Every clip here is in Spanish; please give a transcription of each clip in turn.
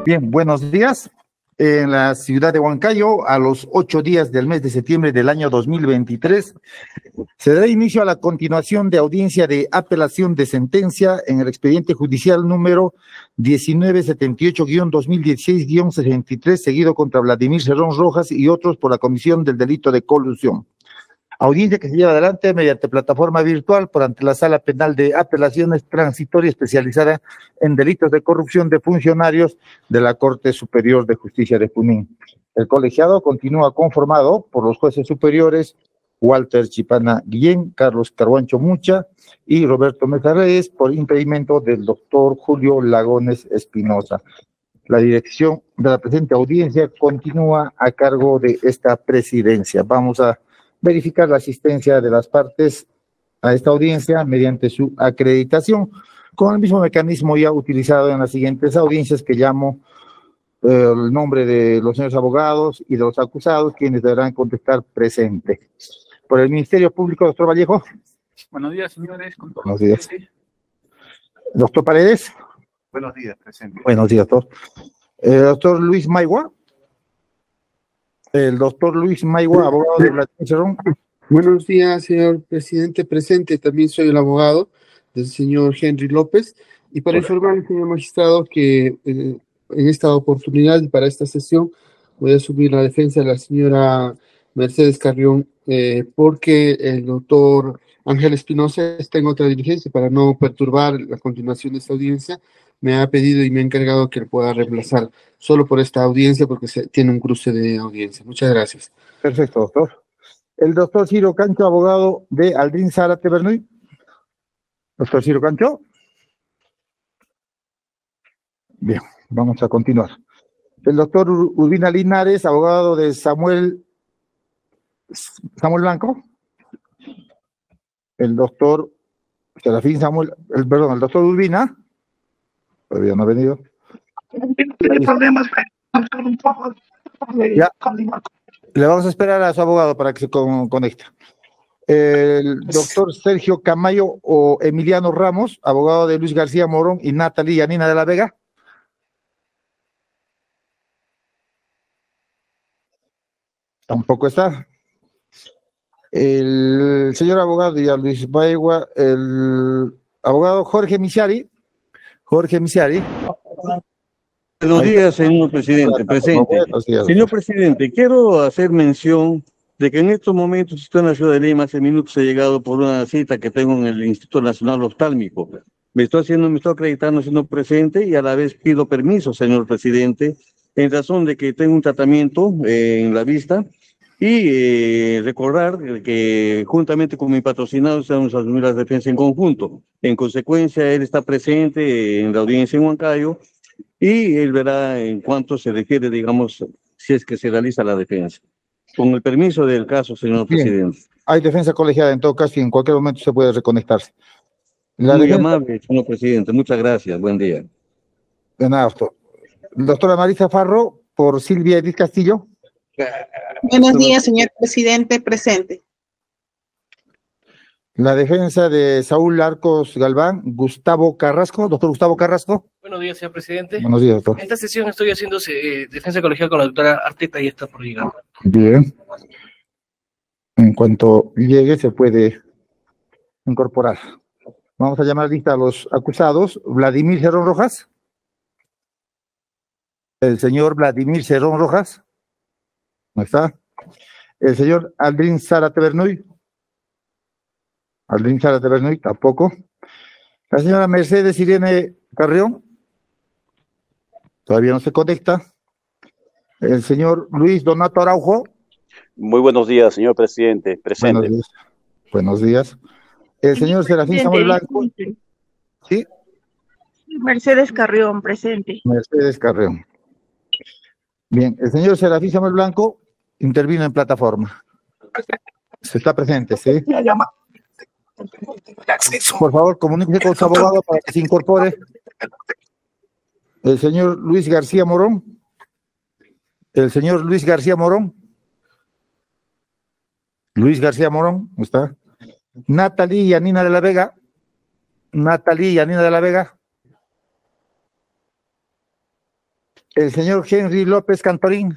Bien, buenos días. En la ciudad de Huancayo, a los 8 días del mes de septiembre del año 2023, se dará inicio a la continuación de audiencia de apelación de sentencia en el expediente judicial número 1978-2016-63, seguido contra Vladimir Cerrón Rojas y otros por la comisión del delito de colusión. Audiencia que se lleva adelante mediante plataforma virtual por ante la Sala Penal de Apelaciones Transitoria especializada en delitos de corrupción de funcionarios de la Corte Superior de Justicia de Junín. El colegiado continúa conformado por los jueces superiores Walter Chipana Guillén, Carlos Carhuancho Mucha y Roberto Mesa Reyes, por impedimento del doctor Julio Lagones Espinosa. La dirección de la presente audiencia continúa a cargo de esta presidencia. Vamos a verificar la asistencia de las partes a esta audiencia mediante su acreditación, con el mismo mecanismo ya utilizado en las siguientes audiencias, que llamo el nombre de los señores abogados y de los acusados, quienes deberán contestar presente. Por el Ministerio Público, doctor Vallejo. Buenos días, señores. Buenos días. Doctor Paredes. Buenos días, presente. Buenos días, doctor. Doctor Luis Maigua. El doctor Luis Maigua, abogado de Vladimir Cerrón. Buenos días, señor presidente, presente. También soy el abogado del señor Henry López. Y para informar al señor magistrado que en esta oportunidad y para esta sesión voy a asumir la defensa de la señora Mercedes Carrión, porque el doctor Ángel Espinosa está en otra diligencia. Para no perturbar la continuación de esta audiencia, me ha pedido y me ha encargado que él pueda reemplazar solo por esta audiencia, porque tiene un cruce de audiencia. Muchas gracias. Perfecto, doctor. El doctor Ciro Cancho, abogado de Aldrin Zárate Bernuy. Doctor Ciro Cancho. Bien, vamos a continuar. El doctor Urbina Linares, abogado de Samuel Blanco. El doctor Serafín Samuel, el doctor Urbina. Todavía no ha venido. Ya. Le vamos a esperar a su abogado para que se conecte. El doctor Sergio Camayo o Emiliano Ramos, abogado de Luis García Morón y Natalie Yanina de la Vega. Tampoco está. El señor abogado ya Luis Baigua, el abogado Jorge Misiari. Buenos días, señor presidente, presente. Señor presidente, quiero hacer mención de que en estos momentos estoy en la ciudad de Lima. Hace minutos he llegado por una cita que tengo en el Instituto Nacional Oftálmico. Me estoy acreditando siendo presente, y a la vez pido permiso, señor presidente, en razón de que tengo un tratamiento en la vista, y recordar que juntamente con mi patrocinado estamos a asumir la defensa en conjunto. En consecuencia, él está presente en la audiencia en Huancayo, y él verá en cuanto se refiere, digamos, si es que se realiza la defensa. Con el permiso del caso, señor presidente. Hay defensa colegiada en todo caso y en cualquier momento se puede reconectarse. Muy amable, señor presidente. Muchas gracias. Buen día. De nada, doctor. Doctora Marisa Farro, por Silvia Edith Castillo. Buenos días, señor presidente, presente. La defensa de Saúl Arcos Galván, Gustavo Carrasco. Doctor Gustavo Carrasco. Buenos días, señor presidente. Buenos días, doctor. En esta sesión estoy haciendo defensa colegial con la doctora Arteta y está por llegar. Bien. En cuanto llegue se puede incorporar. Vamos a llamar lista a los acusados. Vladimir Cerrón Rojas. El señor Vladimir Cerrón Rojas. ¿No está? El señor Aldrin Zárate Bernuy. Aldrin Zárate Bernuy, tampoco. La señora Mercedes Irene Carrión. Todavía no se conecta. El señor Luis Donato Araujo. Muy buenos días, señor presidente. Presente. Buenos días. Buenos días. El señor Serafín Samuel Blanco. ¿Sí? Mercedes Carrión, presente. Mercedes Carrión. Bien, el señor Serafín Samuel Blanco intervino en plataforma. Se está presente, ¿sí? Por favor, comuníquese con su abogado para que se incorpore. El señor Luis García Morón. El señor Luis García Morón. Luis García Morón, ¿no está? Natalie Yanina de la Vega. Natalie Yanina de la Vega. El señor Henry López Cantorín.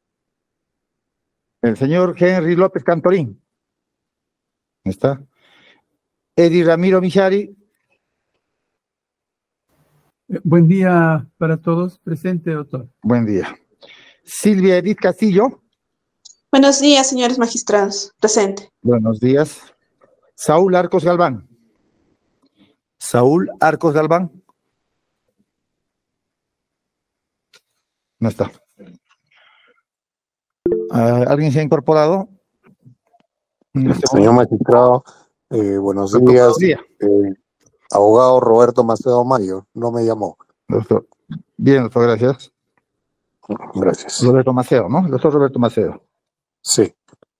El señor Henry López Cantorín. ¿Está? Eddie Ramiro Michari. Buen día para todos. Presente, doctor. Buen día. Silvia Edith Castillo. Buenos días, señores magistrados. Presente. Buenos días. Saúl Arcos Galván. Saúl Arcos Galván. No está. ¿Alguien se ha incorporado? Señor magistrado, buenos días. Abogado Roberto Macedo Mayo, no me llamó. Doctor. Bien, doctor, gracias. Gracias. Roberto Macedo, ¿no? El doctor Roberto Macedo. Sí.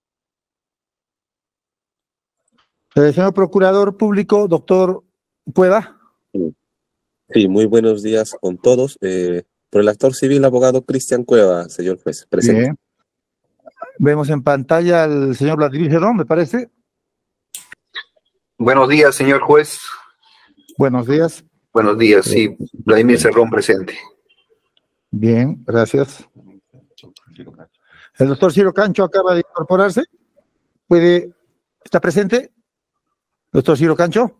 Señor Procurador Público, doctor Cueva. Sí, muy buenos días con todos. Por el actor civil, abogado Cristian Cueva, señor juez, presente. Bien. Vemos en pantalla al señor Vladimir Cerrón, me parece. Buenos días, señor juez. Buenos días. Buenos días, sí. Vladimir Cerrón presente. Bien, gracias. El doctor Ciro Cancho acaba de incorporarse. ¿Está presente? Doctor Ciro Cancho.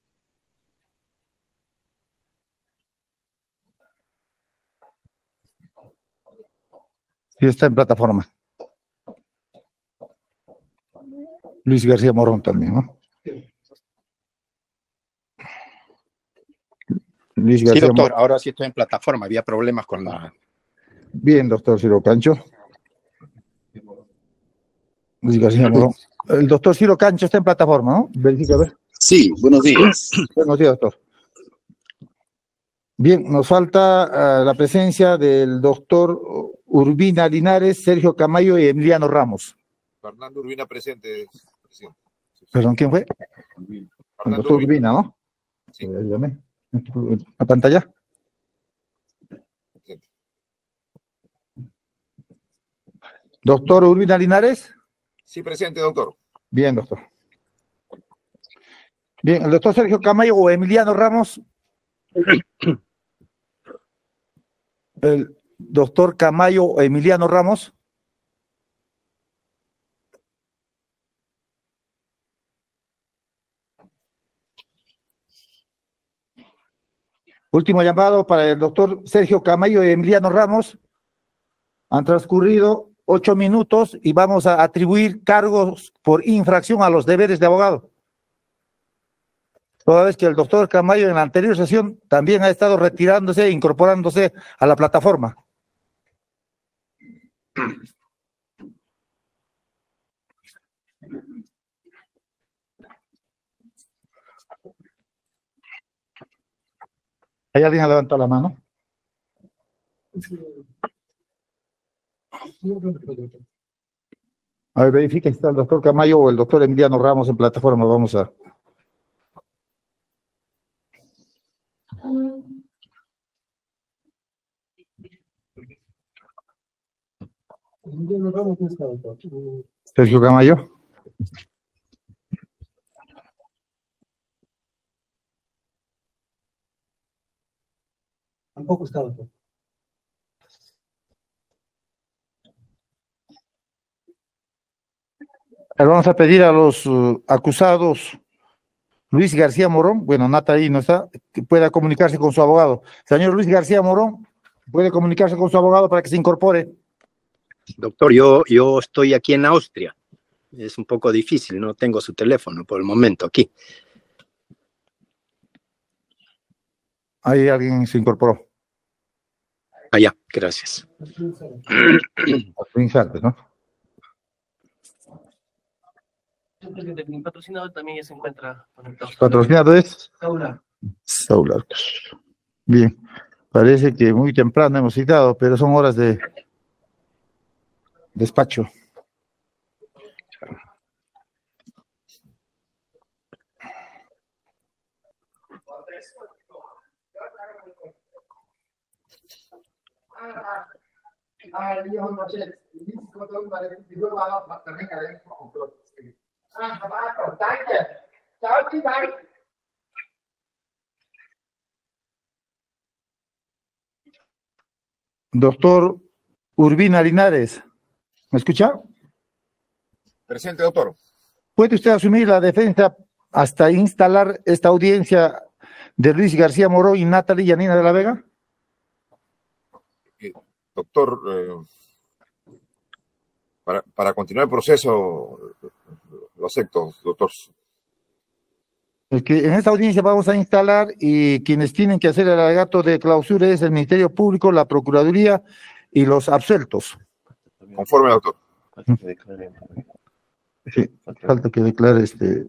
Sí, está en plataforma. Luis García Morón también, ¿no? Luis García Sí, doctor, Morón. ahora sí estoy en plataforma. Había problemas con la... Bien, doctor Ciro Cancho. Luis García Morón. El doctor Ciro Cancho está en plataforma, ¿no? Verifica, a ver. Sí, buenos días. Buenos días, doctor. Bien, nos falta la presencia del doctor Urbina Linares, Sergio Camayo y Emiliano Ramos. Fernando Urbina presente, presidente. ¿Perdón, quién fue? El doctor Urbina, ¿no? Sí. ¿La pantalla? Sí. ¿Doctor Urbina Linares? Sí, presente, doctor. Bien, doctor. Bien, el doctor Sergio Camayo o Emiliano Ramos. El doctor Camayo o Emiliano Ramos. Último llamado para el doctor Sergio Camayo y Emiliano Ramos. Han transcurrido 8 minutos y vamos a atribuir cargos por infracción a los deberes de abogado. Toda vez que el doctor Camayo en la anterior sesión también ha estado retirándose e incorporándose a la plataforma. ¿Hay alguien que ha levantado la mano? A ver, verifica si está el doctor Camayo o el doctor Emiliano Ramos en plataforma. Vamos a... Sergio Camayo. Tampoco está, doctor. Vamos a pedir a los acusados, Luis García Morón, bueno, Nata ahí no está, que pueda comunicarse con su abogado. Señor Luis García Morón, puede comunicarse con su abogado para que se incorpore. Doctor, yo estoy aquí en Austria. Es un poco difícil, no tengo su teléfono por el momento aquí. Ahí alguien se incorporó. Allá, gracias. ¿No? Mi patrocinador también ya se encuentra conectado. ¿Patrocinado es? Saúl Arcos. Bien, parece que muy temprano hemos citado, pero son horas de despacho. Doctor Urbina Linares, ¿me escucha? Presente, doctor. ¿Puede usted asumir la defensa hasta instalar esta audiencia de Luis García Morón y Natalie Yanina de la Vega? Doctor, para continuar el proceso, lo acepto, doctor. Es que en esta audiencia vamos a instalar y quienes tienen que hacer el alegato de clausura es el Ministerio Público, la Procuraduría y los absueltos. Conforme, doctor. Sí, falta que declare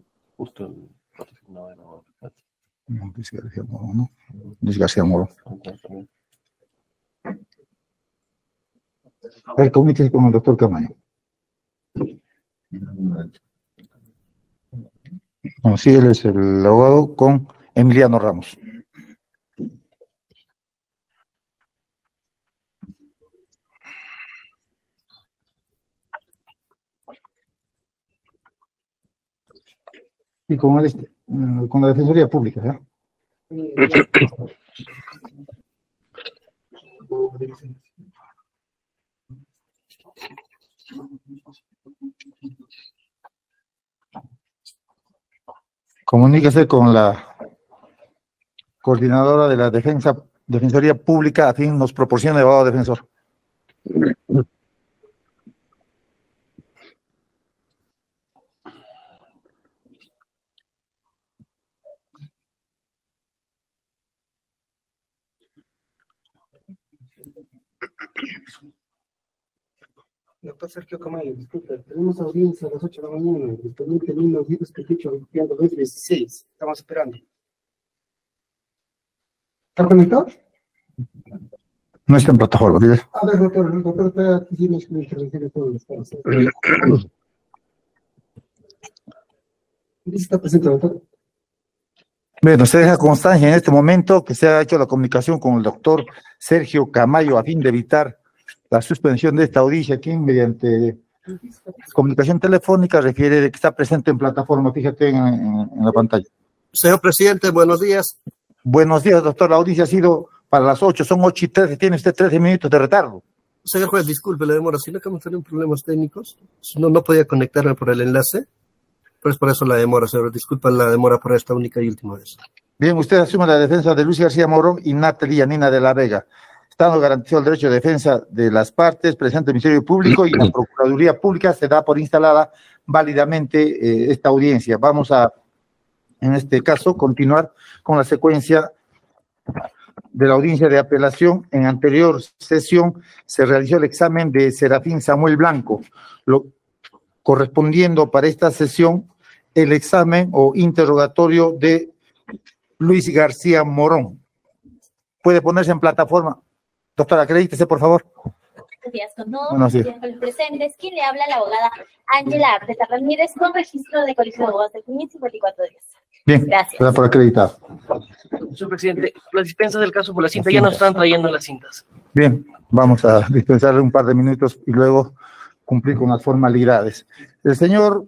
Luis García Morón, ¿no? Luis García Morón. A ver, comuníquese con el doctor Camayo. No, sí, él es el abogado con Emiliano Ramos. Y con la Defensoría Pública, ¿ya? Comuníquese con la coordinadora de la Defensoría Pública a fin nos proporcione el abogado defensor. Doctor Sergio Camayo, disculpe, tenemos audiencia a las 8 de la mañana, disponible en los libros que he dicho, 2016, estamos esperando. ¿Está conectado? No está en plataforma, ¿verdad? A ver, doctor, el doctor está aquí, tiene que intervenir todos los casos. ¿Está presente, doctor? Bueno, se deja constancia en este momento que se ha hecho la comunicación con el doctor Sergio Camayo a fin de evitar la suspensión de esta audiencia, quien mediante comunicación telefónica refiere de que está presente en plataforma, fíjate en la pantalla. Señor presidente, buenos días. Buenos días, doctor. La audiencia ha sido para las 8, son 8:13, tiene usted 13 minutos de retardo. Señor juez, disculpe la demora, sino que hemos tenido problemas técnicos, no podía conectarme por el enlace, pues por eso la demora, señor. Disculpa la demora por esta única y última vez. Bien, usted asume la defensa de Luis García Morón y Natalie Yanina de la Vega. Estando garantizado el derecho de defensa de las partes, presente el Ministerio Público y la Procuraduría Pública, se da por instalada válidamente esta audiencia. Vamos a, en este caso, continuar con la secuencia de la audiencia de apelación. En anterior sesión se realizó el examen de Serafín Samuel Blanco, correspondiendo para esta sesión el examen o interrogatorio de Luis García Morón. Puede ponerse en plataforma. Doctora, acredítese, por favor. Buenos días con todos. Buenos días. Con los presentes, quien le habla, la abogada Ángela Arteta Ramírez, con registro de colegio de abogados de 554 días. Bien, gracias. queda por acreditado. Señor presidente, las dispensas del caso por la cinta ya no están trayendo las cintas. Bien, vamos a dispensarle un par de minutos y luego cumplir con las formalidades. El señor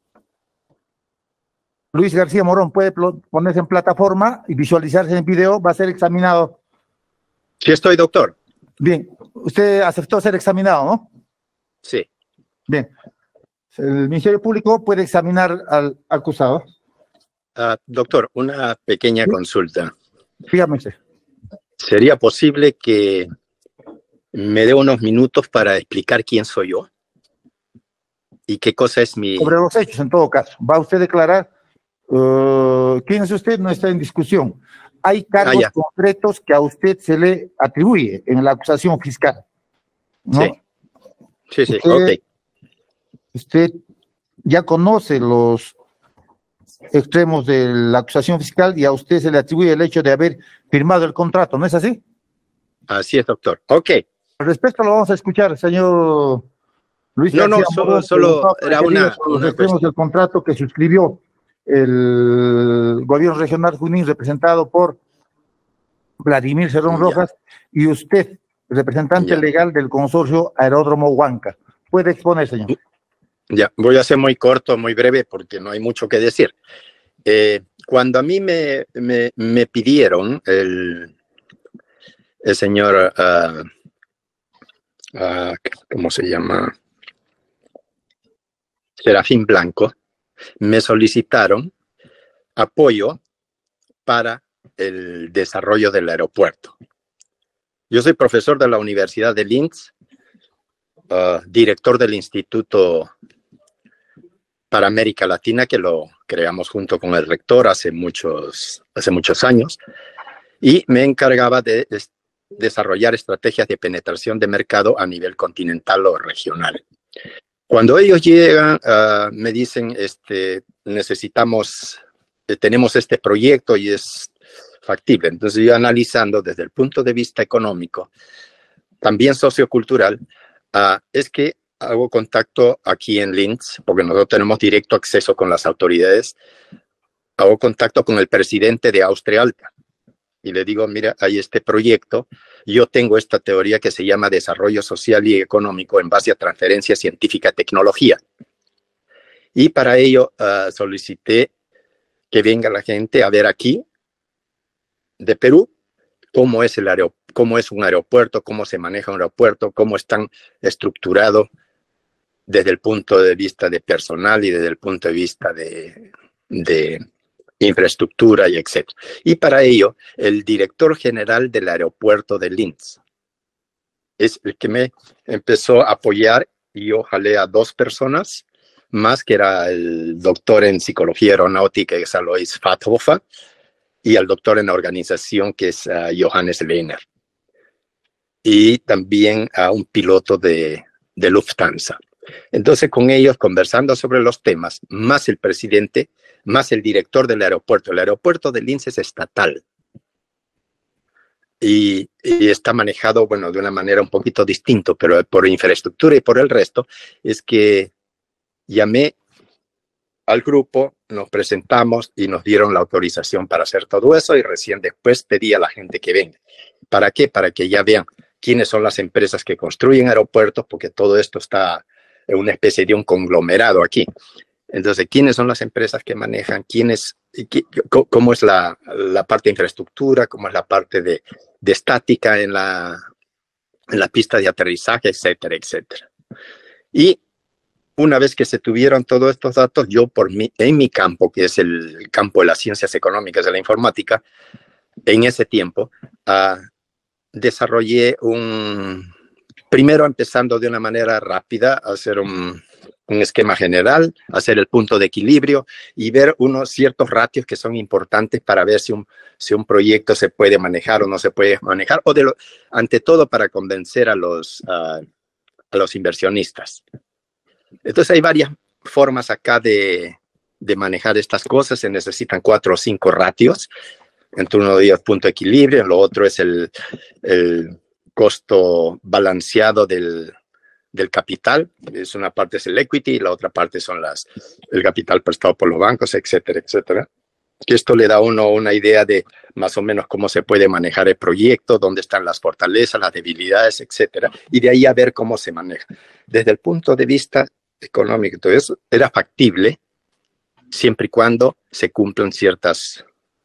Luis García Morón puede ponerse en plataforma y visualizarse en video, va a ser examinado. Sí estoy, doctor. Bien, usted aceptó ser examinado, ¿no? Sí. Bien. El Ministerio Público puede examinar al acusado. Doctor, una pequeña consulta. Dígame usted. ¿Sería posible que me dé unos minutos para explicar quién soy yo? ¿Y qué cosa es mi...? Sobre los hechos, en todo caso. Va usted a declarar quién es usted, no está en discusión. Hay cargos concretos que a usted se le atribuye en la acusación fiscal, ¿no? Sí, sí, ok. Usted ya conoce los extremos de la acusación fiscal y a usted se le atribuye el hecho de haber firmado el contrato, ¿no es así? Así es, doctor. Ok. Al respecto lo vamos a escuchar, señor Luis. No, solo era una extremos del contrato que suscribió el gobierno regional Junín, representado por Vladimir Cerrón Rojas, y usted, representante legal del consorcio Aeródromo Huanca. Puede exponer, señor. Ya, voy a ser muy corto, muy breve, porque no hay mucho que decir. Cuando a mí me pidieron el señor ¿cómo se llama? Serafín Blanco, me solicitaron apoyo para el desarrollo del aeropuerto. Yo soy profesor de la Universidad de Linz, director del Instituto para América Latina, que lo creamos junto con el rector hace muchos años, y me encargaba de desarrollar estrategias de penetración de mercado a nivel continental o regional. Cuando ellos llegan, me dicen, tenemos este proyecto y es factible. Entonces yo, analizando desde el punto de vista económico, también sociocultural, es que hago contacto aquí en Linz, porque nosotros tenemos directo acceso con las autoridades. Hago contacto con el presidente de Austria Alta y le digo, mira, hay este proyecto. Yo tengo esta teoría que se llama desarrollo social y económico en base a transferencia científica y tecnología. Y para ello solicité que venga la gente a ver aquí, de Perú, cómo es un aeropuerto, cómo se maneja un aeropuerto, cómo están estructurados desde el punto de vista de personal y desde el punto de vista de infraestructura y etc. Y para ello, el director general del aeropuerto de Linz es el que me empezó a apoyar, y yo jalé a 2 personas más, que era el doctor en psicología aeronáutica, que es Alois Fathofer, y al doctor en organización, que es Johannes Lehner. Y también a un piloto de Lufthansa. Entonces, con ellos, conversando sobre los temas, más el presidente, más el director del aeropuerto. El aeropuerto de Linz es estatal. Y está manejado, bueno, de una manera un poquito distinta, pero por infraestructura y por el resto, es que llamé al grupo, nos presentamos y nos dieron la autorización para hacer todo eso, y recién después pedí a la gente que venga. ¿Para qué? Para que ya vean quiénes son las empresas que construyen aeropuertos, porque todo esto está en una especie de un conglomerado aquí. Entonces, ¿quiénes son las empresas que manejan? ¿Cómo es la parte de infraestructura? ¿Cómo es la parte de estática en la pista de aterrizaje, etcétera, etcétera? Y una vez que se tuvieron todos estos datos, yo en mi campo, que es el campo de las ciencias económicas de la informática, en ese tiempo desarrollé primero empezando de una manera rápida, hacer un esquema general, hacer el punto de equilibrio y ver unos ciertos ratios que son importantes para ver si un proyecto se puede manejar o no se puede manejar, o ante todo para convencer a los inversionistas. Entonces hay varias formas acá de manejar estas cosas. Se necesitan 4 o 5 ratios. Entre uno de ellos punto de equilibrio, lo otro es el costo balanceado del capital. Es una parte es el equity y la otra parte son el capital prestado por los bancos, etcétera, etcétera. Que esto le da a uno una idea de más o menos cómo se puede manejar el proyecto, dónde están las fortalezas, las debilidades, etcétera, y de ahí a ver cómo se maneja. Desde el punto de vista económico, todo eso era factible siempre y cuando se cumplan ciertas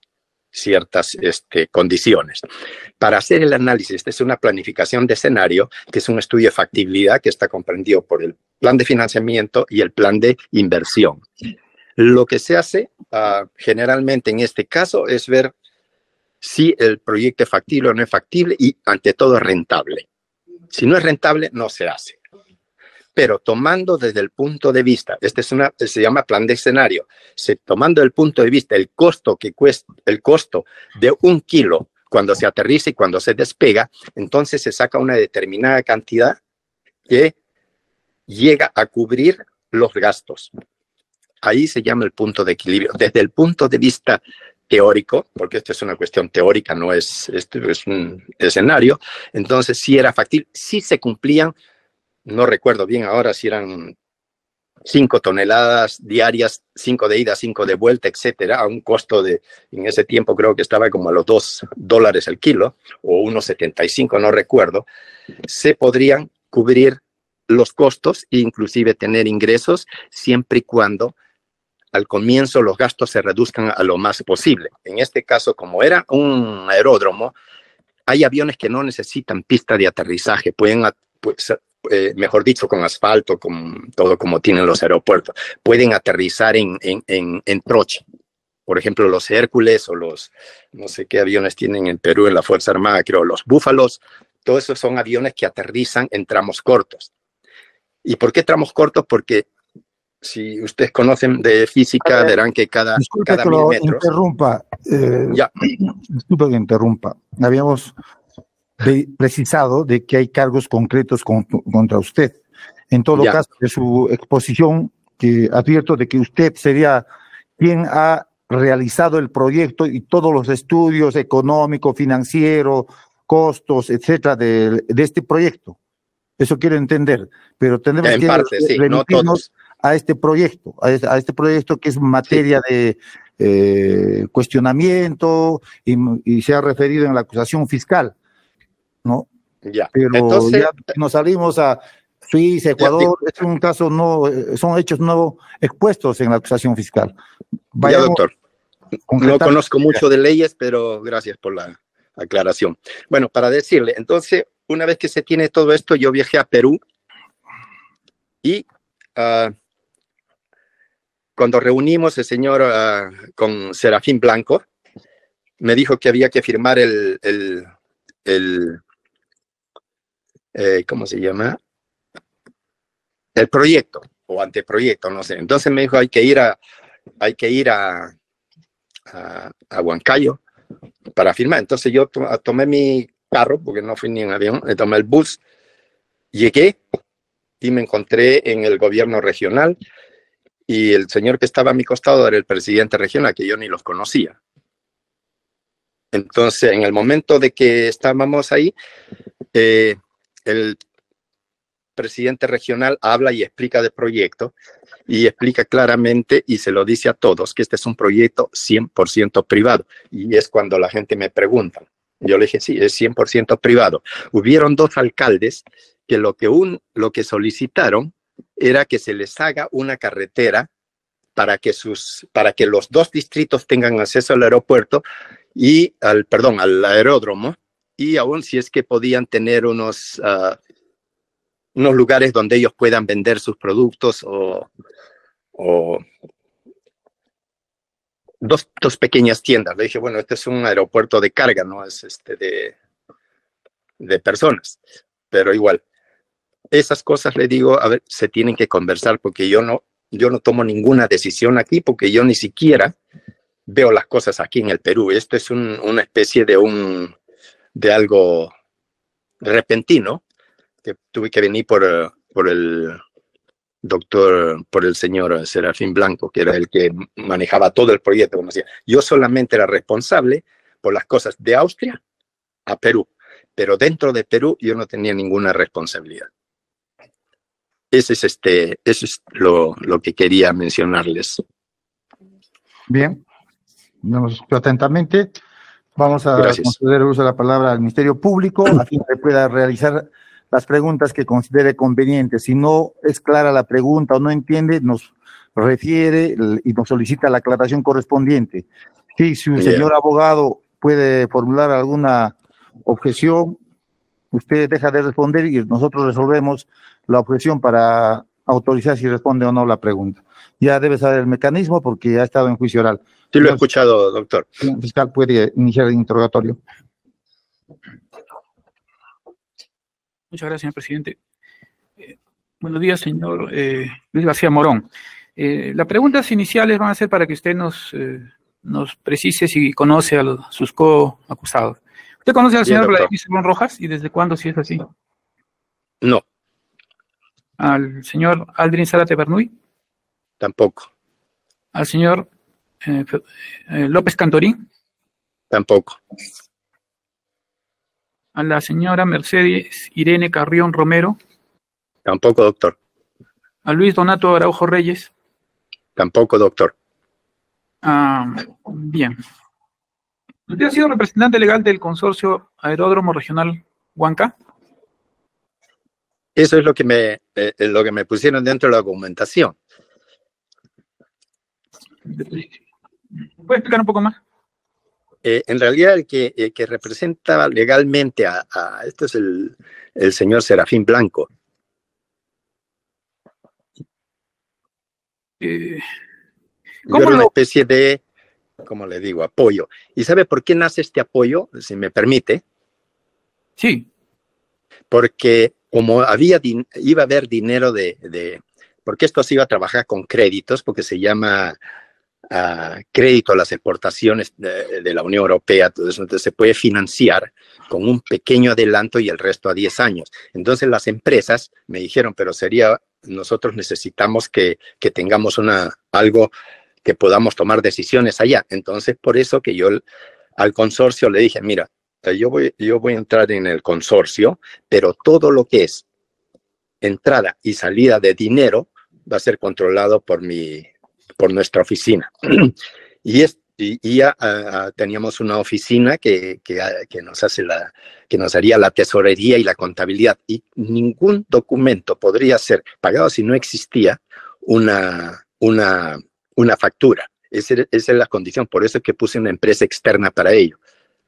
condiciones. Para hacer el análisis, esta es una planificación de escenario, que es un estudio de factibilidad que está comprendido por el plan de financiamiento y el plan de inversión. Lo que se hace generalmente en este caso es ver si el proyecto es factible o no es factible y, ante todo, es rentable. Si no es rentable, no se hace. Pero tomando desde el punto de vista, se llama plan de escenario, tomando el punto de vista el costo de 1 kilo cuando se aterriza y cuando se despega, entonces se saca una determinada cantidad que llega a cubrir los gastos. Ahí se llama el punto de equilibrio. Desde el punto de vista teórico, porque esto es una cuestión teórica, no es, esto es un escenario, entonces sí era factible, sí se cumplían. No recuerdo bien ahora si eran 5 toneladas diarias, 5 de ida, 5 de vuelta, etcétera, a un costo en ese tiempo creo que estaba como a los $2 el kilo, o 1.75, no recuerdo. Se podrían cubrir los costos e inclusive tener ingresos siempre y cuando al comienzo los gastos se reduzcan a lo más posible. En este caso, como era un aeródromo, hay aviones que no necesitan pista de aterrizaje, pueden pues, mejor dicho, con asfalto, con todo como tienen los aeropuertos, pueden aterrizar en troche. Por ejemplo, los Hércules o los, no sé qué aviones tienen en Perú en la Fuerza Armada, creo, los Búfalos, todos esos son aviones que aterrizan en tramos cortos. ¿Y por qué tramos cortos? Porque si ustedes conocen de física, verán que cada 1000 metros... Disculpe que interrumpa. Habíamos precisado de que hay cargos concretos contra usted. En todo caso, de su exposición, que advierto de que usted sería quien ha realizado el proyecto y todos los estudios económicos, financieros, costos, etcétera, de este proyecto. Eso quiero entender, pero tenemos que remitirnos a este proyecto, a este proyecto que es materia de cuestionamiento y se ha referido en la acusación fiscal, ¿no? Pero entonces, ya nos salimos a Suiza, Ecuador, es un caso son hechos no expuestos en la acusación fiscal. Doctor, no conozco mucho de leyes, pero gracias por la aclaración. Bueno, para decirle, entonces, una vez que se tiene todo esto, yo viajé a Perú y cuando reunimos el señor con Serafín Blanco, me dijo que había que firmar ¿cómo se llama? El proyecto o anteproyecto, no sé. Entonces me dijo, hay que ir a Huancayo para firmar. Entonces yo tomé mi carro, porque no fui ni en avión, tomé el bus, llegué y me encontré en el gobierno regional y el señor que estaba a mi costado era el presidente regional, que yo ni los conocía. Entonces, en el momento de que estábamos ahí, el presidente regional habla y explica del proyecto y explica claramente y se lo dice a todos que este es un proyecto 100% privado. Y es cuando la gente me pregunta. Yo le dije, sí, es 100% privado. Hubieron 2 alcaldes que lo que solicitaron era que se les haga una carretera para que los 2 distritos tengan acceso al aeropuerto y al aeródromo, y aún si es que podían tener unos lugares donde ellos puedan vender sus productos o dos pequeñas tiendas. Le dije, bueno, este es un aeropuerto de carga, no es de personas, pero igual. Esas cosas, le digo, a ver, se tienen que conversar porque yo no tomo ninguna decisión aquí porque yo ni siquiera veo las cosas aquí en el Perú. Esto es una especie de algo repentino que tuve que venir por el señor Serafín Blanco, que era el que manejaba todo el proyecto. Como decía. Yo solamente era responsable por las cosas de Austria a Perú, pero dentro de Perú yo no tenía ninguna responsabilidad. Eso es lo que quería mencionarles. Bien, nos escucho atentamente. Vamos a conceder el uso de la palabra al Ministerio Público a fin de que pueda realizar las preguntas que considere convenientes. Si no es clara la pregunta o no entiende, nos refiere y nos solicita la aclaración correspondiente. Sí, si un señor abogado puede formular alguna objeción, usted deja de responder y nosotros resolvemos la objeción para autorizar si responde o no la pregunta. Ya debe saber el mecanismo porque ha estado en juicio oral. Sí, lo he escuchado, doctor. El fiscal puede iniciar el interrogatorio. Muchas gracias, señor presidente. Buenos días, señor Luis García Morón. Las preguntas iniciales van a ser para que usted nos precise si conoce a sus coacusados. ¿Usted conoce al señor Vladimir Cerrón Rojas y desde cuándo, si es así? No. ¿Al señor Aldrin Zárate Bernuy? Tampoco. ¿Al señor López Cantorín? Tampoco. ¿A la señora Mercedes Irene Carrión Romero? Tampoco, doctor. ¿A Luis Donato Araujo Reyes? Tampoco, doctor. Bien. ¿Usted ha sido representante legal del consorcio Aeródromo Regional Huanca? Eso es lo que me pusieron dentro de la documentación. ¿Puede explicar un poco más? En realidad el que representa legalmente esto es el el señor Serafín Blanco. Yo era una especie de, como le digo, apoyo. ¿Y sabe por qué nace este apoyo? Si me permite. Sí. Porque como iba a haber dinero porque esto se iba a trabajar con créditos, porque se llama crédito a las exportaciones de la Unión Europea, entonces se puede financiar con un pequeño adelanto y el resto a 10 años. Entonces las empresas me dijeron, pero nosotros necesitamos que tengamos algo que podamos tomar decisiones allá. Entonces por eso que yo al consorcio le dije, mira, yo voy a entrar en el consorcio, pero todo lo que es entrada y salida de va a ser controlado por nuestra oficina. y ya teníamos una oficina que nos haría la tesorería y la contabilidad, y ningún documento podría ser pagado si no existía una factura. Esa es la condición, por eso es que puse una empresa externa para ello.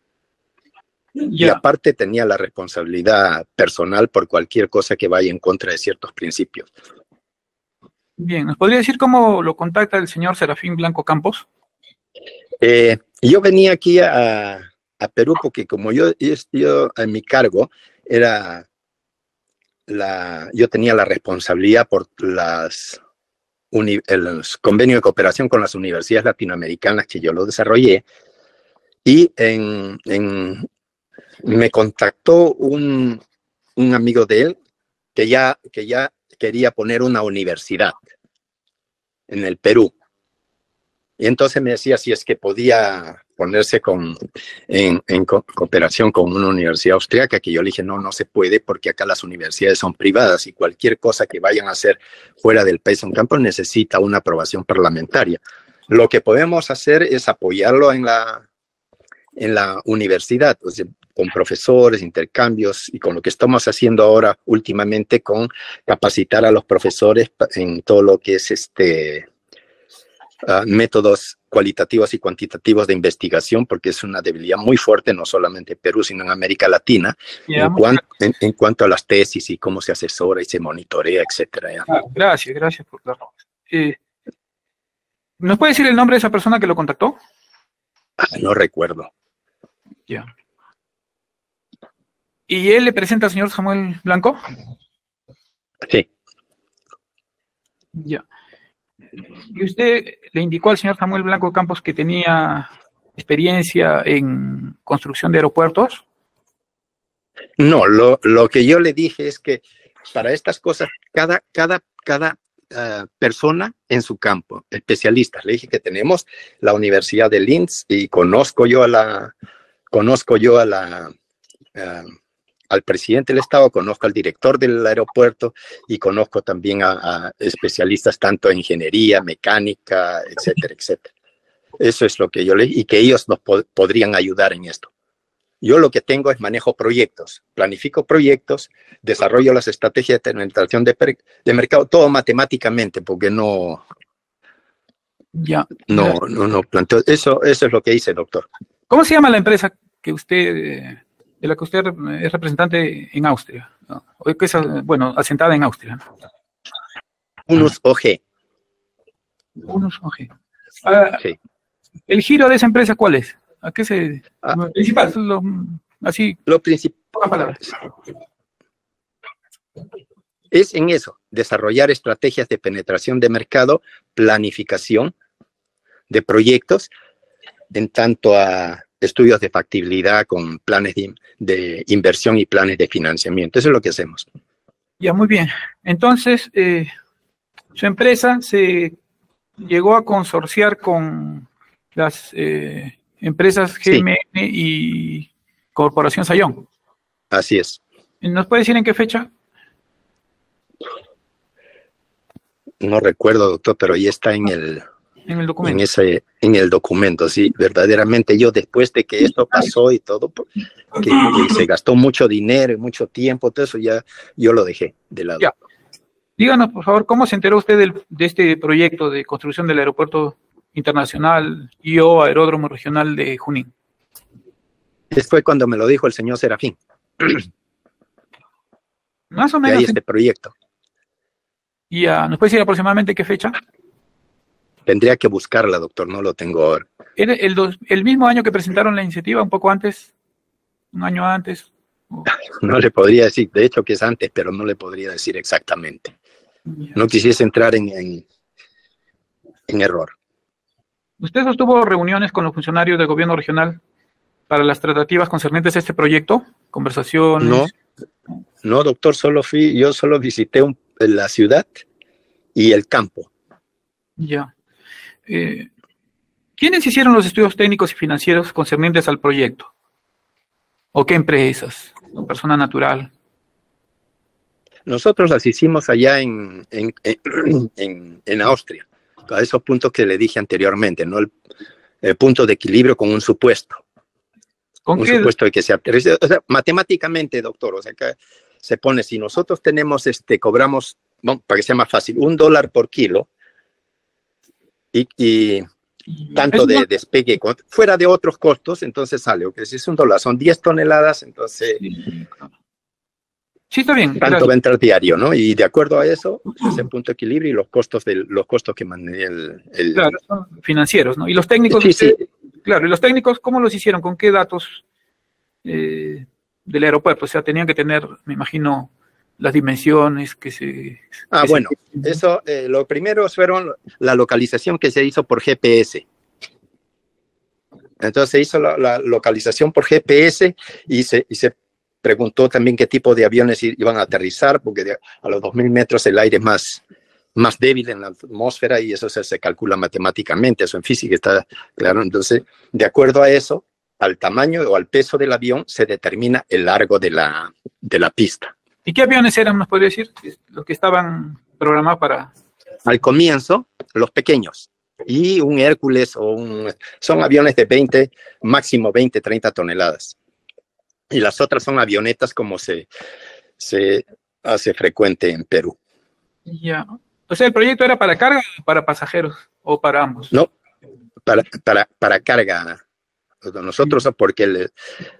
Y aparte tenía la responsabilidad personal por cualquier cosa que vaya en contra de ciertos principios. Bien, ¿nos podría decir cómo lo contacta el señor Serafín Blanco Campos? Yo venía aquí a Perú porque como yo en mi cargo yo tenía la responsabilidad por los convenios de cooperación con las universidades latinoamericanas que yo lo desarrollé, y me contactó un amigo de él que ya quería poner una universidad en el Perú. Y entonces me decía si es que podía ponerse en cooperación con una universidad austríaca, que yo le dije, no se puede, porque acá las universidades son privadas y cualquier cosa que vayan a hacer fuera del país en campo necesita una aprobación parlamentaria. Lo que podemos hacer es apoyarlo en la universidad, o sea, con profesores, intercambios, y con lo que estamos haciendo ahora últimamente con capacitar a los profesores en todo lo que es métodos cualitativos y cuantitativos de investigación, porque es una debilidad muy fuerte, no solamente en Perú, sino en América Latina, en cuanto a las tesis y cómo se asesora y se monitorea, etcétera. Gracias por darlo. ¿Nos puede decir el nombre de esa persona que lo contactó? No recuerdo. Ya. ¿Y él le presenta al señor Samuel Blanco? Sí. Ya. ¿Y usted le indicó al señor Samuel Blanco Campos que tenía experiencia en construcción de aeropuertos? No, lo que yo le dije es que para estas cosas, cada persona en su campo, especialistas. Le dije que tenemos la Universidad de Linz y conozco yo al presidente del Estado, conozco al director del aeropuerto y conozco también a especialistas tanto en ingeniería, mecánica, etcétera, etcétera. Eso es lo que yo y que ellos nos podrían ayudar en esto. Yo lo que tengo es manejo proyectos, planifico proyectos, desarrollo las estrategias de penetración de mercado, todo matemáticamente, porque no planteo. Eso es lo que hice, doctor. ¿Cómo se llama la empresa que de la que usted es representante en Austria? ¿No? O que es, asentada en Austria, ¿no? Unus OG. Unus OG. Sí. ¿El giro de esa empresa cuál es? ¿A qué se...? Lo principal, lo principal es en eso, desarrollar estrategias de penetración de mercado, planificación de proyectos, en tanto a estudios de factibilidad con planes de inversión y planes de financiamiento. Eso es lo que hacemos. Ya, muy bien. Entonces, su empresa se llegó a consorciar con las empresas GMN y Corporación Sayón. Así es. ¿Nos puede decir en qué fecha? No recuerdo, doctor, pero ya está en el documento. En el documento, sí. Verdaderamente yo, después de que esto pasó y todo, que se gastó mucho dinero y mucho tiempo, todo eso ya yo lo dejé de lado. Ya. Díganos, por favor, ¿cómo se enteró usted de este proyecto de construcción del aeropuerto internacional y/o aeródromo regional de Junín? Fue cuando me lo dijo el señor Serafín. Más o que menos. hay este proyecto. ¿Y nos puede decir aproximadamente qué fecha? Tendría que buscarla, doctor, no lo tengo ahora. ¿Era el mismo año que presentaron la iniciativa, un poco antes? ¿Un año antes? No le podría decir, de hecho que es antes, pero no le podría decir exactamente. No quisiese entrar en error. ¿Usted sostuvo reuniones con los funcionarios del gobierno regional para las tratativas concernientes a este proyecto? ¿Conversaciones? No, doctor, yo solo visité la ciudad y el campo. Ya. ¿Quiénes hicieron los estudios técnicos y financieros concernientes al proyecto? ¿O qué empresas? ¿O persona natural? Nosotros las hicimos allá en Austria, a esos puntos que le dije anteriormente, ¿no? El punto de equilibrio con un supuesto. ¿Con qué? Supuesto de que se aterrice. O sea, matemáticamente, doctor, o sea, que se pone, si nosotros tenemos, cobramos, bueno, para que sea más fácil, $1 por kilo y tanto de despegue, fuera de otros costos, entonces sale, o que si es $1, son 10 toneladas, entonces... Sí, está bien. Tanto va a entrar diario, ¿no? Y de acuerdo a eso, es el punto de equilibrio y los costos que maneja el... Claro, son financieros, ¿no? Y los técnicos... Sí. Claro, ¿y los técnicos cómo los hicieron? ¿Con qué datos del aeropuerto? O sea, tenían que tener, me imagino, las dimensiones que se... Bueno, eso, lo primero fueron la localización que se hizo por GPS. Entonces se hizo la localización por GPS y se preguntó también qué tipo de aviones iban a aterrizar, porque a los 2.000 metros el aire es más débil en la atmósfera y eso se calcula matemáticamente, eso en física está claro. Entonces, de acuerdo a eso, al tamaño o al peso del avión se determina el largo de la pista. ¿Y qué aviones eran, nos podría decir? Los que estaban programados para... Al comienzo, los pequeños. Y un Hércules son aviones de máximo 20, 30 toneladas. Y las otras son avionetas como se hace frecuente en Perú. Ya. O sea, ¿el proyecto era para carga o para pasajeros? ¿O para ambos? No, para carga. Nosotros, porque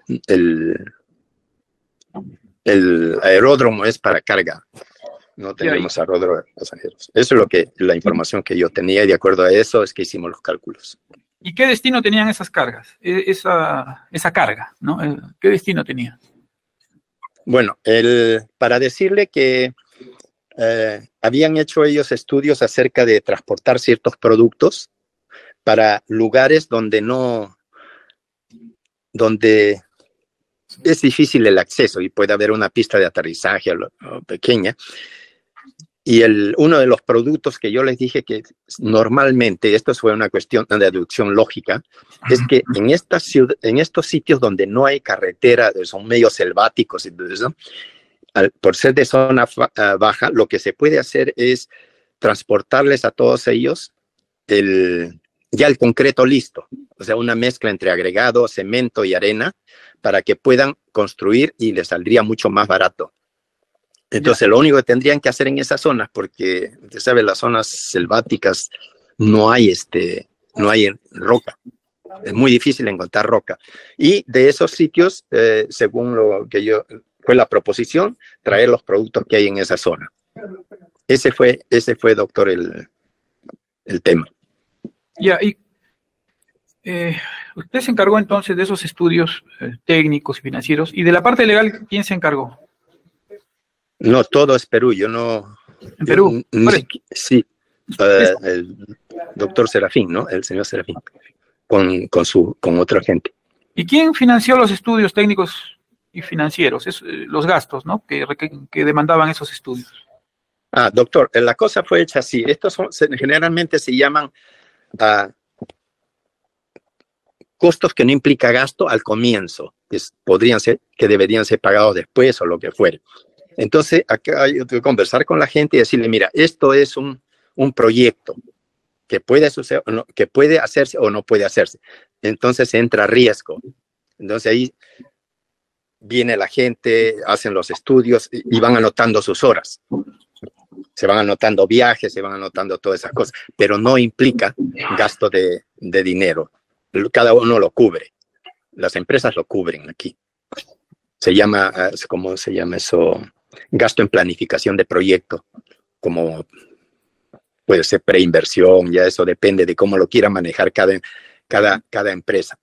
el aeródromo es para carga. No tenemos aeródromo de pasajeros. Eso es la información que yo tenía y de acuerdo a eso es que hicimos los cálculos. ¿Y qué destino tenían esas cargas? Esa carga, ¿no? ¿Qué destino tenía? Bueno, para decirle que habían hecho ellos estudios acerca de transportar ciertos productos para lugares donde es difícil el acceso y puede haber una pista de aterrizaje pequeña. Y uno de los productos que yo les dije que normalmente, esto fue una cuestión de deducción lógica, es que en estos sitios donde no hay carretera, son medios selváticos y todo eso, por ser de zona baja, lo que se puede hacer es transportarles a todos ellos ya el concreto listo, o sea, una mezcla entre agregado, cemento y arena, para que puedan construir y les saldría mucho más barato. Entonces, lo único que tendrían que hacer en esas zonas, porque usted sabe, las zonas selváticas no hay roca. Es muy difícil encontrar roca. Y de esos sitios, según lo que fue la proposición, traer los productos que hay en esa zona. Ese fue, doctor, el tema. Ya, y usted se encargó entonces de esos estudios técnicos y financieros, y de la parte legal, ¿quién se encargó? No, todo es Perú, yo no... ¿En Perú? Sí, el doctor Serafín, ¿no? El señor Serafín, con otra gente. ¿Y quién financió los estudios técnicos y financieros? Los gastos, ¿no? Que demandaban esos estudios. Doctor, la cosa fue hecha así. Estos generalmente se llaman costos que no implica gasto al comienzo, que deberían ser pagados después o lo que fuere. Entonces, acá hay que conversar con la gente y decirle, mira, esto es un proyecto que puede suceder, que puede hacerse o no puede hacerse. Entonces entra riesgo. Entonces ahí viene la gente, hacen los estudios y van anotando sus horas. Se van anotando viajes, se van anotando todas esas cosas, pero no implica gasto de dinero. Cada uno lo cubre. Las empresas lo cubren aquí. Se llama, ¿cómo se llama eso? gasto en planificación de proyecto, como puede ser preinversión, ya eso depende de cómo lo quiera manejar cada empresa.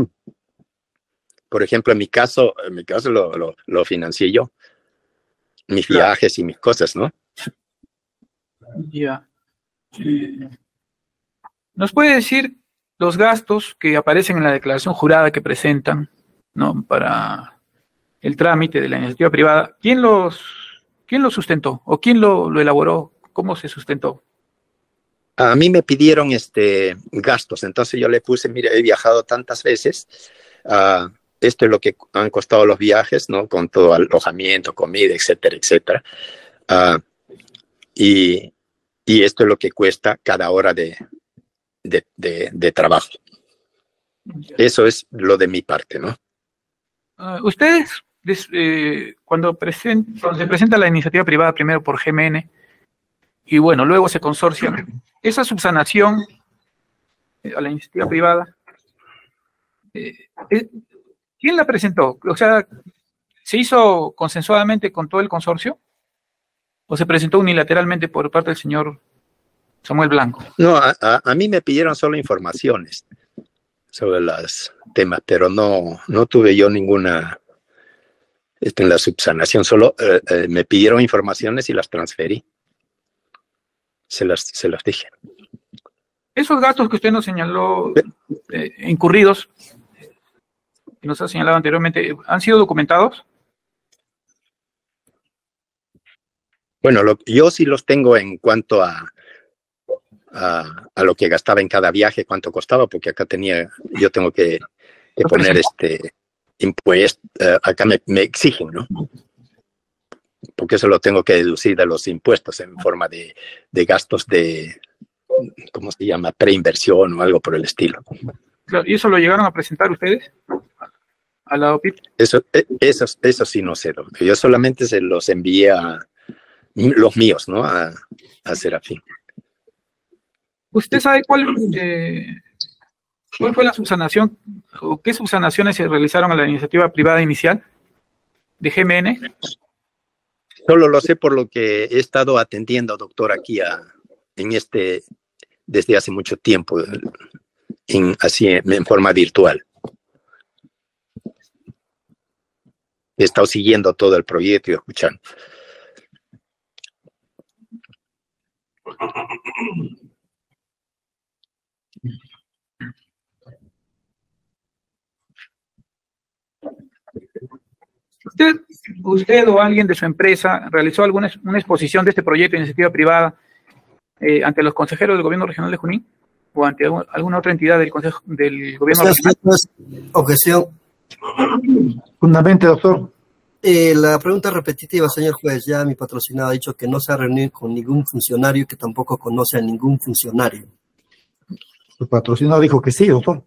Por ejemplo, en mi caso lo financié yo, mis viajes y mis cosas, ¿no? Ya. ¿Nos puede decir los gastos que aparecen en la declaración jurada que presentan, ¿no?, para el trámite de la iniciativa privada? ¿Quién lo sustentó o quién lo elaboró? ¿Cómo se sustentó? A mí me pidieron gastos, entonces yo le puse, mire, he viajado tantas veces, esto es lo que han costado los viajes, ¿no? Con todo alojamiento, comida, etcétera, etcétera. Y esto es lo que cuesta cada hora de trabajo. Eso es lo de mi parte, ¿no? Ustedes, cuando se presenta la iniciativa privada primero por GMN y bueno, luego se consorcian, esa subsanación a la iniciativa privada, ¿quién la presentó? O sea, ¿se hizo consensuadamente con todo el consorcio? ¿O se presentó unilateralmente por parte del señor Samuel Blanco? No, a mí me pidieron solo informaciones sobre los temas, pero no tuve yo ninguna en la subsanación, solo me pidieron informaciones y las transferí. Se las dije. Esos gastos que usted nos señaló, incurridos, que nos ha señalado anteriormente, ¿han sido documentados? Bueno, yo sí los tengo en cuanto a lo que gastaba en cada viaje, cuánto costaba, porque acá yo tengo que poner impuesto, acá me exigen, ¿no? Porque eso lo tengo que deducir de los impuestos en forma de gastos de, ¿cómo se llama?, preinversión o algo por el estilo. Claro, ¿y eso lo llegaron a presentar ustedes a la OPIP? Eso sí no sé, yo solamente se los envié a los míos, ¿no? A Serafín. ¿Usted sabe cuál fue la subsanación o qué subsanaciones se realizaron a la iniciativa privada inicial de GMN? Solo lo sé por lo que he estado atendiendo, doctor, aquí desde hace mucho tiempo, así en forma virtual. He estado siguiendo todo el proyecto y escuchando. ¿Usted o alguien de su empresa realizó una exposición de este proyecto de iniciativa privada ante los consejeros del gobierno regional de Junín o ante alguna otra entidad del gobierno regional? Objeción. Fundamente, doctor. La pregunta repetitiva, señor juez. Ya mi patrocinado ha dicho que no se ha reunido con ningún funcionario y que tampoco conoce a ningún funcionario. Su patrocinado dijo que sí, doctor.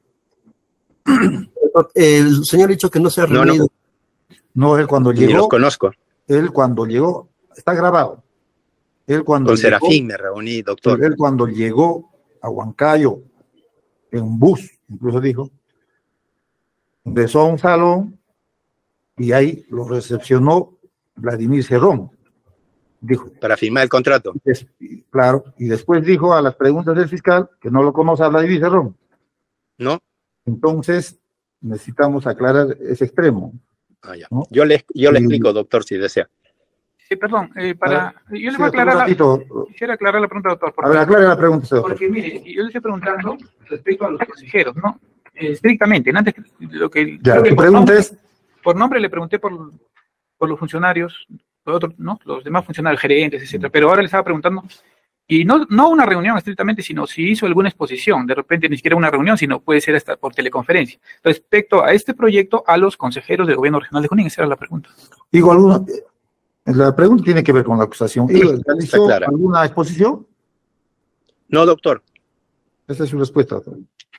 El señor ha dicho que no se ha reunido. No, él cuando llegó. Ni los conozco. Él cuando llegó, está grabado. Él cuando con llegó, Serafín me reuní, doctor. Él cuando llegó a Huancayo, en un bus, incluso dijo, ingresó a un salón y ahí lo recepcionó Vladimir Cerrón. Dijo. Para firmar el contrato. Claro, y después dijo a las preguntas del fiscal que no lo conoce a Vladimir Cerrón. No. Entonces, necesitamos aclarar ese extremo. Ya. ¿No? Yo le explico, doctor, si desea. Perdón, yo le voy a aclarar quisiera aclarar la pregunta, doctor. A ver, aclare la pregunta, doctor. Porque, mire, yo le estoy preguntando respecto a los consejeros, ¿no? Estrictamente, antes lo que... Ya, tu pregunta es... Por nombre le pregunté por los funcionarios, ¿no? Los demás funcionarios, gerentes, etcétera, pero ahora le estaba preguntando, y no una reunión estrictamente, sino si hizo alguna exposición, de repente ni siquiera una reunión, sino puede ser hasta por teleconferencia, respecto a este proyecto a los consejeros del gobierno regional de Junín. Esa era la pregunta. Digo, la pregunta tiene que ver con la acusación. ¿Realizó alguna exposición? No, doctor. Esa es su respuesta, doctor.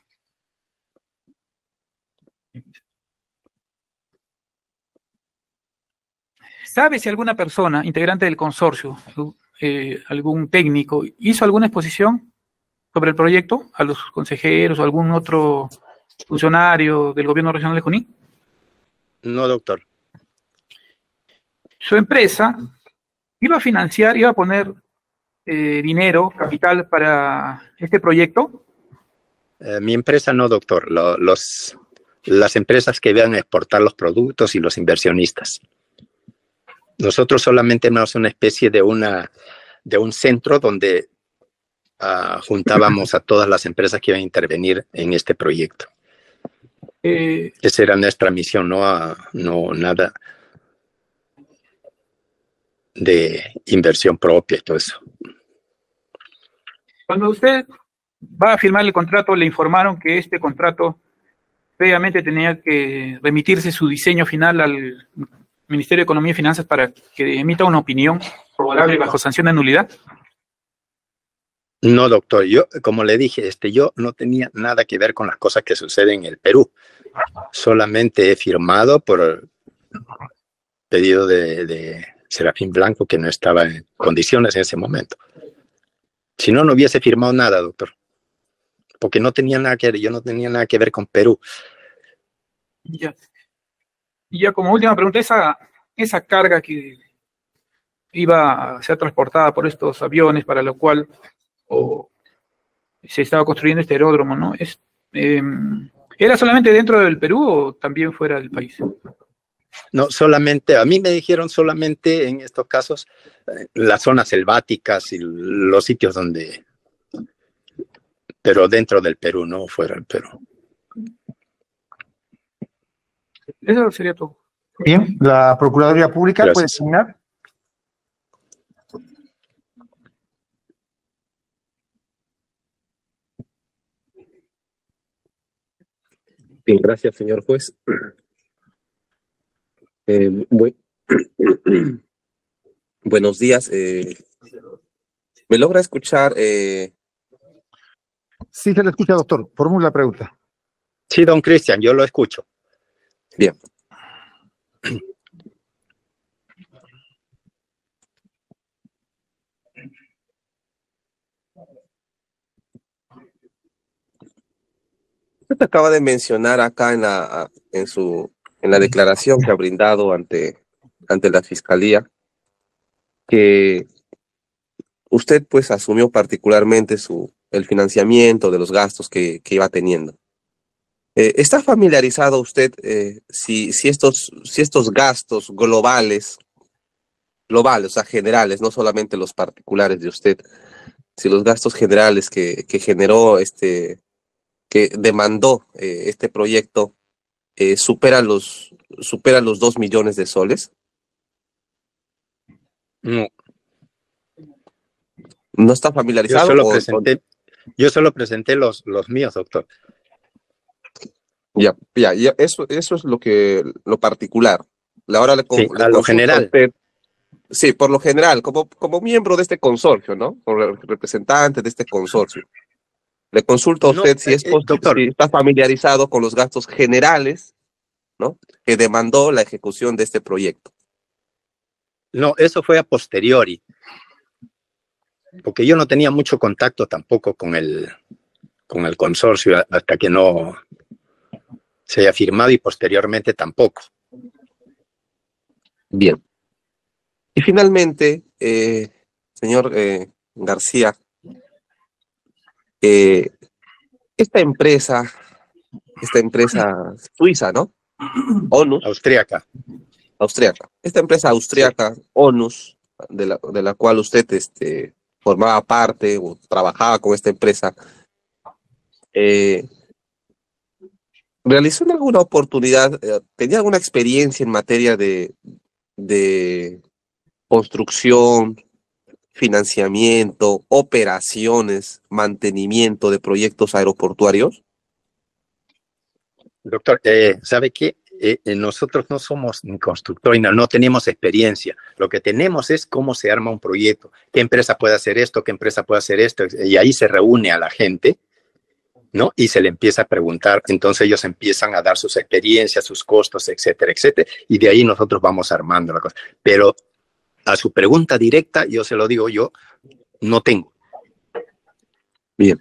¿Sabe si alguna persona, integrante del consorcio, algún técnico, hizo alguna exposición sobre el proyecto a los consejeros o algún otro funcionario del gobierno regional de Junín? No, doctor. su empresa iba a financiar, iba a poner dinero, capital para este proyecto. Mi empresa no, doctor. Las empresas que vean exportar los productos y los inversionistas. Nosotros solamente éramos una especie de un centro donde juntábamos a todas las empresas que iban a intervenir en este proyecto. Esa era nuestra misión, no nada de inversión propia y todo eso. Cuando usted va a firmar el contrato, le informaron que este contrato previamente tenía que remitirse su diseño final al Ministerio de Economía y Finanzas para que emita una opinión favorable bajo sanción de nulidad. No, doctor, yo, como le dije, yo no tenía nada que ver con las cosas que suceden en el Perú. Solamente he firmado por pedido de Serafín Blanco, que no estaba en condiciones en ese momento. Si no, no hubiese firmado nada, doctor. Porque no tenía nada que ver, yo no tenía nada que ver con Perú. Ya. Y ya como última pregunta, esa carga que iba a ser transportada por estos aviones, para lo cual se estaba construyendo este aeródromo, ¿no? ¿Era solamente dentro del Perú o también fuera del país? No, solamente, a mí me dijeron solamente en estos casos las zonas selváticas y los sitios donde, pero dentro del Perú, no fuera del Perú. Eso sería todo. Bien, la Procuraduría Pública puede terminar. Bien, gracias, señor juez. Buenos días. ¿Me logra escuchar? Sí, se le escucha, doctor. Formula la pregunta. Sí, don Cristian, yo lo escucho. Bien. Usted acaba de mencionar acá en la declaración que ha brindado ante la Fiscalía que usted pues asumió particularmente el financiamiento de los gastos que iba teniendo. ¿Está familiarizado usted si estos gastos globales, o sea, generales, no solamente los particulares de usted, si los gastos generales que generó que demandó este proyecto superan los 2 millones de soles? No. ¿No está familiarizado? Yo solo presenté los míos, doctor. Ya, eso es lo particular. Ahora a lo general. Sí, por lo general, como miembro de este consorcio, ¿no? Como representante de este consorcio. Le consulto a usted si está familiarizado con los gastos generales, ¿no? Que demandó la ejecución de este proyecto. No, eso fue a posteriori. Porque yo no tenía mucho contacto tampoco con el consorcio hasta que no se haya firmado y posteriormente tampoco. Bien. Y finalmente, señor García, esta empresa suiza, ¿no? ONUS. Austríaca. Esta empresa austríaca, sí. ONUS, de la cual usted formaba parte o trabajaba con esta empresa, ¿realizó en alguna oportunidad, tenía alguna experiencia en materia de construcción, financiamiento, operaciones, mantenimiento de proyectos aeroportuarios? Doctor, ¿sabe qué? Nosotros no somos ni constructores, no tenemos experiencia. Lo que tenemos es cómo se arma un proyecto, qué empresa puede hacer esto, qué empresa puede hacer esto, y ahí se reúne a la gente, ¿no? Y se le empieza a preguntar, entonces ellos empiezan a dar sus experiencias, sus costos, etcétera, etcétera, y de ahí nosotros vamos armando la cosa. Pero a su pregunta directa, yo se lo digo, yo no tengo. Bien.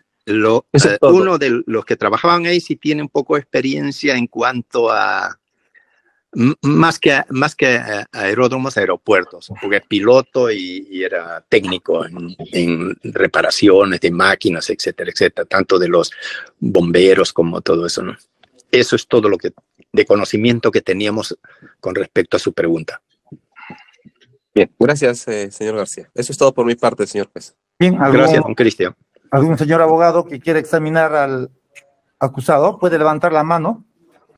Uno de los que trabajaban ahí sí tiene un poco de experiencia en cuanto a Más que aeródromos, aeropuertos, porque piloto y era técnico en reparaciones de máquinas, etcétera, etcétera, tanto de los bomberos como todo eso, ¿no? Eso es todo lo que de conocimiento que teníamos con respecto a su pregunta. Bien, gracias, señor García. Eso es todo por mi parte, señor juez. Bien, Gracias, don Cristian. ¿Algún señor abogado que quiera examinar al acusado? ¿Puede levantar la mano?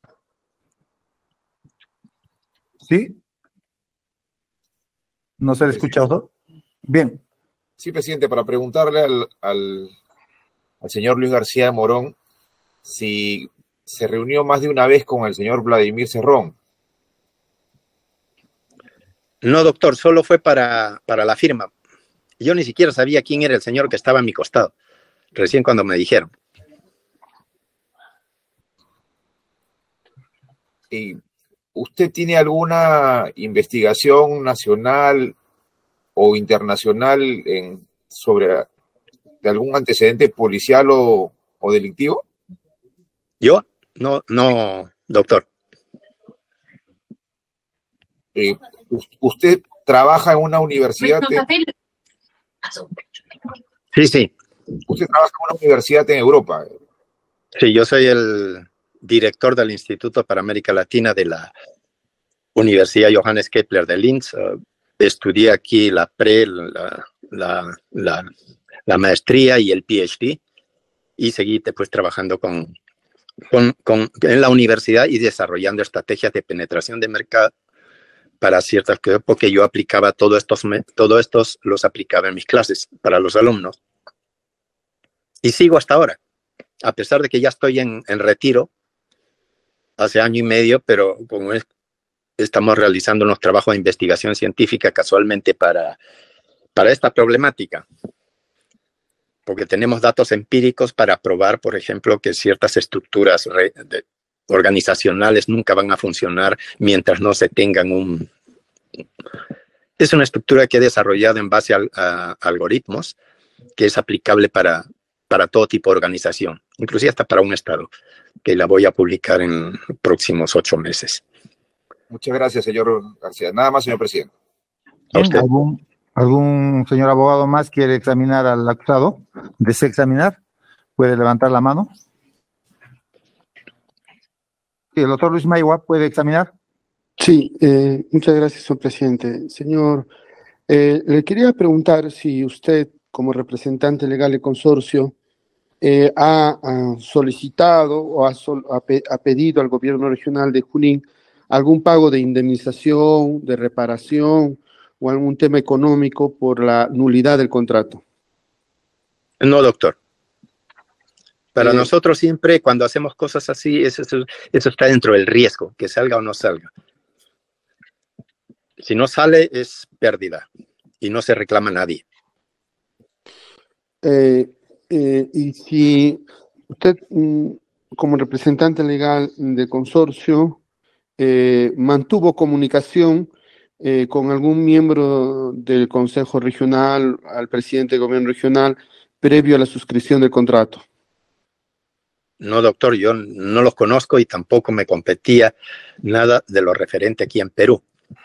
¿Sí? ¿No se le escucha? Bien. Sí, presidente, para preguntarle al señor Luis García Morón si se reunió más de una vez con el señor Vladimir Cerrón. No, doctor, solo fue para la firma. Yo ni siquiera sabía quién era el señor que estaba a mi costado, recién cuando me dijeron. ¿Y usted tiene alguna investigación nacional o internacional sobre de algún antecedente policial o delictivo? ¿Yo? No, doctor. ¿Usted trabaja en una universidad? Sí. ¿Usted trabaja en una universidad en Europa? Sí, yo soy el director del Instituto para América Latina de la Universidad Johannes Kepler de Linz. Estudié aquí la maestría y el PhD y seguí después trabajando en la universidad y desarrollando estrategias de penetración de mercado para ciertas cosas, porque yo aplicaba todos estos los aplicaba en mis clases para los alumnos. Y sigo hasta ahora, a pesar de que ya estoy en retiro hace año y medio, pero como estamos realizando unos trabajos de investigación científica casualmente para esta problemática, porque tenemos datos empíricos para probar, por ejemplo, que ciertas estructuras organizacionales nunca van a funcionar mientras no se tengan Es una estructura que he desarrollado en base a algoritmos que es aplicable para todo tipo de organización, inclusive hasta para un Estado, que la voy a publicar en los próximos 8 meses. Muchas gracias, señor García. Nada más, señor presidente. ¿Algún señor abogado más quiere examinar al acusado? ¿Desea examinar? ¿Puede levantar la mano? Sí, el doctor Luis Maywa puede examinar. Sí, muchas gracias, señor presidente. Señor, le quería preguntar si usted, como representante legal del consorcio, ha solicitado o ha pedido al gobierno regional de Junín algún pago de indemnización, de reparación o algún tema económico por la nulidad del contrato. No, doctor. Para nosotros siempre, cuando hacemos cosas así, eso está dentro del riesgo, que salga o no salga. Si no sale, es pérdida y no se reclama a nadie. Y si usted, como representante legal del consorcio, mantuvo comunicación con algún miembro del Consejo Regional, al presidente del gobierno regional, previo a la suscripción del contrato. No, doctor, yo no los conozco y tampoco me competía nada de lo referente aquí en Perú.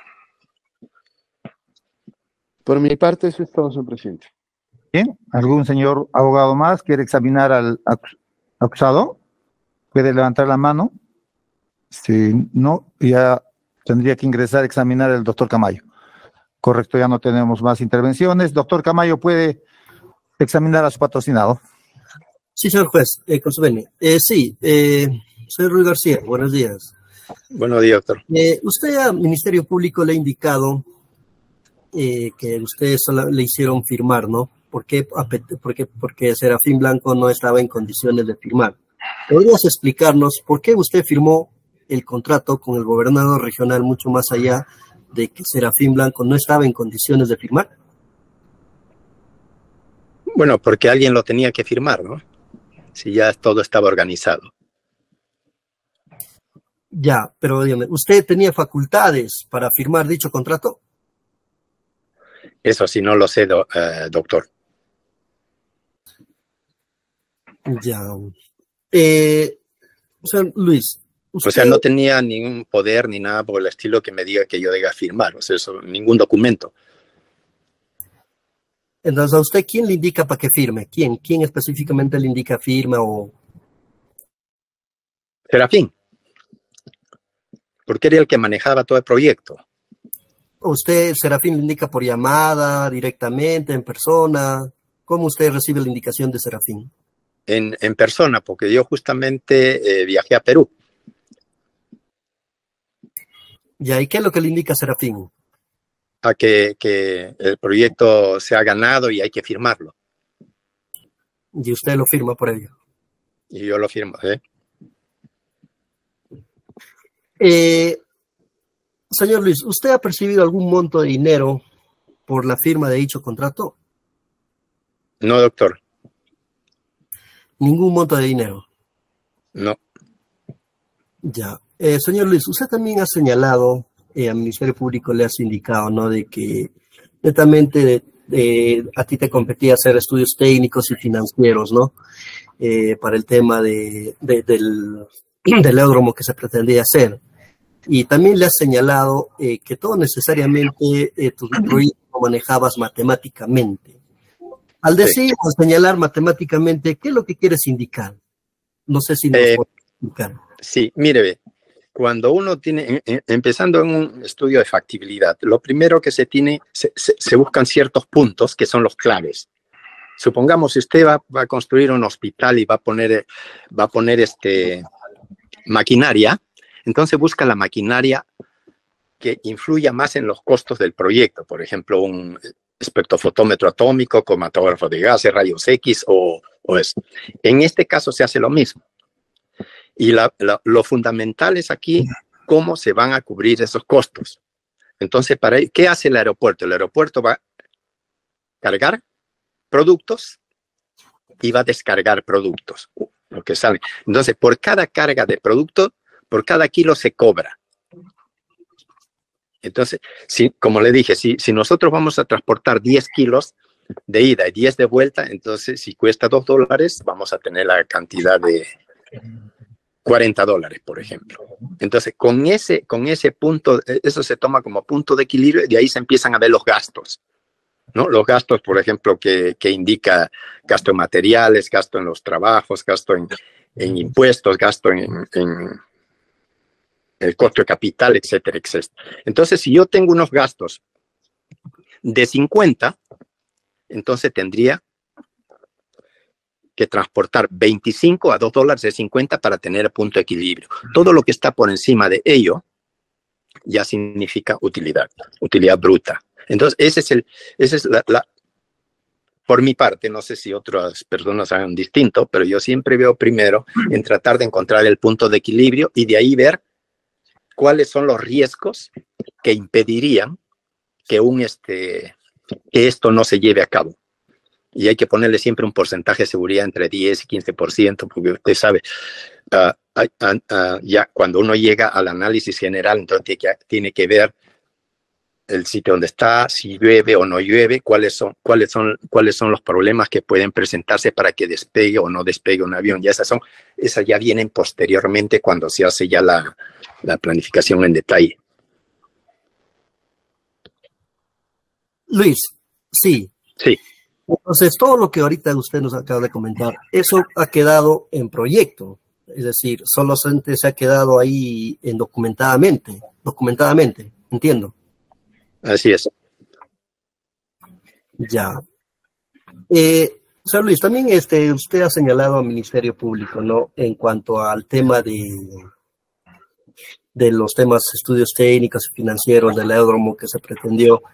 Por mi parte, eso es todo, señor presidente. Bien, ¿algún señor abogado más quiere examinar al acusado? ¿Puede levantar la mano? Si no, ya tendría que ingresar a examinar el doctor Camayo. Correcto, ya no tenemos más intervenciones. Doctor Camayo, ¿puede examinar a su patrocinado? Sí, señor juez, con su venia. Sí, soy Ruy García, buenos días. Buenos días, doctor. Usted al Ministerio Público le ha indicado que ustedes solo le hicieron firmar, ¿no? ¿Por qué? Porque Serafín Blanco no estaba en condiciones de firmar. ¿Podrías explicarnos por qué usted firmó el contrato con el gobernador regional mucho más allá de que Serafín Blanco no estaba en condiciones de firmar? Bueno, porque alguien lo tenía que firmar, ¿no? Si ya todo estaba organizado. Ya, pero dígame, ¿usted tenía facultades para firmar dicho contrato? Eso sí, no lo sé, doctor. Ya. Señor Luis, O sea, no tenía ningún poder ni nada por el estilo que me diga que yo deba firmar, o sea, eso, ningún documento. Entonces, ¿a usted quién le indica para que firme? ¿Quién específicamente le indica firma o...? Serafín, porque era el que manejaba todo el proyecto. ¿Usted, Serafín, le indica por llamada, directamente, en persona? ¿Cómo usted recibe la indicación de Serafín? En persona, porque yo justamente viajé a Perú. Ya, ¿y qué es lo que le indica Serafín? A que el proyecto se ha ganado y hay que firmarlo. Y usted lo firma por ello. Y yo lo firmo, Señor Luis, ¿usted ha percibido algún monto de dinero por la firma de dicho contrato? No, doctor. ¿Ningún monto de dinero? No. Ya. Señor Luis, usted también ha señalado, al Ministerio Público le has indicado, ¿no?, de que netamente a ti te competía hacer estudios técnicos y financieros, ¿no?, para el tema del aeródromo que se pretendía hacer. Y también le has señalado que todo necesariamente tu proyecto lo manejabas matemáticamente. Al decir o señalar matemáticamente, ¿qué es lo que quieres indicar? No sé si nos puedes explicar. Sí, mire, cuando uno tiene, empezando en un estudio de factibilidad, lo primero que se tiene, se buscan ciertos puntos que son los claves. Supongamos si usted va a construir un hospital y va a poner maquinaria, entonces busca la maquinaria que influya más en los costos del proyecto. Por ejemplo, un espectrofotómetro atómico, cromatógrafo de gases, rayos X o eso. En este caso se hace lo mismo. Y lo fundamental es aquí cómo se van a cubrir esos costos. Entonces, ¿qué hace el aeropuerto? El aeropuerto va a cargar productos y va a descargar productos, lo que sale. Entonces, por cada carga de producto, por cada kilo se cobra. Entonces, como le dije, si nosotros vamos a transportar 10 kilos de ida y 10 de vuelta, entonces si cuesta $2, vamos a tener la cantidad de $40, por ejemplo. Entonces, con ese punto, eso se toma como punto de equilibrio y de ahí se empiezan a ver los gastos, ¿no? Los gastos, por ejemplo, que indica gasto en materiales, gasto en los trabajos, gasto en impuestos, gasto en el costo de capital, etcétera, etcétera. Entonces, si yo tengo unos gastos de 50, entonces tendría que transportar 25 a $2 de 50 para tener el punto de equilibrio. Todo lo que está por encima de ello ya significa utilidad bruta. Entonces, esa es por mi parte, no sé si otras personas hagan distinto, pero yo siempre veo primero en tratar de encontrar el punto de equilibrio y de ahí ver cuáles son los riesgos que impedirían que esto no se lleve a cabo. Y hay que ponerle siempre un porcentaje de seguridad entre 10 y 15%, porque usted sabe, ya cuando uno llega al análisis general, entonces tiene que ver el sitio donde está, si llueve o no llueve, cuáles son los problemas que pueden presentarse para que despegue o no despegue un avión. Ya esas ya vienen posteriormente cuando se hace ya la planificación en detalle. Luis, sí. Sí. Entonces, todo lo que ahorita usted nos acaba de comentar, eso ha quedado en proyecto. Es decir, solamente se ha quedado ahí documentadamente, entiendo. Así es. Ya. Señor Luis, también usted ha señalado al Ministerio Público, ¿no?, en cuanto al tema de los temas estudios técnicos y financieros del aeródromo que se pretendió.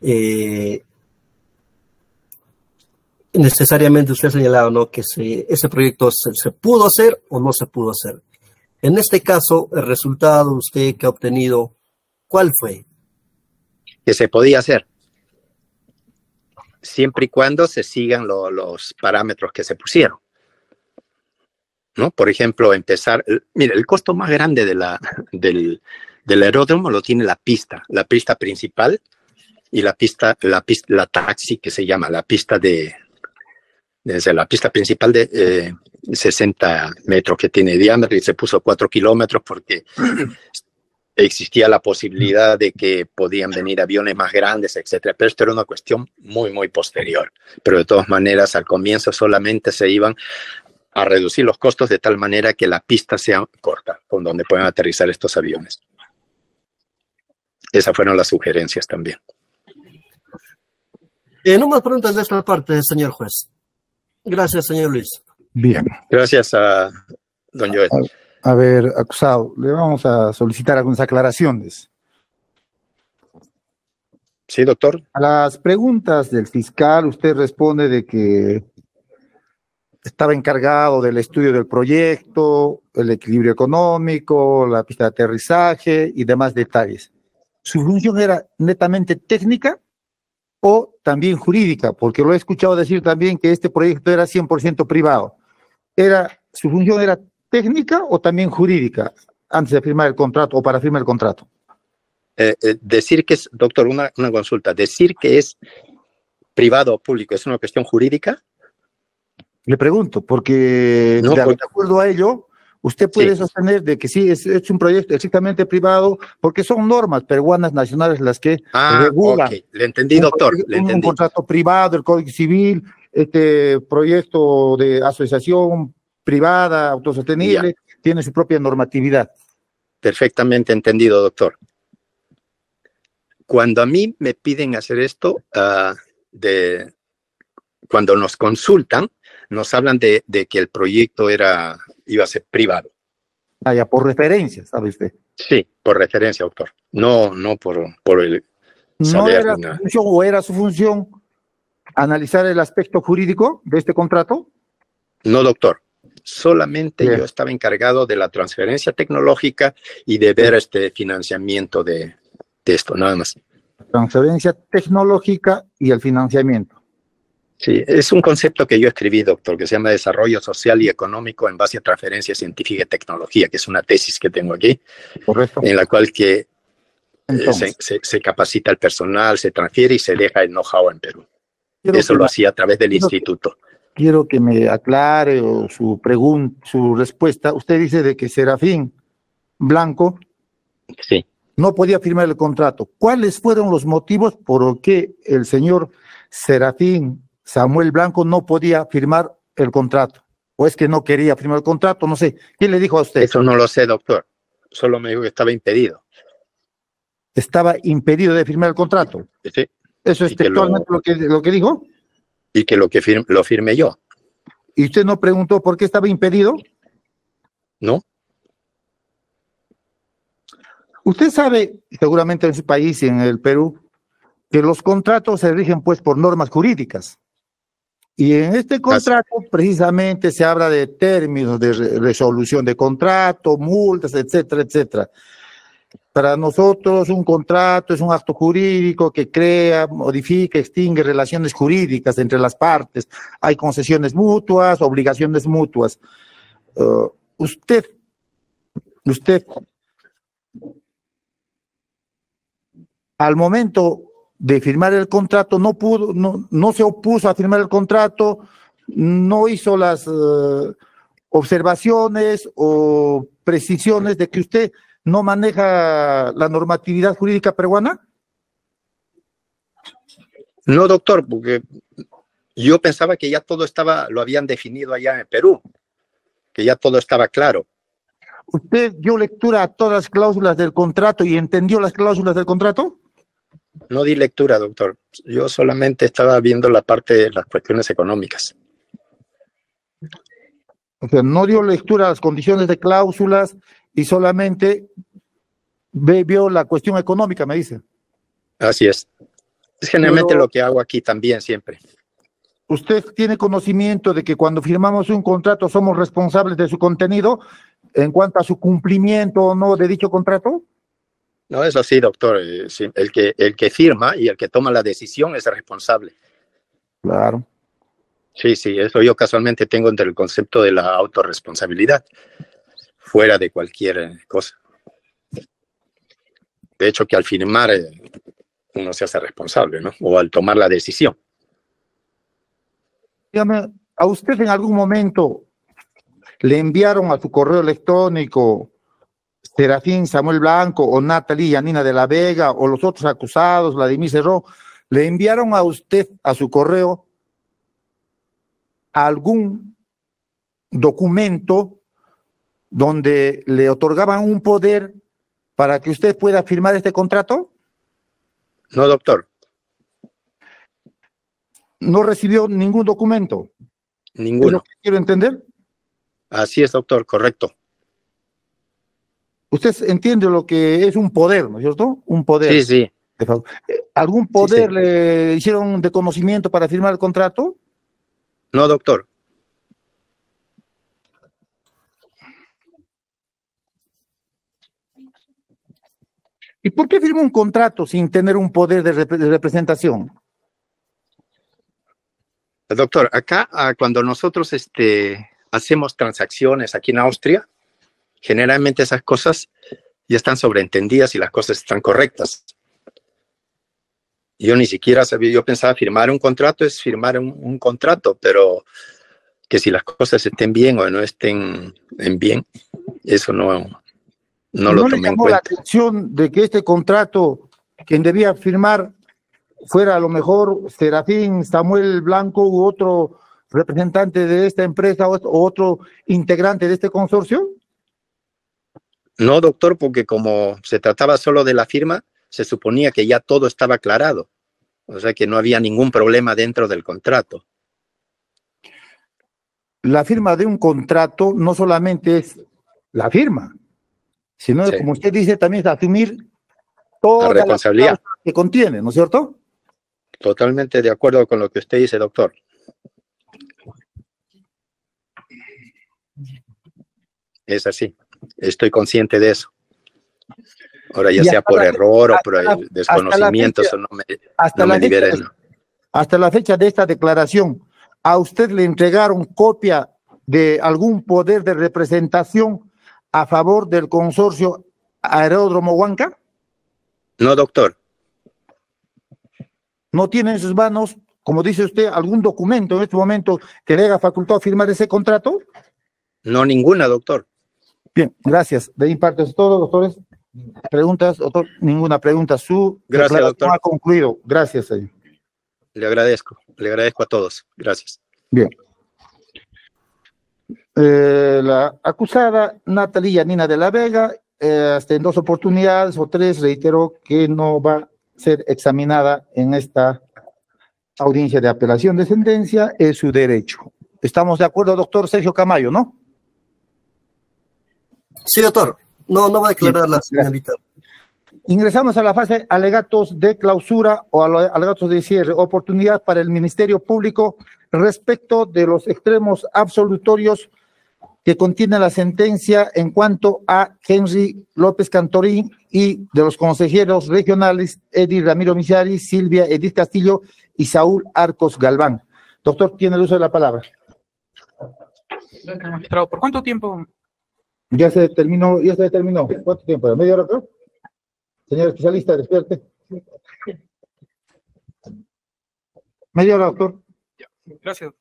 Necesariamente usted ha señalado, ¿no?, que ese proyecto se pudo hacer o no se pudo hacer. En este caso, el resultado usted que ha obtenido, ¿cuál fue? Que se podía hacer, siempre y cuando se sigan los parámetros que se pusieron, ¿no? Por ejemplo, mire, el costo más grande del aeródromo lo tiene la pista principal y la taxi que se llama, la pista de desde la pista principal de 60 metros que tiene diámetro y se puso 4 kilómetros porque existía la posibilidad de que podían venir aviones más grandes, etcétera. Pero esto era una cuestión muy, muy posterior. Pero de todas maneras, al comienzo solamente se iban a reducir los costos de tal manera que la pista sea corta, con donde puedan aterrizar estos aviones. Esas fueron las sugerencias también. No más preguntas de esta parte, señor juez. Gracias, señor Luis. Bien. Gracias a don Joel. A ver, acusado, le vamos a solicitar algunas aclaraciones. Sí, doctor. A las preguntas del fiscal, usted responde de que estaba encargado del estudio del proyecto, el equilibrio económico, la pista de aterrizaje y demás detalles. ¿Su función era netamente técnica o también jurídica? Porque lo he escuchado decir también que este proyecto era 100% privado. ¿Su función era técnica o también jurídica antes de firmar el contrato o para firmar el contrato? Decir que es, doctor, una consulta, decir que es privado o público, ¿es una cuestión jurídica? Le pregunto, porque no, de acuerdo a ello, usted puede sostener de que sí, es un proyecto estrictamente privado, porque son normas peruanas nacionales las que regulan. Okay. Le entendí, doctor. Un contrato privado, el Código Civil, este proyecto de asociación privada, autosostenible, tiene su propia normatividad. Perfectamente entendido, doctor. Cuando a mí me piden hacer esto, cuando nos consultan, nos hablan de que el proyecto iba a ser privado. Ah, ya, por referencia, ¿sabe usted? Sí, por referencia, doctor. No por el saber. ¿No era su función o era su función analizar el aspecto jurídico de este contrato? No, doctor. Solamente yo estaba encargado de la transferencia tecnológica y de ver este financiamiento de esto, nada más. Transferencia tecnológica y el financiamiento. Sí, es un concepto que yo escribí, doctor, que se llama Desarrollo Social y Económico en base a transferencia científica y tecnología, que es una tesis que tengo aquí. Correcto. En la cual que se capacita el personal, se transfiere y se deja el know-how en Perú. Eso lo hacía a través del instituto. Quiero que me aclare su respuesta. Usted dice de que Serafín Blanco no podía firmar el contrato. ¿Cuáles fueron los motivos por qué el señor Serafín Samuel Blanco no podía firmar el contrato? ¿O es que no quería firmar el contrato? No sé. ¿Quién le dijo a usted? Eso no lo sé, doctor. Solo me dijo que estaba impedido. ¿Estaba impedido de firmar el contrato? Sí. ¿Eso es textualmente lo que dijo? Y que lo firme yo. ¿Y usted no preguntó por qué estaba impedido? No. Usted sabe, seguramente en su país y en el Perú, que los contratos se rigen pues por normas jurídicas. Y en este contrato precisamente se habla de términos de resolución de contrato, multas, etcétera, etcétera. Para nosotros un contrato es un acto jurídico que crea, modifica, extingue relaciones jurídicas entre las partes. Hay concesiones mutuas, obligaciones mutuas. Usted, al momento de firmar el contrato no se opuso a firmar el contrato, no hizo las observaciones o precisiones de que usted no maneja la normatividad jurídica peruana. No, doctor, porque yo pensaba que ya todo lo habían definido allá en Perú, que ya todo estaba claro. ¿Usted dio lectura a todas las cláusulas del contrato y entendió las cláusulas del contrato? No di lectura, doctor. Yo solamente estaba viendo la parte de las cuestiones económicas. O sea, no dio lectura a las condiciones de cláusulas y solamente vio la cuestión económica, me dice. Así es. Es generalmente lo que hago aquí también, siempre. ¿Usted tiene conocimiento de que cuando firmamos un contrato somos responsables de su contenido en cuanto a su cumplimiento o no de dicho contrato? No, eso sí, doctor. Sí, el que firma y el que toma la decisión es el responsable. Claro. Sí, eso yo casualmente tengo entre el concepto de la autorresponsabilidad, fuera de cualquier cosa. De hecho, que al firmar uno se hace responsable, ¿no? O al tomar la decisión. Dígame, ¿A usted en algún momento le enviaron a su correo electrónico Serafín Samuel Blanco o Natalie Yanina de la Vega o los otros acusados, Vladimir Cerrón, le enviaron a usted a su correo algún documento donde le otorgaban un poder para que usted pueda firmar este contrato? No, doctor. ¿No recibió ningún documento? Ninguno. ¿Es lo que quiero entender? Así es, doctor, correcto. Usted entiende lo que es un poder, ¿no es cierto? Un poder. Sí, sí. ¿Algún poder Sí. le hicieron de conocimiento para firmar el contrato? No, doctor. ¿Y por qué firmó un contrato sin tener un poder de representación? Doctor, acá cuando nosotros hacemos transacciones aquí en Austria, generalmente esas cosas ya están sobreentendidas y las cosas están correctas. Yo ni siquiera sabía, yo pensaba firmar un contrato es firmar un contrato, pero que si las cosas estén bien o no estén bien, eso no lo tomé en ¿No le llamó cuenta. la atención de que este contrato, quien debía firmar, fuera a lo mejor Serafín Samuel Blanco u otro representante de esta empresa o otro integrante de este consorcio? No, doctor, porque como se trataba solo de la firma, se suponía que ya todo estaba aclarado. O sea que no había ningún problema dentro del contrato. La firma de un contrato no solamente es la firma, sino, Sí. como usted dice, también es asumir La toda la responsabilidad. que contiene, ¿no es cierto? Totalmente de acuerdo con lo que usted dice, doctor. Es así. Estoy consciente de eso. Ahora, ya Y sea hasta por la- error o hasta por la- el desconocimiento, hasta eso hasta no la me fecha libera. de- hasta la fecha de esta declaración, ¿a usted le entregaron copia de algún poder de representación a favor del consorcio Aeródromo Huanca? No, doctor. ¿No tiene en sus manos, como dice usted, algún documento en este momento que le haga facultad a firmar ese contrato? No, ninguna, doctor. Bien, gracias. De mi parte es todo, doctores. ¿Preguntas, doctor? Ninguna pregunta. Su Gracias, declaración doctor. ha concluido. Gracias, señor. Le agradezco a todos. Gracias. Bien. La acusada Natalie Yanina de la Vega, hasta en 2 oportunidades o 3, reiteró que no va a ser examinada en esta audiencia de apelación de sentencia, es su derecho. ¿Estamos de acuerdo, doctor Sergio Camayo, no? Sí, doctor. No va a declarar la señorita. Ingresamos a la fase alegatos de clausura o alegatos de cierre. Oportunidad para el Ministerio Público respecto de los extremos absolutorios que contiene la sentencia en cuanto a Henry López Cantorín y de los consejeros regionales Edith Ramiro Michari, Silvia Edith Castillo y Saúl Arcos Galván. Doctor, tiene el uso de la palabra. Gracias, magistrado. ¿Por cuánto tiempo? Ya se terminó. ¿Cuánto tiempo? ¿Media hora, creo? Señor especialista, despierte. Media hora, doctor. Gracias.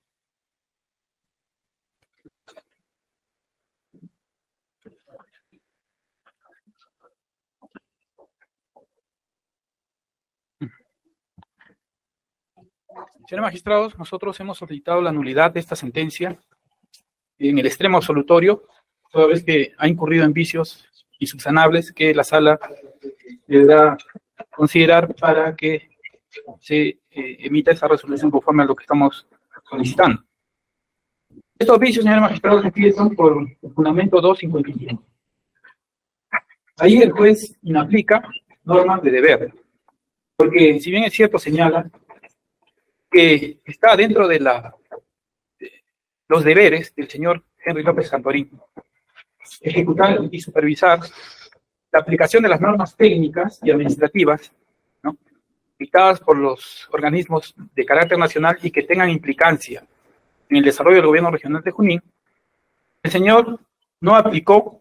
Señores magistrados, nosotros hemos solicitado la nulidad de esta sentencia en el extremo absolutorio, toda vez que ha incurrido en vicios insubsanables que la sala deberá considerar para que se emita esa resolución conforme a lo que estamos solicitando. Estos vicios, señores magistrados, empiezan por el fundamento 255. Ahí el juez inaplica normas de deber, porque si bien es cierto, señala que está dentro de los deberes del señor Henry López Cantorín ejecutar y supervisar la aplicación de las normas técnicas y administrativas, ¿no?, dictadas por los organismos de carácter nacional y que tengan implicancia en el desarrollo del gobierno regional de Junín. El señor no aplicó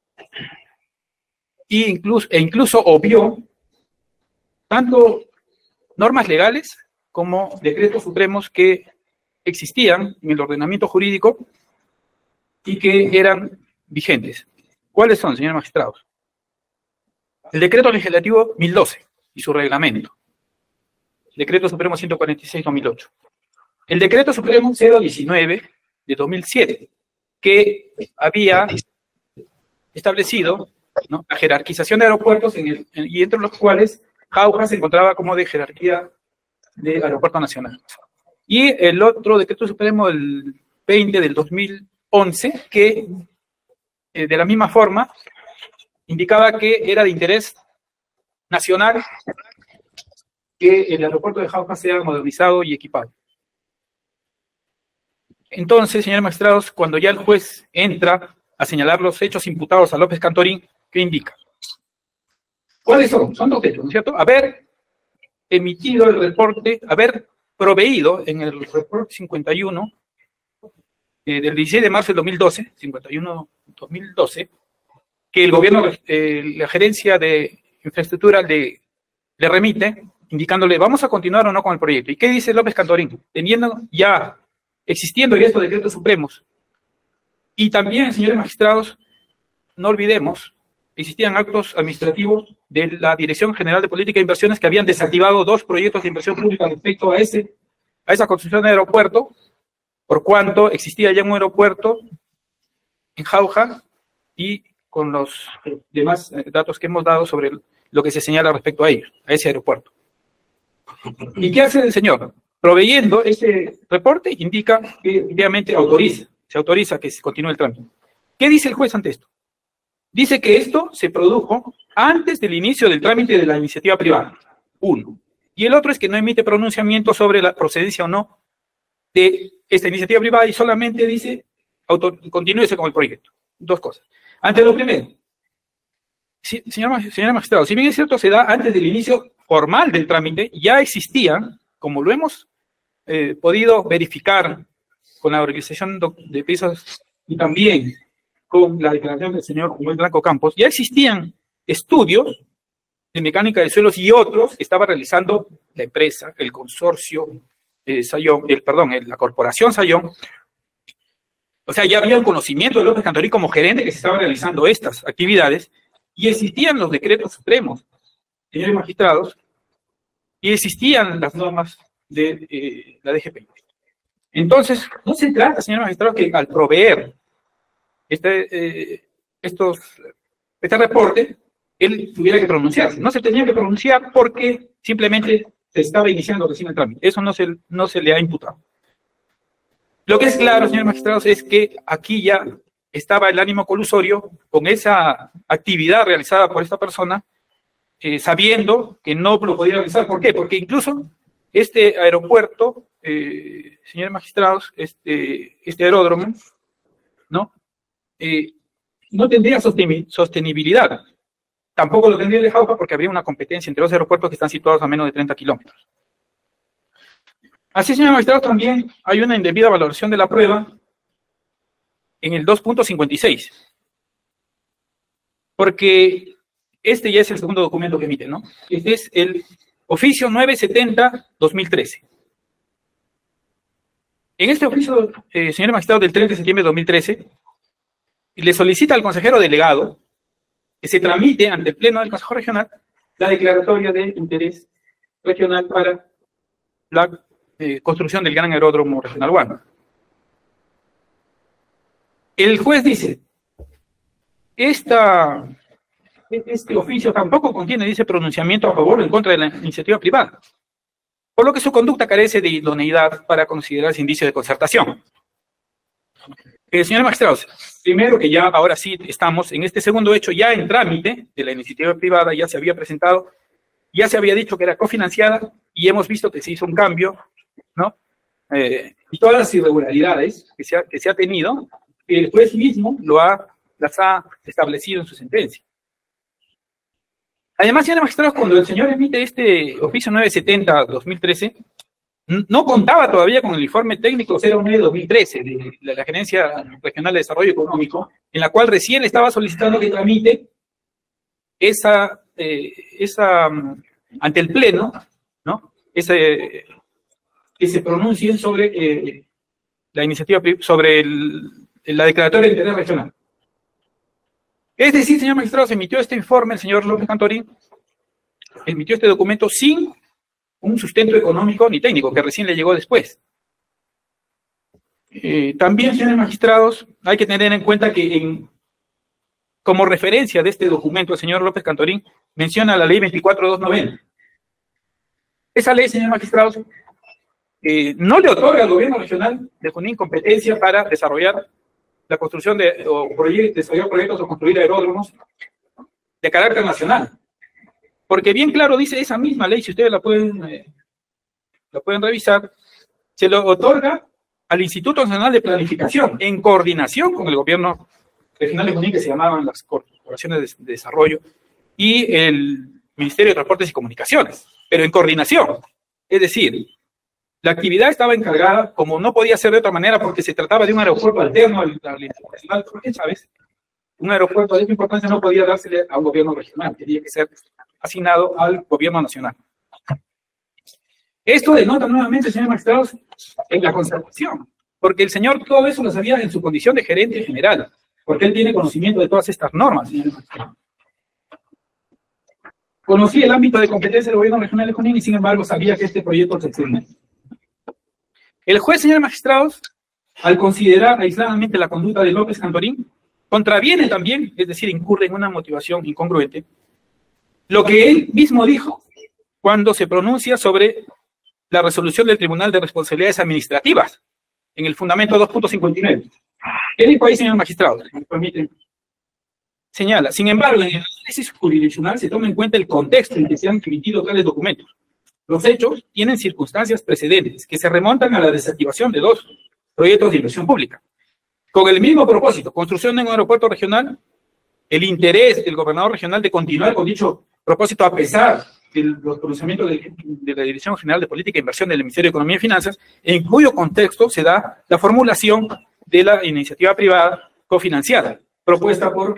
e incluso obvió tanto normas legales como decretos supremos que existían en el ordenamiento jurídico y que eran vigentes. ¿Cuáles son, señores magistrados? El Decreto Legislativo 1012 y su reglamento. El Decreto Supremo 146-2008. El Decreto Supremo 019 de 2007, que había establecido, ¿no?, la jerarquización de aeropuertos y entre los cuales Jauja se encontraba como de jerarquía de aeropuerto nacional. Y el otro Decreto Supremo, el 20 del 2011, que de la misma forma indicaba que era de interés nacional que el aeropuerto de Jauja sea modernizado y equipado. Entonces, señores magistrados, cuando ya el juez entra a señalar los hechos imputados a López Cantorín, ¿qué indica? ¿Cuáles son? Son dos hechos, ¿no es cierto? Haber emitido el reporte, haber proveído en el reporte 51 del 16 de marzo del 2012, 51-2012, que el gobierno, la gerencia de infraestructura le remite, indicándole, vamos a continuar o no con el proyecto. ¿Y qué dice López Cantorín? Existiendo ya estos decretos supremos. Y también, señores magistrados, no olvidemos, existían actos administrativos de la Dirección General de Política de Inversiones que habían desactivado 2 proyectos de inversión pública respecto a esa construcción de aeropuerto, por cuanto existía ya un aeropuerto en Jauja y con los demás datos que hemos dado sobre lo que se señala respecto a ellos, a ese aeropuerto. ¿Y qué hace el señor? Proveyendo ese reporte, indica que efectivamente se autoriza que se continúe el trámite. ¿Qué dice el juez ante esto? Dice que esto se produjo antes del inicio del trámite de la iniciativa privada, uno. Y el otro es que no emite pronunciamiento sobre la procedencia o no de esta iniciativa privada y solamente dice, continúese con el proyecto. 2 cosas. Ante lo primero, señora magistrado, si bien es cierto, se da antes del inicio formal del trámite, ya existían, como lo hemos podido verificar con la organización de pisos y también con la declaración del señor Juan Blanco Campos, ya existían estudios de mecánica de suelos y otros que estaba realizando la empresa, el consorcio Sayón, la corporación Sayón. O sea, ya había un conocimiento de López Cantorín como gerente que se estaban realizando estas actividades y existían los decretos supremos, señores magistrados, y existían las normas de la DGP. Entonces, no se trata, señor magistrado, que al proveer este reporte, él tuviera que pronunciarse. No se tenía que pronunciar porque simplemente se estaba iniciando recién el trámite. Eso no se le ha imputado. Lo que es claro, señores magistrados, es que aquí ya estaba el ánimo colusorio con esa actividad realizada por esta persona, sabiendo que no lo podía realizar. ¿Por qué? Porque incluso este aeropuerto, señores magistrados, este aeródromo, ¿no? No tendría sostenibilidad. Tampoco lo tendría el de Jauja porque habría una competencia entre 2 aeropuertos que están situados a menos de 30 kilómetros. Así, señor magistrado, también hay una indebida valoración de la prueba en el 2.56. Porque este ya es el segundo documento que emite, ¿no? Este es el oficio 970-2013. En este oficio, señor magistrado, del 3 de septiembre de 2013, le solicita al consejero delegado que se tramite ante el Pleno del Consejo Regional la declaratoria de interés regional para la construcción del gran aeródromo regional Huánuco. El juez dice, este oficio tampoco contiene, dice, pronunciamiento a favor o en contra de la iniciativa privada, por lo que su conducta carece de idoneidad para considerarse indicio de concertación. Señores magistrados, primero que ya ahora sí estamos en este segundo hecho ya en trámite de la iniciativa privada, ya se había presentado, ya se había dicho que era cofinanciada y hemos visto que se hizo un cambio, ¿no? Y todas las irregularidades que se ha tenido, el juez mismo las ha establecido en su sentencia. Además, señores magistrados, cuando el señor emite este oficio 970-2013, no contaba todavía con el informe técnico 09-2013 de la Gerencia Regional de Desarrollo Económico, en la cual recién le estaba solicitando que tramite ante el Pleno, ¿no? Que se pronuncien sobre la iniciativa sobre la declaratoria de interés regional. Es decir, señor magistrado, se emitió este informe, el señor López Cantorín emitió este documento sin un sustento económico ni técnico, que recién le llegó después. También, señores magistrados, hay que tener en cuenta que como referencia de este documento, el señor López Cantorín menciona la ley 24.290. Esa ley, señores magistrados, no le otorga al gobierno regional de Junín competencia para desarrollar la construcción desarrollar proyectos o construir aeródromos de carácter nacional. Porque bien claro dice esa misma ley, si ustedes la pueden revisar, se lo otorga al Instituto Nacional de Planificación, en coordinación con el gobierno regional de Junín, que se llamaban las Corporaciones de Desarrollo, y el Ministerio de Transportes y Comunicaciones, pero en coordinación. Es decir, la actividad estaba encargada, como no podía ser de otra manera, porque se trataba de un aeropuerto alterno al internacional, porque, ¿sabes? Un aeropuerto de esa importancia no podía dársele a un gobierno regional, tenía que ser asignado al gobierno nacional. Esto denota nuevamente, señores magistrados, en la conservación, porque el señor todo eso lo sabía en su condición de gerente general, porque él tiene conocimiento de todas estas normas, señores magistrados. Conocía el ámbito de competencia del gobierno regional de Junín y, sin embargo, sabía que este proyecto se extendía. El juez, señores magistrados, al considerar aisladamente la conducta de López Cantorín, contraviene también, es decir, incurre en una motivación incongruente, lo que él mismo dijo cuando se pronuncia sobre la resolución del Tribunal de Responsabilidades Administrativas, en el fundamento 2.59. ¿Qué dijo ahí, señor magistrado? Si me permiten. Señala, sin embargo, en el análisis jurisdiccional se toma en cuenta el contexto en que se han emitido tales documentos. Los hechos tienen circunstancias precedentes que se remontan a la desactivación de 2 proyectos de inversión pública. Con el mismo propósito, construcción de un aeropuerto regional, el interés del gobernador regional de continuar con dicho propósito a pesar de los pronunciamientos de la Dirección General de Política e Inversión del Ministerio de Economía y Finanzas, en cuyo contexto se da la formulación de la iniciativa privada cofinanciada, propuesta por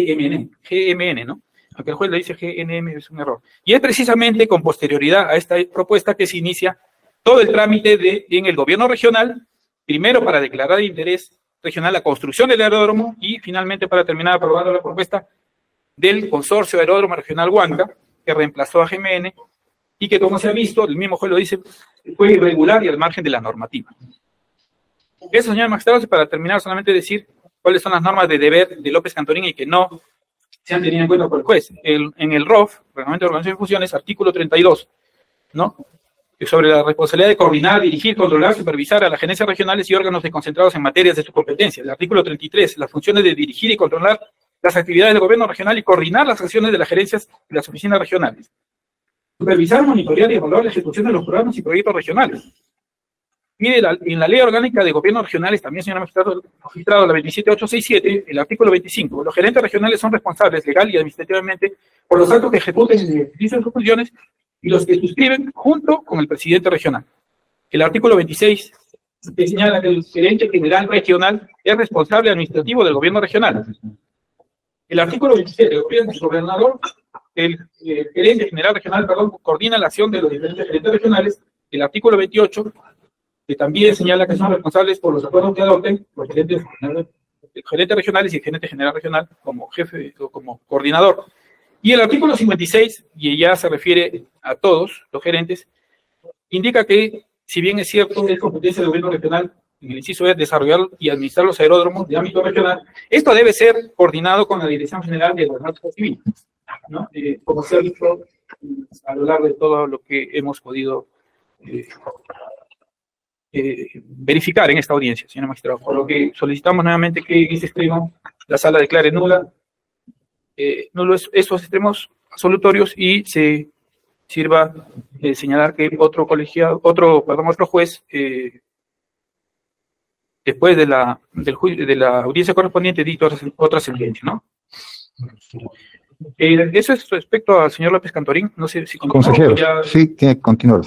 GMN, ¿no? Aunque el juez le dice GNM, es un error. Y es precisamente con posterioridad a esta propuesta que se inicia todo el trámite en el gobierno regional, primero para declarar de interés regional la construcción del aeródromo y finalmente para terminar aprobando la propuesta del consorcio aeródromo regional Huanca, que reemplazó a GMN y que, como se ha visto, el mismo juez lo dice, fue irregular y al margen de la normativa. Eso, señor magistrado, para terminar solamente decir cuáles son las normas de deber de López Cantorín y que no se han tenido en cuenta por el juez. En el ROF, Reglamento de Organización y Funciones, artículo 32, ¿no? Sobre la responsabilidad de coordinar, dirigir, controlar, supervisar a las gerencias regionales y órganos desconcentrados en materias de su competencia. El artículo 33, las funciones de dirigir y controlar las actividades del gobierno regional y coordinar las acciones de las gerencias y las oficinas regionales. Supervisar, monitorear y evaluar la ejecución de los programas y proyectos regionales. Y en la Ley Orgánica de Gobiernos Regionales, también, señor magistrado, la 27867, el artículo 25, los gerentes regionales son responsables legal y administrativamente por los actos que ejecuten en el ejercicio de sus funciones y los que suscriben junto con el presidente regional. El artículo 26 señala que el gerente general regional es responsable administrativo del gobierno regional. El artículo 27, el gobernador, el gerente general regional, coordina la acción de los diferentes gerentes regionales. El artículo 28, que también señala que son responsables por los acuerdos que adopten los gerentes regionales y el gerente general regional como jefe o como coordinador. Y el artículo 56, y ya se refiere a todos los gerentes, indica que, si bien es cierto, es competencia del gobierno regional, en el inciso es desarrollar y administrar los aeródromos de ámbito regional, esto debe ser coordinado con la Dirección General de Gobernanza Civil, ¿no? Como se ha visto a lo largo de todo lo que hemos podido verificar en esta audiencia, señor magistrado, por lo que solicitamos nuevamente que en este extremo la sala declare nulos esos extremos absolutorios y se sirva señalar que otro juez, después de la audiencia correspondiente, dictó otra sentencia, ¿no? Eso es respecto al señor López Cantorín. No sé si consejero, sí, tiene que continuar.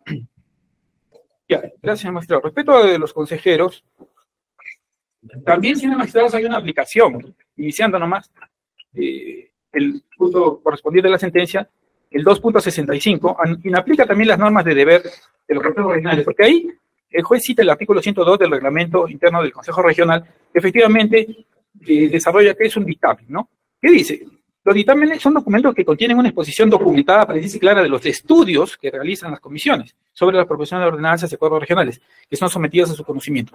Ya, gracias, señor magistrado. Respecto a los consejeros, también, señor magistrado, hay una aplicación, iniciando nomás el punto correspondiente de la sentencia, el 2.65, inaplica también las normas de deber de los consejos regionales, porque ahí el juez cita el artículo 102 del reglamento interno del Consejo Regional, que efectivamente desarrolla que es un dictamen, ¿no? ¿Qué dice? Los dictámenes son documentos que contienen una exposición documentada, precisa y clara de los estudios que realizan las comisiones sobre las proposiciones de ordenanzas y acuerdos regionales, que son sometidas a su conocimiento.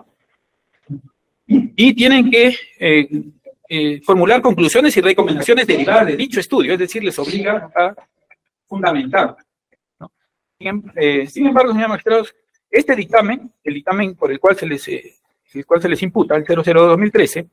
Y tienen que formular conclusiones y recomendaciones derivadas de dicho estudio, es decir, les obliga a fundamentar, ¿no? Sin embargo, señores magistrados, este dictamen, el dictamen por el cual se les imputa, el 00-2013,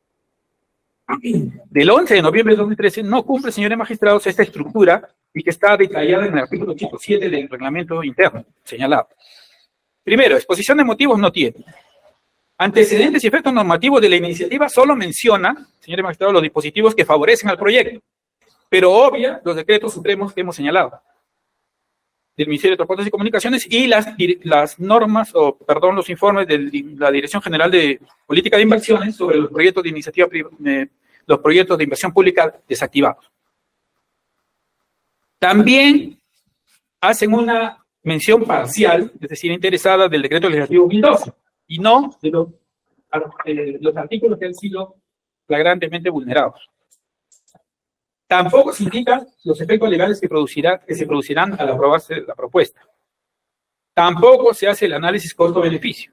del 11 de noviembre de 2013, no cumple, señores magistrados, esta estructura y que está detallada en el artículo 107 del reglamento interno señalado. Primero, exposición de motivos no tiene. Antecedentes y efectos normativos de la iniciativa solo menciona, señores magistrados, los dispositivos que favorecen al proyecto, pero obvia los decretos supremos que hemos señalado del Ministerio de Transportes y Comunicaciones y las normas, los informes de la Dirección General de Política de Inversiones sobre los proyectos de iniciativa los proyectos de inversión pública desactivados. También hacen una mención parcial, es decir, interesada del decreto legislativo 2012, y no de los artículos que han sido flagrantemente vulnerados. Tampoco se indican los efectos legales que se producirán al aprobarse la propuesta. Tampoco se hace el análisis costo-beneficio.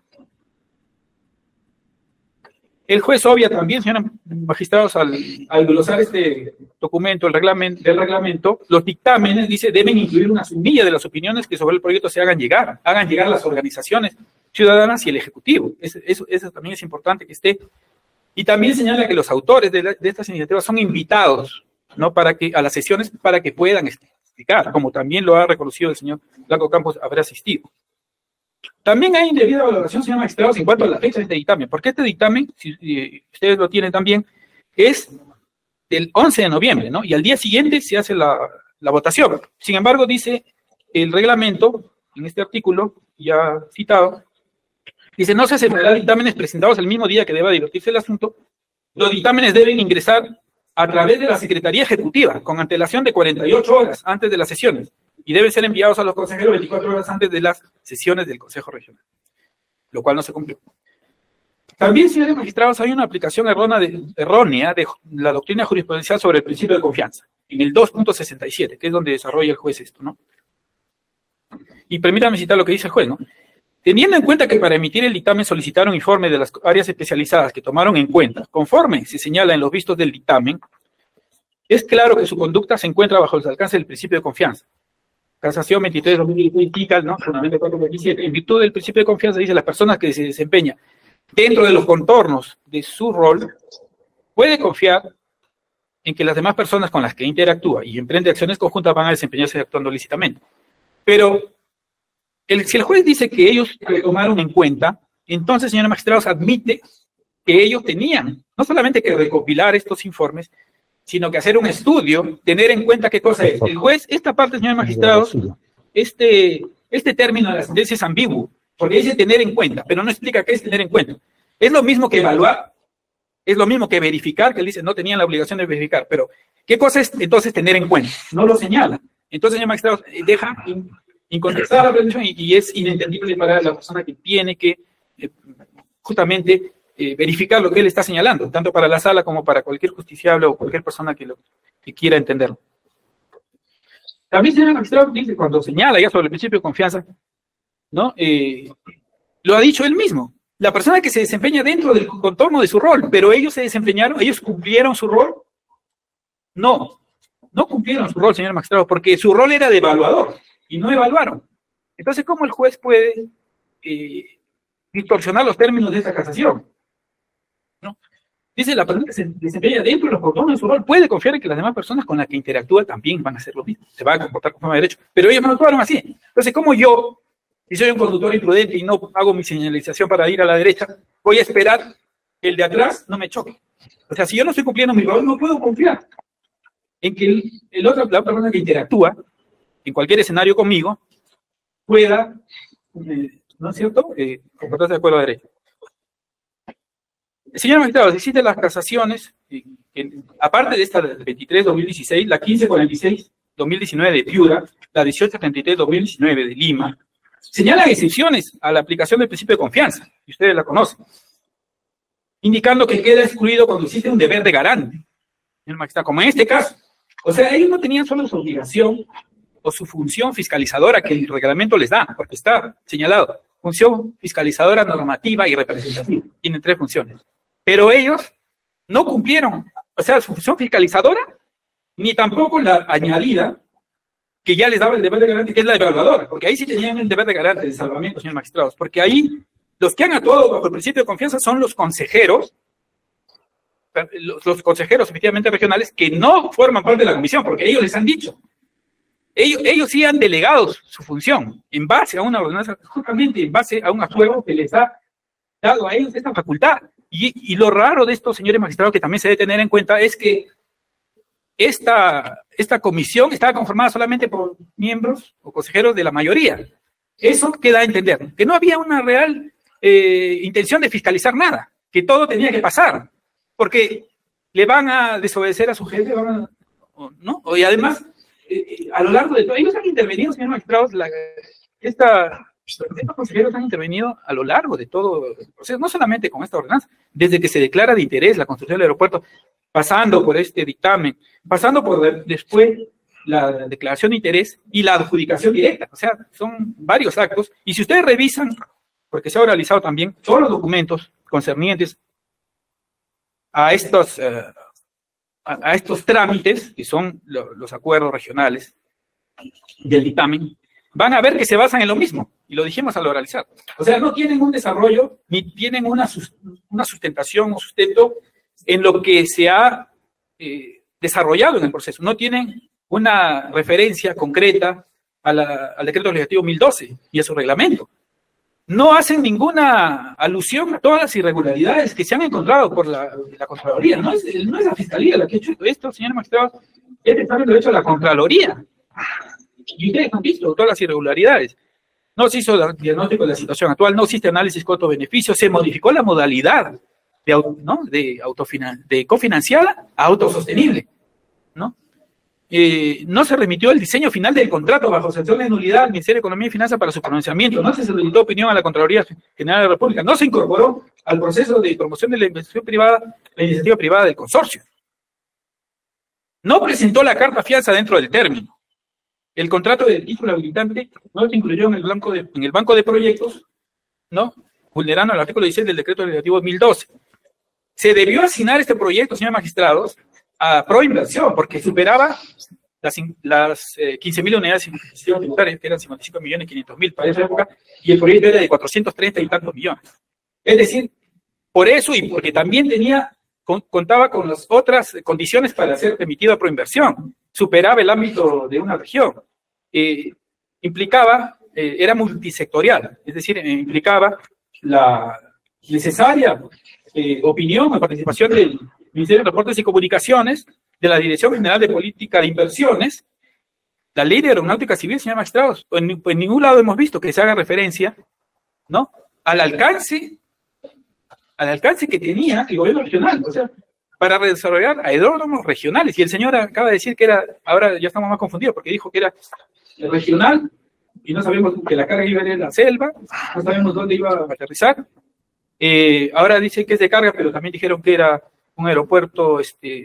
El juez obvia también, señores magistrados, al glosar este documento, del reglamento, los dictámenes, dice, deben incluir una sumilla de las opiniones que sobre el proyecto se hagan llegar las organizaciones ciudadanas y el Ejecutivo. Eso también es importante que esté. Y también señala que los autores de estas iniciativas son invitados, ¿no? A las sesiones para que puedan explicar, como también lo ha reconocido el señor Blanco Campos haber asistido. También hay indebida valoración, señor magistrados, en cuanto a la fecha de este dictamen, porque este dictamen, si ustedes lo tienen también, es del 11 de noviembre, ¿no? Y al día siguiente se hace la votación. Sin embargo, dice el reglamento, en este artículo ya citado, dice, no se aceptarán dictámenes presentados el mismo día que deba divertirse el asunto. Los dictámenes deben ingresar a través de la Secretaría Ejecutiva, con antelación de 48 horas antes de las sesiones, y deben ser enviados a los consejeros 24 horas antes de las sesiones del Consejo Regional, lo cual no se cumplió. También, señores magistrados, hay una aplicación errónea de la doctrina jurisprudencial sobre el principio de confianza, en el 2.67, que es donde desarrolla el juez esto, ¿no? Y permítanme citar lo que dice el juez, ¿no? Teniendo en cuenta que para emitir el dictamen solicitaron informe de las áreas especializadas que tomaron en cuenta, conforme se señala en los vistos del dictamen, es claro que su conducta se encuentra bajo el alcance del principio de confianza. Casación 23-2016 indica, ¿no? Fundamento 427. En virtud del principio de confianza, dice, las personas que se desempeñan dentro de los contornos de su rol, puede confiar en que las demás personas con las que interactúa y emprende acciones conjuntas van a desempeñarse actuando lícitamente. Pero si el juez dice que ellos lo tomaron en cuenta, entonces, señores magistrados, admite que ellos tenían no solamente que recopilar estos informes, sino que hacer un estudio, tener en cuenta qué cosa es. El juez, esta parte, señores magistrados, este término de la sentencia es ambiguo, porque dice tener en cuenta, pero no explica qué es tener en cuenta. Es lo mismo que evaluar, es lo mismo que verificar, que él dice no tenían la obligación de verificar, pero ¿qué cosa es entonces tener en cuenta? No lo señala. Entonces, señores magistrados, deja incontestada la pretensión y es inentendible para la persona que tiene que justamente verificar lo que él está señalando, tanto para la sala como para cualquier justiciable o cualquier persona que quiera entenderlo. También, señor magistrado, dice, cuando señala ya sobre el principio de confianza, ¿no? Lo ha dicho él mismo. La persona que se desempeña dentro del contorno de su rol, pero ellos se desempeñaron, ellos cumplieron su rol. No cumplieron su rol, señor magistrado, porque su rol era de evaluador y no evaluaron. Entonces, ¿cómo el juez puede distorsionar los términos de esta casación? ¿No? Dice, la persona que se desempeña dentro de los contornos de su rol puede confiar en que las demás personas con las que interactúa también van a hacer lo mismo, se van a comportar conforme a derecho, pero ellos no actuaron así. Entonces, ¿cómo yo, si soy un conductor imprudente y no hago mi señalización para ir a la derecha, voy a esperar que el de atrás no me choque? O sea, si yo no estoy cumpliendo mi rol, no puedo confiar en que la otra persona que interactúa en cualquier escenario conmigo pueda, ¿no es cierto?, comportarse de acuerdo a derecho. Señor magistrado, existen las casaciones, aparte de esta del 23-2016, la 1546-2019 de Piura, la 1833-2019 de Lima, señalan excepciones a la aplicación del principio de confianza, y ustedes la conocen, indicando que queda excluido cuando existe un deber de garante, señor magistrado, como en este caso. O sea, ellos no tenían solo su obligación o su función fiscalizadora que el reglamento les da, porque está señalado, función fiscalizadora, normativa y representativa. Tienen 3 funciones. Pero ellos no cumplieron, o sea, su función fiscalizadora, ni tampoco la añadida que ya les daba el deber de garante, que es la evaluadora, porque ahí sí tenían el deber de garante de salvamiento, señores magistrados, porque ahí los que han actuado bajo el principio de confianza son los consejeros, efectivamente regionales, que no forman parte de la comisión, porque ellos les han dicho, ellos sí han delegado su función en base a una ordenanza, justamente en base a un acuerdo que les ha dado a ellos esta facultad. Y lo raro de estos señores magistrados que también se debe tener en cuenta es que esta comisión estaba conformada solamente por miembros o consejeros de la mayoría. Eso queda a entender, que no había una real intención de fiscalizar nada, que todo tenía que pasar, porque le van a desobedecer a su jefe, ¿no? Y además, a lo largo de todo, ellos han intervenido, señores magistrados, estos consejeros han intervenido a lo largo de todo el proceso, no solamente con esta ordenanza, desde que se declara de interés la construcción del aeropuerto, pasando por este dictamen, pasando por después la declaración de interés y la adjudicación directa. O sea, son varios actos. Y si ustedes revisan, porque se ha realizado también todos los documentos concernientes a estos trámites, que son los acuerdos regionales del dictamen, van a ver que se basan en lo mismo, y lo dijimos al oralizar. O sea, no tienen un desarrollo, ni tienen una sustentación o sustento en lo que se ha desarrollado en el proceso. No tienen una referencia concreta al decreto legislativo 1012 y a su reglamento. No hacen ninguna alusión a todas las irregularidades que se han encontrado por la Contraloría. No es la Fiscalía la que ha hecho esto, señor magistrado, es el examen de hecho a la Contraloría. Y ustedes han visto todas las irregularidades. No se hizo diagnóstico de la situación actual, no existe análisis costo-beneficio, se modificó la modalidad de cofinanciada a autosostenible, ¿no? No se remitió el diseño final del contrato bajo sanción de nulidad al Ministerio de Economía y Finanzas para su pronunciamiento, no se solicitó opinión a la Contraloría General de la República, no se incorporó al proceso de promoción de la inversión privada, la iniciativa privada del consorcio. No presentó la carta fianza dentro del término. El contrato de título habilitante no se incluyó en el banco de proyectos, ¿no? Vulnerando el artículo 16 del decreto legislativo 1012. Se debió asignar este proyecto, señores magistrados, a Proinversión, porque superaba las 15.000 unidades de inversión tributaria, que eran 55.500.000 para esa época, y el proyecto era de 430 y tantos millones. Es decir, por eso y porque también contaba con las otras condiciones para ser emitido a Proinversión, superaba el ámbito de una región, era multisectorial, es decir, implicaba la necesaria opinión o participación del Ministerio de Transportes y Comunicaciones, de la Dirección General de Política de Inversiones, la Ley de Aeronáutica Civil, señor magistrados. En ningún lado hemos visto que se haga referencia, ¿no?, al alcance que tenía el gobierno regional, o sea, para desarrollar aeródromos regionales. Y el señor acaba de decir que era, ahora ya estamos más confundidos, porque dijo que era regional, y no sabemos que la carga iba a ir en la selva, no sabemos dónde iba a aterrizar. Ahora dice que es de carga, pero también dijeron que era un aeropuerto,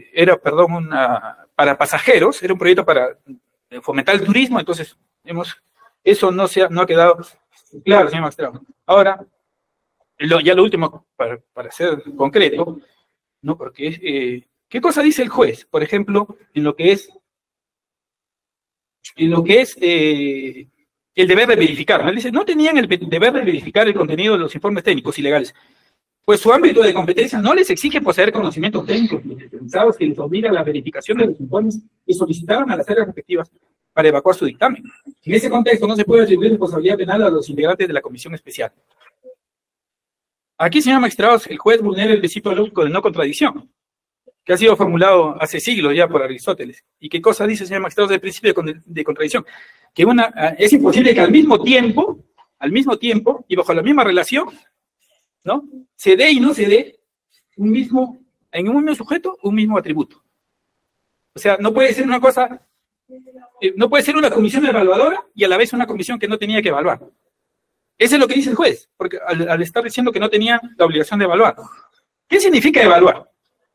para pasajeros, era un proyecto para fomentar el turismo, entonces eso no ha quedado claro, señor magistrado. Ahora, ya lo último, para ser concreto, ¿no? Porque ¿qué cosa dice el juez? Por ejemplo, en lo que es el deber de verificar, ¿no? Él dice, no tenían el deber de verificar el contenido de los informes técnicos y legales, pues su ámbito de competencia no les exige poseer conocimientos técnicos pensados que les obliga a la verificación de los informes y solicitaron a las áreas respectivas para evacuar su dictamen. En ese contexto no se puede atribuir responsabilidad penal a los integrantes de la comisión especial. Aquí, señor magistrados, el juez vulnera el principio lógico de no contradicción, que ha sido formulado hace siglos ya por Aristóteles. ¿Y qué cosa dice, señor magistrados, del principio de contradicción? Que es imposible que al mismo tiempo, y bajo la misma relación, ¿no?, se dé y no se dé en un mismo sujeto, un mismo atributo. O sea, no puede ser una cosa, no puede ser una comisión evaluadora y a la vez una comisión que no tenía que evaluar. Eso es lo que dice el juez, porque al estar diciendo que no tenían la obligación de evaluar. ¿Qué significa evaluar?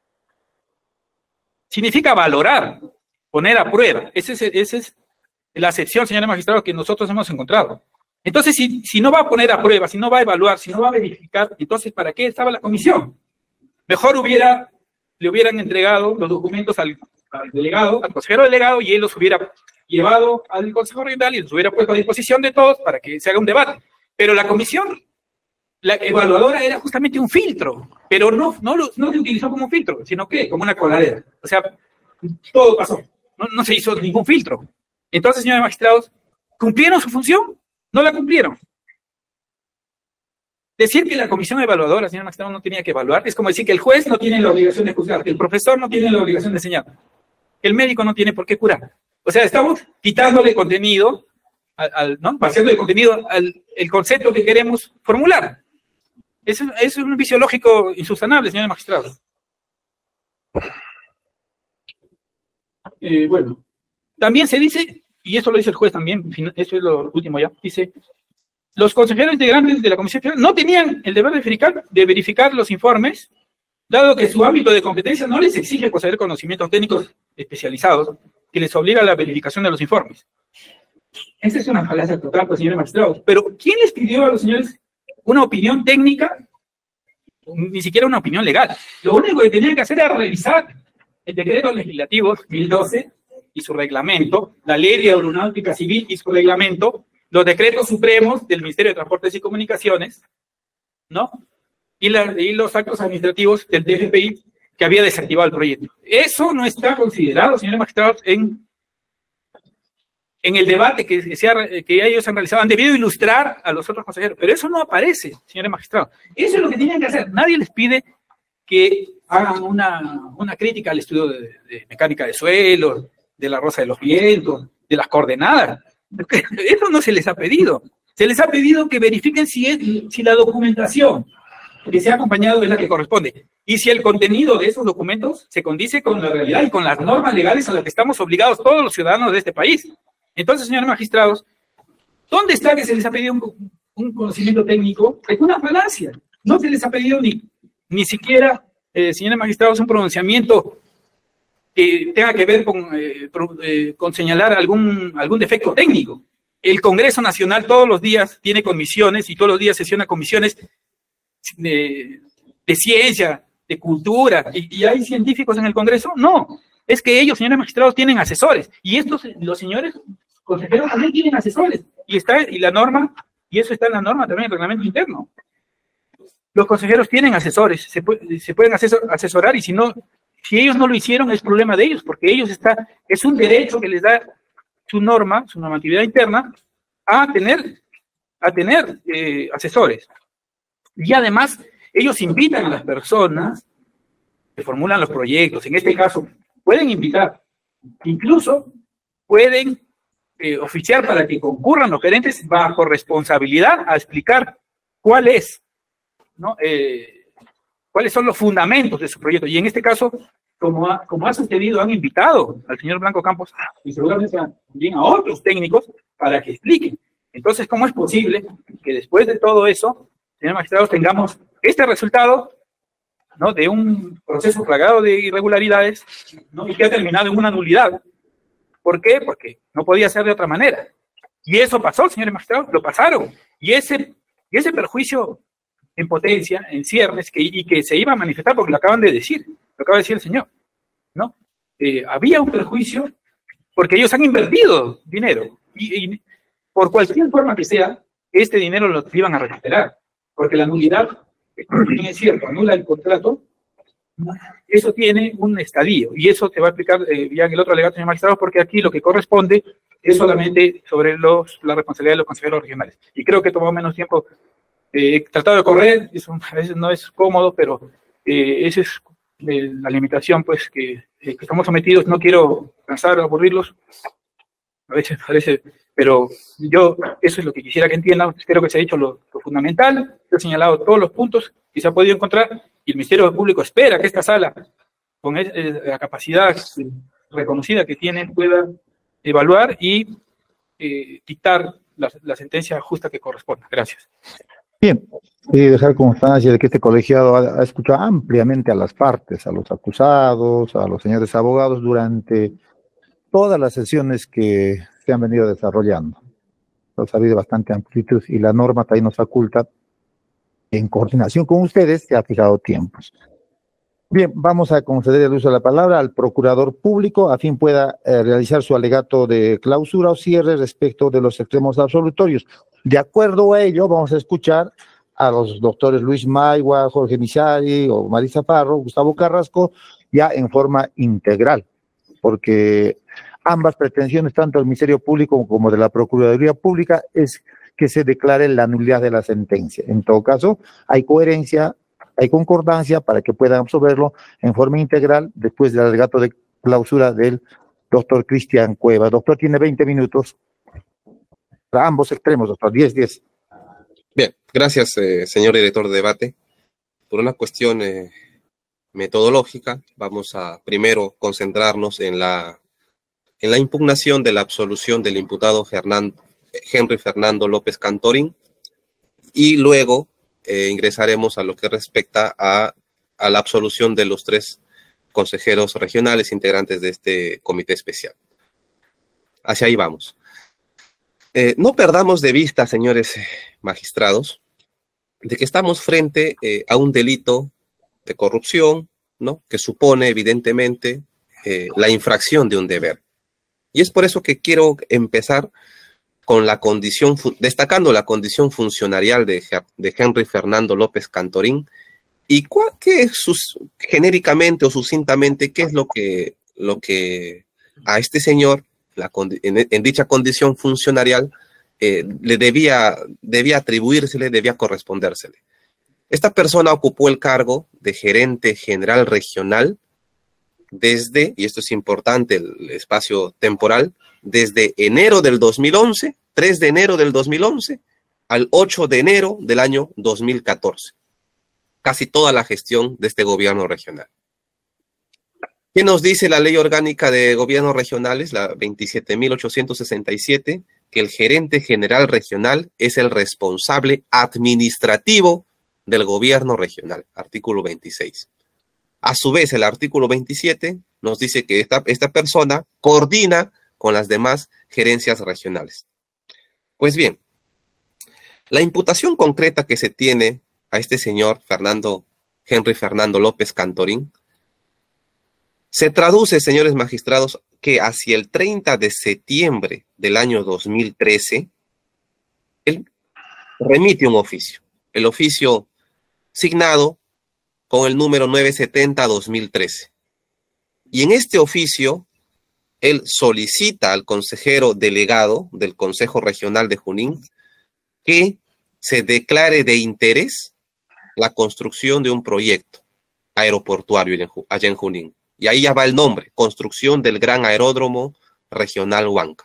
Significa valorar, poner a prueba. Esa es la acepción, señores magistrados, que nosotros hemos encontrado. Entonces, si no va a poner a prueba, si no va a evaluar, si no va a verificar, entonces, ¿para qué estaba la comisión? Mejor le hubieran entregado los documentos al delegado, al consejero delegado, y él los hubiera llevado al Consejo Regional y los hubiera puesto a disposición de todos para que se haga un debate. Pero la comisión, la evaluadora, era justamente un filtro, pero no se utilizó como un filtro, sino que como una coladera. O sea, todo pasó. No se hizo ningún filtro. Entonces, señores magistrados, ¿cumplieron su función? No la cumplieron. Decir que la comisión evaluadora, señor magistrado, no tenía que evaluar, es como decir que el juez no tiene la obligación de juzgar, que el profesor no tiene la obligación de enseñar, que el médico no tiene por qué curar. O sea, estamos quitándole contenido, ¿no? Vaciando de contenido el concepto que queremos formular. Es un vicio lógico insubsanable, señores magistrados. Bueno, también se dice, y esto lo dice el juez también, eso es lo último ya, dice, los consejeros integrantes de la Comisión Federal no tenían el deber de verificar los informes, dado que su ámbito de competencia no les exige poseer conocimientos técnicos especializados que les obliga a la verificación de los informes. Esta es una falacia total, pues, señores magistrados. Pero, ¿quién les pidió a los señores una opinión técnica? Ni siquiera una opinión legal. Lo único que tenían que hacer era revisar el decreto legislativo 2012 y su reglamento, la ley de aeronáutica civil y su reglamento, los decretos supremos del Ministerio de Transportes y Comunicaciones, ¿no? Y los actos administrativos del TFPI que había desactivado el proyecto. Eso no está considerado, señores magistrados, en el debate que ellos han realizado. Han debido ilustrar a los otros consejeros, pero eso no aparece, señores magistrados. Eso es lo que tenían que hacer. Nadie les pide que hagan una crítica al estudio de mecánica de suelo, de la rosa de los vientos, de las coordenadas. Eso no se les ha pedido. Se les ha pedido que verifiquen si la documentación que se ha acompañado es la que corresponde. Y si el contenido de esos documentos se condice con la realidad y con las normas legales a las que estamos obligados todos los ciudadanos de este país. Entonces, señores magistrados, ¿dónde está que se les ha pedido un conocimiento técnico? Es una falacia. No se les ha pedido ni siquiera, señores magistrados, un pronunciamiento que tenga que ver con señalar algún defecto técnico. El Congreso Nacional todos los días tiene comisiones y todos los días sesiona comisiones de ciencia, de cultura, y hay científicos en el Congreso. No, es que ellos, señores magistrados, tienen asesores, y los señores consejeros también tienen asesores, y la norma, y eso está en la norma también, en el reglamento interno. Los consejeros tienen asesores, se pueden asesorar, y si ellos no lo hicieron, es problema de ellos, porque es un derecho que les da su normatividad interna, a tener asesores. Y además, ellos invitan a las personas que formulan los proyectos, en este caso, pueden invitar, incluso pueden oficiar para que concurran los gerentes bajo responsabilidad a explicar cuáles son los fundamentos de su proyecto. Y en este caso, como ha sucedido, han invitado al señor Blanco Campos y seguramente también a otros técnicos para que expliquen. Entonces, ¿cómo es posible que después de todo eso, señores magistrados, tengamos este resultado, ¿no?, de un proceso plagado de irregularidades, ¿no?, y que ha terminado en una nulidad? ¿Por qué? Porque no podía ser de otra manera. Y eso pasó, señores magistrados, lo pasaron. Y ese perjuicio en potencia, en ciernes, y que se iba a manifestar, porque lo acaba de decir el señor, ¿no? Había un perjuicio porque ellos han invertido dinero, y por cualquier forma que sea, este dinero lo iban a recuperar, porque la nulidad, es cierto, anula el contrato, eso tiene un estadio, y eso te va a explicar ya en el otro alegato, señor magistrado, porque aquí lo que corresponde es solamente sobre la responsabilidad de los consejeros regionales. Y creo que he tomado menos tiempo. He tratado de correr, eso a veces no es cómodo, pero esa es la limitación, pues, que estamos sometidos. No quiero cansar o aburrirlos, a veces parece, pero eso es lo que quisiera que entiendan. Espero que se ha dicho lo fundamental, se han señalado todos los puntos que se ha podido encontrar, y el Ministerio Público espera que esta sala, con la capacidad reconocida que tiene, pueda evaluar y dictar la sentencia justa que corresponda. Gracias. Bien, dejar constancia de que este colegiado ha escuchado ampliamente a las partes, a los acusados, a los señores abogados durante todas las sesiones que se han venido desarrollando. Entonces ha habido bastante amplitud y la norma también nos faculta, en coordinación con ustedes, se ha fijado tiempos. Bien, vamos a conceder el uso de la palabra al procurador público a fin pueda realizar su alegato de clausura o cierre respecto de los extremos absolutorios. De acuerdo a ello, vamos a escuchar a los doctores Luis Maigua, Jorge Misari o Marisa Parro, Gustavo Carrasco, ya en forma integral, porque ambas pretensiones, tanto del Ministerio Público como de la Procuraduría Pública, es que se declare la nulidad de la sentencia. En todo caso, hay coherencia, hay concordancia para que puedan absorberlo en forma integral después del alegato de clausura del doctor Cristian Cueva. Doctor, tiene 20 minutos para ambos extremos, doctor, 10. Bien, gracias, señor director de debate. Por una cuestión metodológica, vamos a primero concentrarnos en la impugnación de la absolución del imputado Henry Fernando López Cantorín y luego ingresaremos a lo que respecta a la absolución de los 3 consejeros regionales integrantes de este comité especial. Hacia ahí vamos. No perdamos de vista, señores magistrados, de que estamos frente a un delito de corrupción, ¿no?, que supone evidentemente la infracción de un deber. Y es por eso que quiero empezar con la condición, destacando la condición funcionarial de Henry Fernando López Cantorín y genéricamente o sucintamente qué es lo que a este señor en dicha condición funcionarial le debía atribuírsele, debía correspondérsele. Esta persona ocupó el cargo de gerente general regional desde, y esto es importante, el espacio temporal, desde enero del 2011, 3 de enero del 2011, al 8 de enero del año 2014. Casi toda la gestión de este gobierno regional. ¿Qué nos dice la Ley Orgánica de Gobiernos Regionales, la 27.867? Que el gerente general regional es el responsable administrativo del gobierno regional, artículo 26. A su vez, el artículo 27 nos dice que esta persona coordina con las demás gerencias regionales. Pues bien, la imputación concreta que se tiene a este señor Henry Fernando López Cantorín se traduce, señores magistrados, que hacia el 30 de septiembre del año 2013, él remite un oficio. El oficio signado con el número 970-2013. Y en este oficio, él solicita al consejero delegado del Consejo Regional de Junín que se declare de interés la construcción de un proyecto aeroportuario allá en Junín. Y ahí ya va el nombre, construcción del Gran Aeródromo Regional Huanca.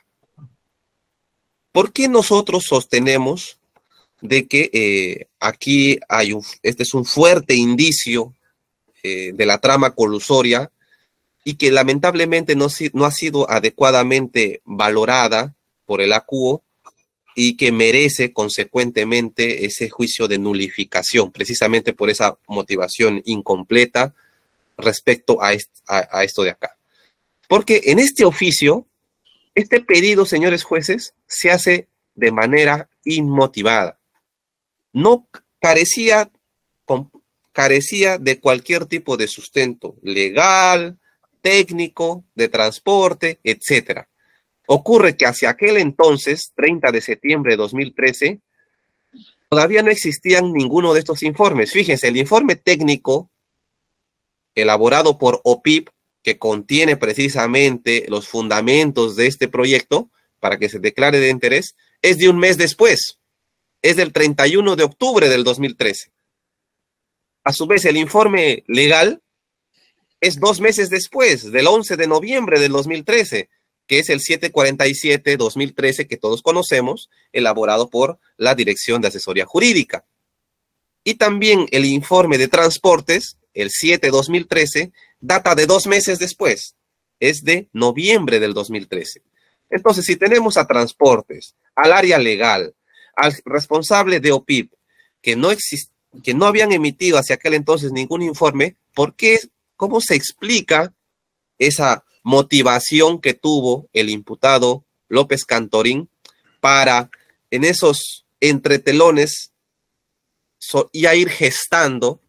¿Por qué nosotros sostenemos de que aquí este es un fuerte indicio de la trama colusoria y que lamentablemente no ha sido adecuadamente valorada por el ACUO y que merece consecuentemente ese juicio de nulificación, precisamente por esa motivación incompleta respecto a esto de acá? Porque en este oficio, este pedido, señores jueces, se hace de manera inmotivada. No carecía de cualquier tipo de sustento legal, técnico, de transporte, etc. Ocurre que hacia aquel entonces, 30 de septiembre de 2013, todavía no existían ninguno de estos informes. Fíjense, el informe técnico elaborado por OPIP, que contiene precisamente los fundamentos de este proyecto para que se declare de interés, es de un mes después. Es del 31 de octubre del 2013. A su vez, el informe legal es 2 meses después, del 11 de noviembre del 2013, que es el 747-2013 que todos conocemos, elaborado por la Dirección de Asesoría Jurídica. Y también el informe de transportes, el 7-2013, data de 2 meses después, es de noviembre del 2013. Entonces, si tenemos a transportes, al área legal, al responsable de OPIP, que no habían emitido hacia aquel entonces ningún informe, ¿cómo se explica esa motivación que tuvo el imputado López Cantorín para, en esos entretelones, ya ir gestando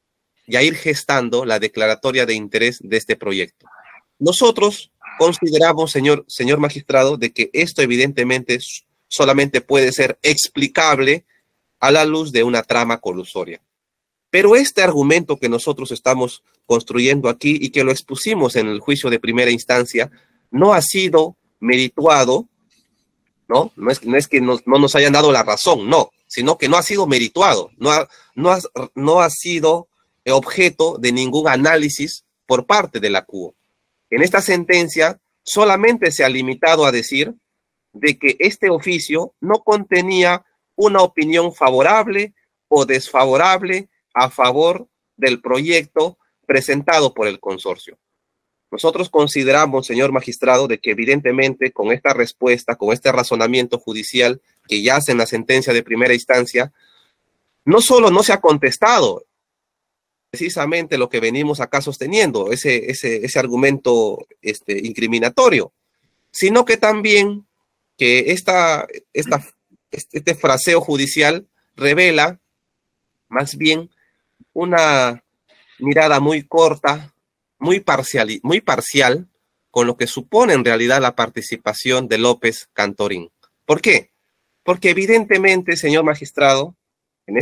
la declaratoria de interés de este proyecto? Nosotros consideramos, señor magistrado, de que esto evidentemente solamente puede ser explicable a la luz de una trama colusoria. Pero este argumento que nosotros estamos construyendo aquí y que lo expusimos en el juicio de primera instancia no ha sido merituado, ¿no? No es que no nos hayan dado la razón, no, sino que no ha sido merituado, no ha sido objeto de ningún análisis por parte de la CUO. En esta sentencia solamente se ha limitado a decir de que este oficio no contenía una opinión favorable o desfavorable a favor del proyecto presentado por el consorcio. Nosotros consideramos, señor magistrado, de que evidentemente con esta respuesta, con este razonamiento judicial que yace en la sentencia de primera instancia, no solo no se ha contestado precisamente lo que venimos acá sosteniendo, ese argumento incriminatorio, sino que también que este fraseo judicial revela más bien una mirada muy corta, muy parcial con lo que supone en realidad la participación de López Cantorín. ¿Por qué? Porque evidentemente, señor magistrado, en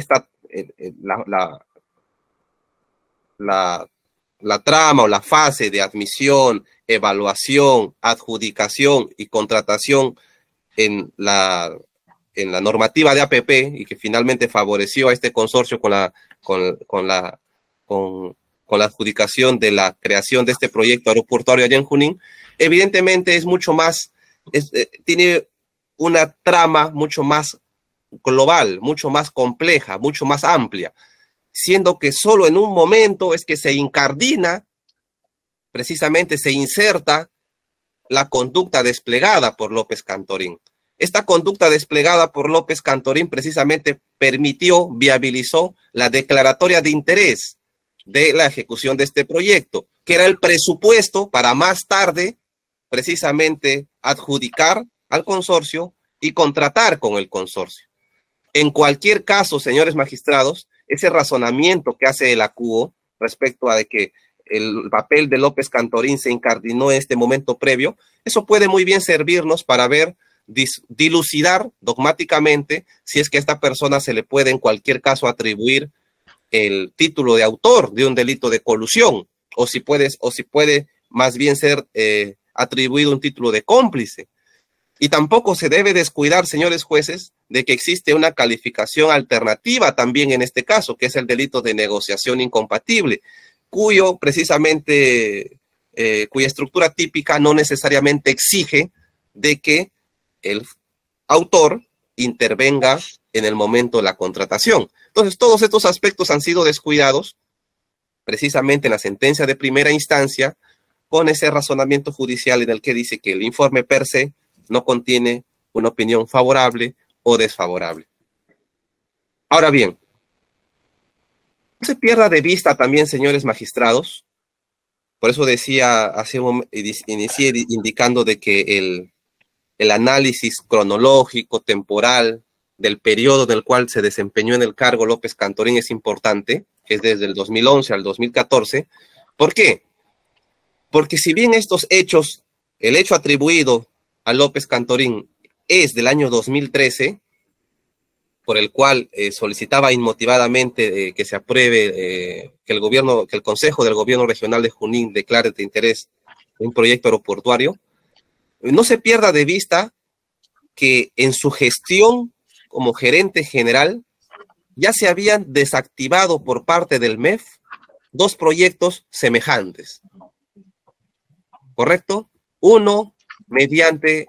la trama o la fase de admisión, evaluación, adjudicación y contratación en la normativa de APP y que finalmente favoreció a este consorcio con la adjudicación de la creación de este proyecto aeroportuario allá en Junín, evidentemente es mucho más, tiene una trama mucho más global, mucho más compleja, mucho más amplia, siendo que solo en un momento es que se incardina, precisamente se inserta la conducta desplegada por López Cantorín. Esta conducta desplegada por López Cantorín precisamente viabilizó la declaratoria de interés de la ejecución de este proyecto, que era el presupuesto para más tarde precisamente adjudicar al consorcio y contratar con el consorcio. En cualquier caso, señores magistrados, ese razonamiento que hace la CUO respecto a de que el papel de López Cantorín se incardinó en este momento previo, eso puede muy bien servirnos para dilucidar dogmáticamente si es que a esta persona se le puede en cualquier caso atribuir el título de autor de un delito de colusión, o si puede más bien ser atribuido un título de cómplice. Y tampoco se debe descuidar, señores jueces, de que existe una calificación alternativa también en este caso, que es el delito de negociación incompatible, cuya estructura típica no necesariamente exige de que el autor intervenga en el momento de la contratación. Entonces, todos estos aspectos han sido descuidados precisamente en la sentencia de primera instancia con ese razonamiento judicial en el que dice que el informe per se no contiene una opinión favorable o desfavorable. Ahora bien, no se pierda de vista también, señores magistrados, por eso decía, inicié indicando de que el análisis cronológico, temporal, del periodo del cual se desempeñó en el cargo López Cantorín es importante, que es desde el 2011 al 2014. ¿Por qué? Porque si bien estos hechos, el hecho atribuido a López Cantorín es del año 2013, por el cual solicitaba inmotivadamente que se apruebe, que el Consejo del Gobierno Regional de Junín declare de interés un proyecto aeroportuario, no se pierda de vista que en su gestión como gerente general ya se habían desactivado por parte del MEF 2 proyectos semejantes. ¿Correcto? Uno mediante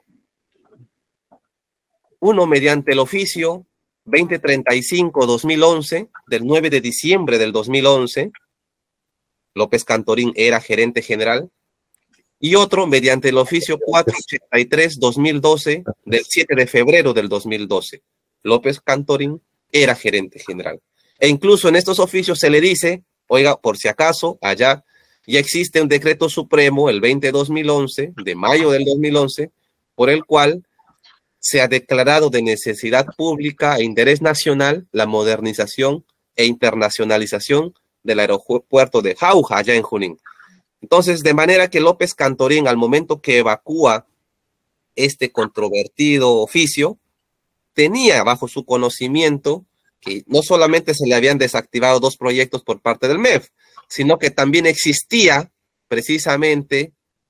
el oficio 2035-2011 del 9 de diciembre del 2011, López Cantorín era gerente general, y otro mediante el oficio 483-2012 del 7 de febrero del 2012. López Cantorín era gerente general. E incluso en estos oficios se le dice, oiga, por si acaso, allá ya existe un decreto supremo, el 20-2011, de mayo del 2011, por el cual se ha declarado de necesidad pública e interés nacional la modernización e internacionalización del aeropuerto de Jauja, allá en Junín. Entonces, de manera que López Cantorín, al momento que evacúa este controvertido oficio, tenía bajo su conocimiento que no solamente se le habían desactivado 2 proyectos por parte del MEF, sino que también existía precisamente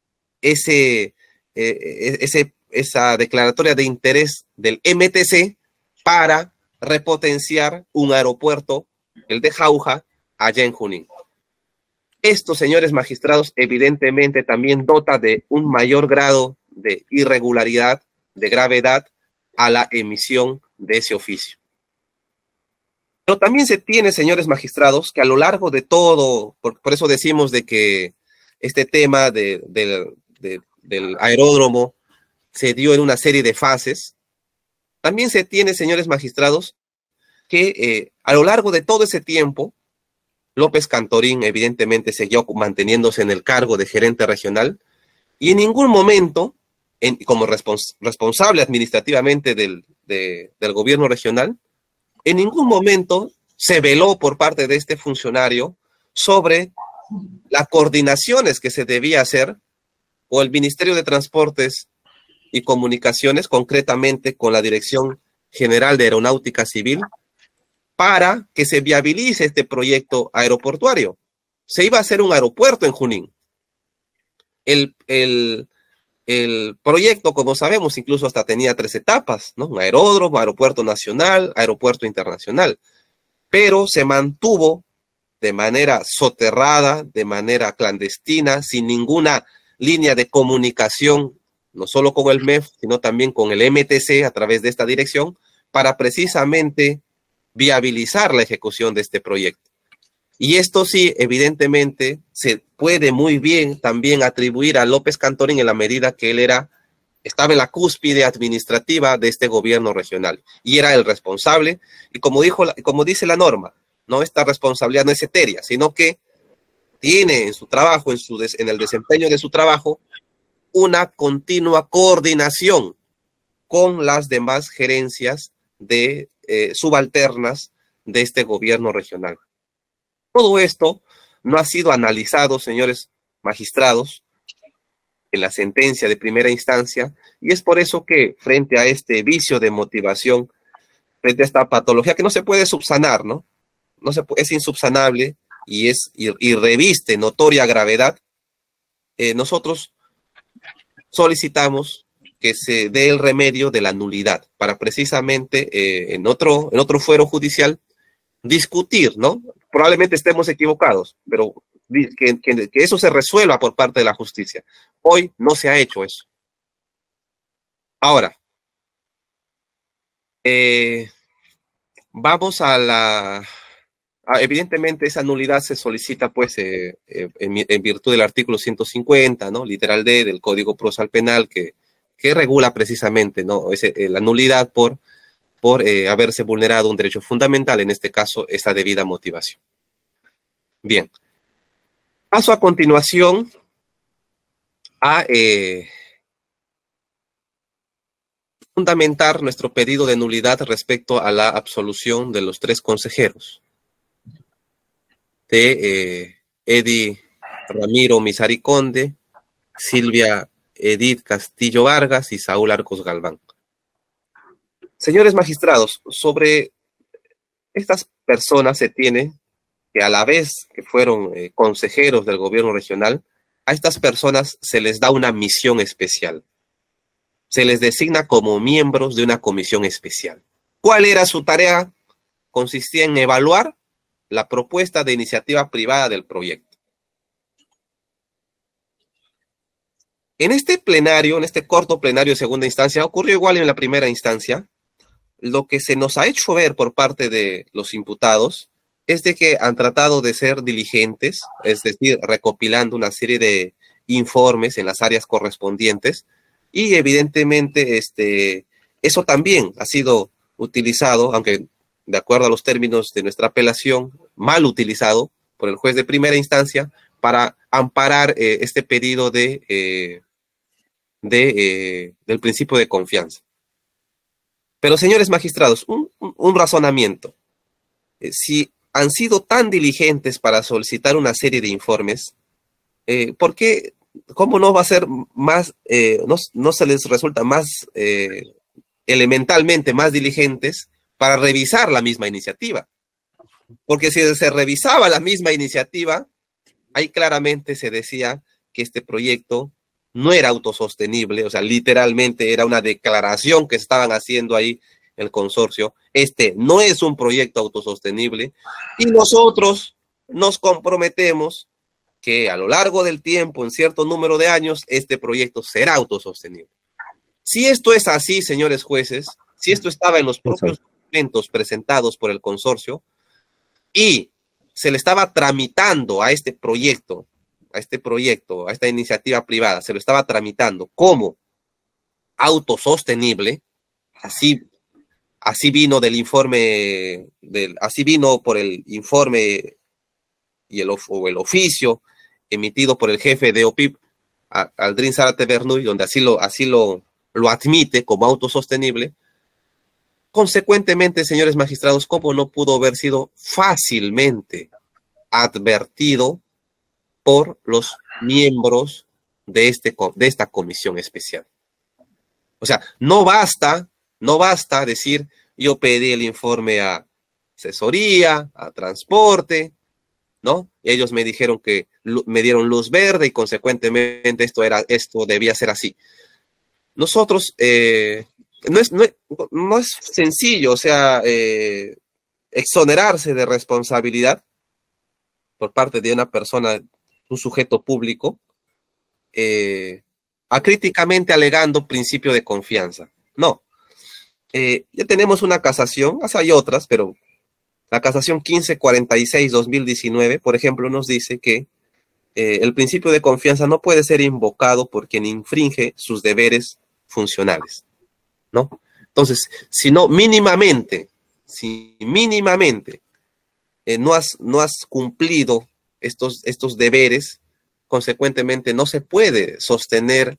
esa declaratoria de interés del MTC para repotenciar un aeropuerto, el de Jauja, allá en Junín. Esto, señores magistrados, evidentemente también dota de un mayor grado de irregularidad, de gravedad a la emisión de ese oficio. Pero también se tiene, señores magistrados, que a lo largo de todo, por eso decimos de que este tema del aeródromo se dio en una serie de fases, también se tiene, señores magistrados, que a lo largo de todo ese tiempo, López Cantorín evidentemente siguió manteniéndose en el cargo de gerente regional y en ningún momento, como responsable administrativamente del gobierno regional, en ningún momento se veló por parte de este funcionario sobre las coordinaciones que se debía hacer o el Ministerio de Transportes y Comunicaciones, concretamente con la Dirección General de Aeronáutica Civil, para que se viabilice este proyecto aeroportuario. Se iba a hacer un aeropuerto en Junín. El proyecto, como sabemos, incluso hasta tenía 3 etapas, ¿no? Un aeródromo, aeropuerto nacional, aeropuerto internacional. Pero se mantuvo de manera soterrada, de manera clandestina, sin ninguna línea de comunicación, no solo con el MEF, sino también con el MTC a través de esta dirección, para precisamente viabilizar la ejecución de este proyecto. Y esto sí, evidentemente, se puede muy bien también atribuir a López Cantorín en la medida que él estaba en la cúspide administrativa de este gobierno regional y era el responsable. Y como dice la norma, no, esta responsabilidad no es etérea, sino que tiene en su trabajo, en el desempeño de su trabajo, una continua coordinación con las demás gerencias de subalternas de este gobierno regional. Todo esto no ha sido analizado, señores magistrados, en la sentencia de primera instancia, y es por eso que frente a este vicio de motivación, frente a esta patología que no se puede subsanar, ¿no? Es insubsanable y reviste notoria gravedad, nosotros solicitamos que se dé el remedio de la nulidad para precisamente en otro fuero judicial discutir, ¿no? Probablemente estemos equivocados, pero que eso se resuelva por parte de la justicia. Hoy no se ha hecho eso. Ahora, vamos evidentemente esa nulidad se solicita pues en virtud del artículo 150, ¿no? Literal D del Código Procesal Penal que regula precisamente, ¿no? La nulidad por haberse vulnerado un derecho fundamental, en este caso, esa debida motivación. Bien. Paso a continuación a fundamentar nuestro pedido de nulidad respecto a la absolución de los 3 consejeros. De Edi Ramiro Misariconde, Silvia Edith Castillo Vargas y Saúl Arcos Galván. Señores magistrados, sobre estas personas se tiene que a la vez que fueron consejeros del gobierno regional, a estas personas se les da una misión especial. Se les designa como miembros de una comisión especial. ¿Cuál era su tarea? Consistía en evaluar la propuesta de iniciativa privada del proyecto. En este plenario, en este corto plenario de segunda instancia, ocurrió igual en la primera instancia. Lo que se nos ha hecho ver por parte de los imputados es de que han tratado de ser diligentes, es decir, recopilando una serie de informes en las áreas correspondientes y evidentemente eso también ha sido utilizado, aunque de acuerdo a los términos de nuestra apelación, mal utilizado por el juez de primera instancia para amparar este pedido del principio de confianza. Pero, señores magistrados, un razonamiento. Si han sido tan diligentes para solicitar una serie de informes, ¿por qué, cómo no va a ser más, no se les resulta más elementalmente más diligentes para revisar la misma iniciativa? Porque si se revisaba la misma iniciativa, ahí claramente se decía que este proyecto no era autosostenible, o sea, literalmente era una declaración que estaban haciendo ahí el consorcio. No es un proyecto autosostenible y nosotros nos comprometemos que a lo largo del tiempo, en cierto número de años, este proyecto será autosostenible. Si esto es así, señores jueces, si esto estaba en los propios documentos presentados por el consorcio y se le estaba tramitando a este proyecto, a esta iniciativa privada, se lo estaba tramitando como autosostenible, así vino del informe, así vino por el informe y el oficio emitido por el jefe de OPIP, Aldrin Zárate Bernuy, donde así lo admite como autosostenible. Consecuentemente, señores magistrados, ¿cómo no pudo haber sido fácilmente advertido por los miembros de esta comisión especial? O sea, no basta decir, yo pedí el informe a asesoría, a transporte, ¿no? Ellos me dijeron que me dieron luz verde y consecuentemente esto debía ser así. Nosotros, no es sencillo, o sea, exonerarse de responsabilidad por parte de una persona, un sujeto público, acríticamente alegando principio de confianza. No. Ya tenemos una casación, hay otras, pero la casación 1546-2019, por ejemplo, nos dice que el principio de confianza no puede ser invocado por quien infringe sus deberes funcionales, ¿no? Entonces, si mínimamente no has cumplido estos deberes, consecuentemente no se puede sostener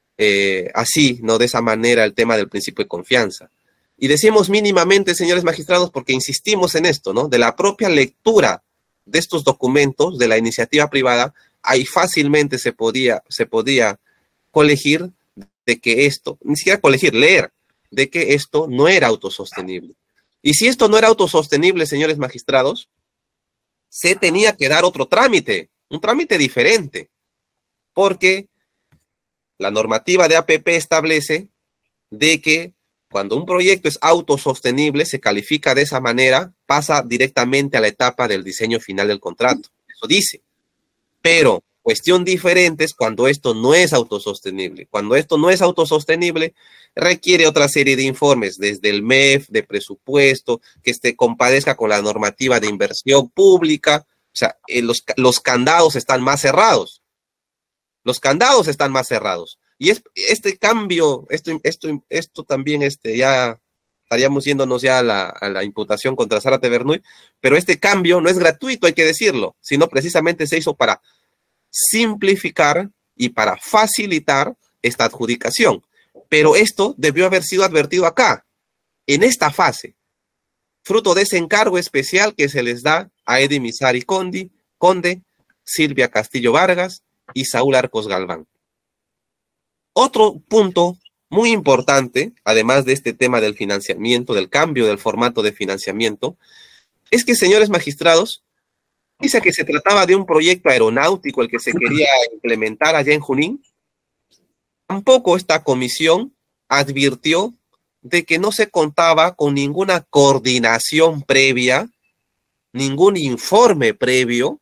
así, ¿no? De esa manera el tema del principio de confianza. Y decimos mínimamente, señores magistrados, porque insistimos en esto, ¿no? De la propia lectura de estos documentos de la iniciativa privada, ahí fácilmente se podía colegir de que esto, ni siquiera colegir, leer, de que esto no era autosostenible. Y si esto no era autosostenible, señores magistrados, se tenía que dar otro trámite, un trámite diferente, porque la normativa de APP establece de que cuando un proyecto es autosostenible, se califica de esa manera, pasa directamente a la etapa del diseño final del contrato. Eso dice. Pero cuestión diferente es cuando esto no es autosostenible. Cuando esto no es autosostenible, requiere otra serie de informes, desde el MEF, de presupuesto, que compadezca con la normativa de inversión pública. O sea, los candados están más cerrados. Los candados están más cerrados. Y este cambio, esto también ya estaríamos yéndonos ya a la imputación contra Zárate Bernuy, pero este cambio no es gratuito, hay que decirlo, sino precisamente se hizo para simplificar y para facilitar esta adjudicación. Pero esto debió haber sido advertido acá, en esta fase, fruto de ese encargo especial que se les da a Edi Misari Conde, Silvia Castillo Vargas y Saúl Arcos Galván. Otro punto muy importante, además de este tema del financiamiento, del cambio del formato de financiamiento, es que, señores magistrados, dice que se trataba de un proyecto aeronáutico el que se quería implementar allá en Junín. Tampoco esta comisión advirtió de que no se contaba con ninguna coordinación previa, ningún informe previo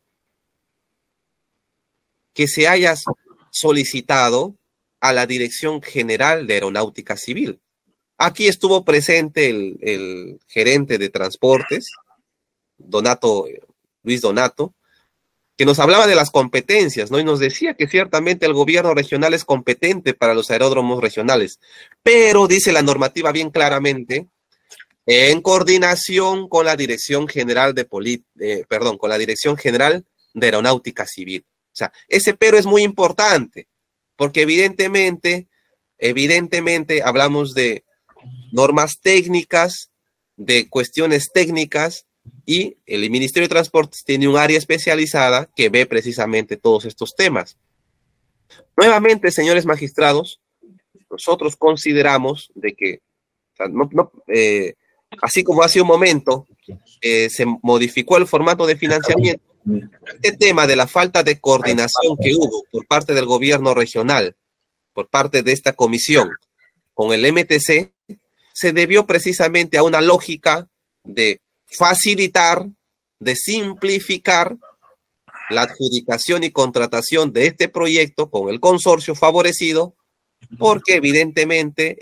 que se haya solicitado a la Dirección General de Aeronáutica Civil. Aquí estuvo presente el gerente de transportes, Luis Donato, que nos hablaba de las competencias, ¿no? Y nos decía que ciertamente el gobierno regional es competente para los aeródromos regionales, pero dice la normativa bien claramente, en coordinación con la Dirección General con la Dirección General de Aeronáutica Civil. O sea, ese pero es muy importante, porque evidentemente hablamos de normas técnicas, de cuestiones técnicas, y el Ministerio de Transportes tiene un área especializada que ve precisamente todos estos temas. Nuevamente, señores magistrados, nosotros consideramos de que, o sea, así como hace un momento se modificó el formato de financiamiento, este tema de la falta de coordinación que hubo por parte del gobierno regional, por parte de esta comisión con el MTC, se debió precisamente a una lógica de facilitar, de simplificar la adjudicación y contratación de este proyecto con el consorcio favorecido, porque evidentemente,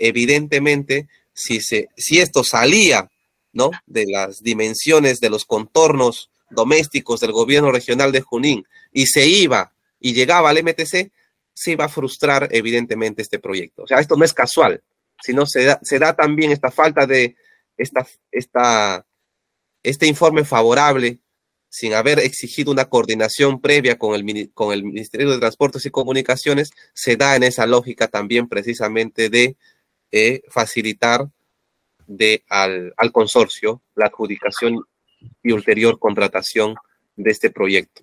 si esto salía, ¿no?, de las dimensiones de los contornos domésticos del gobierno regional de Junín y se iba y llegaba al MTC, se iba a frustrar evidentemente este proyecto. O sea, esto no es casual, sino se da también esta falta de este informe favorable, sin haber exigido una coordinación previa con el Ministerio de Transportes y Comunicaciones, se da en esa lógica también precisamente de facilitar al consorcio la adjudicación y ulterior contratación de este proyecto.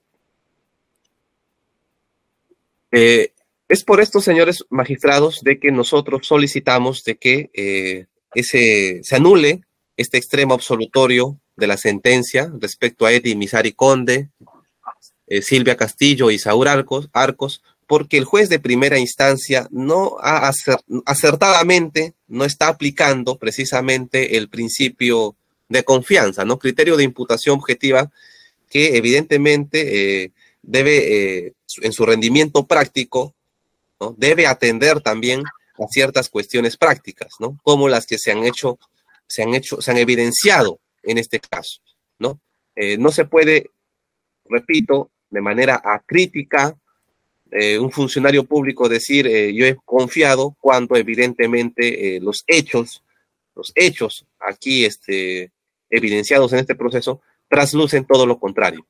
Es por esto, señores magistrados, de que nosotros solicitamos de que se anule este extremo absolutorio de la sentencia respecto a Eddie Misari Conde, Silvia Castillo y Saúl Arcos, porque el juez de primera instancia no acertadamente no está aplicando precisamente el principio de confianza, ¿no? Criterio de imputación objetiva que evidentemente debe, en su rendimiento práctico, ¿no?, debe atender también a ciertas cuestiones prácticas, ¿no?, como las que se han evidenciado en este caso, ¿no? No se puede, repito, de manera acrítica, un funcionario público decir yo he confiado cuando evidentemente los hechos aquí evidenciados en este proceso traslucen todo lo contrario.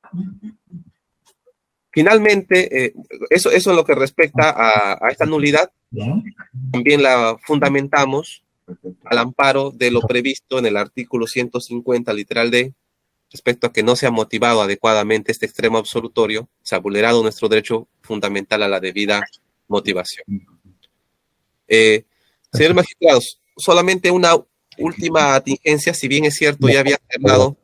Finalmente, eso es lo que respecta a esta nulidad. También la fundamentamos al amparo de lo previsto en el artículo 150, literal D, respecto a que no se ha motivado adecuadamente este extremo absolutorio, se ha vulnerado nuestro derecho fundamental a la debida motivación. Señores magistrados, solamente una última atingencia, si bien es cierto ya había cerrado,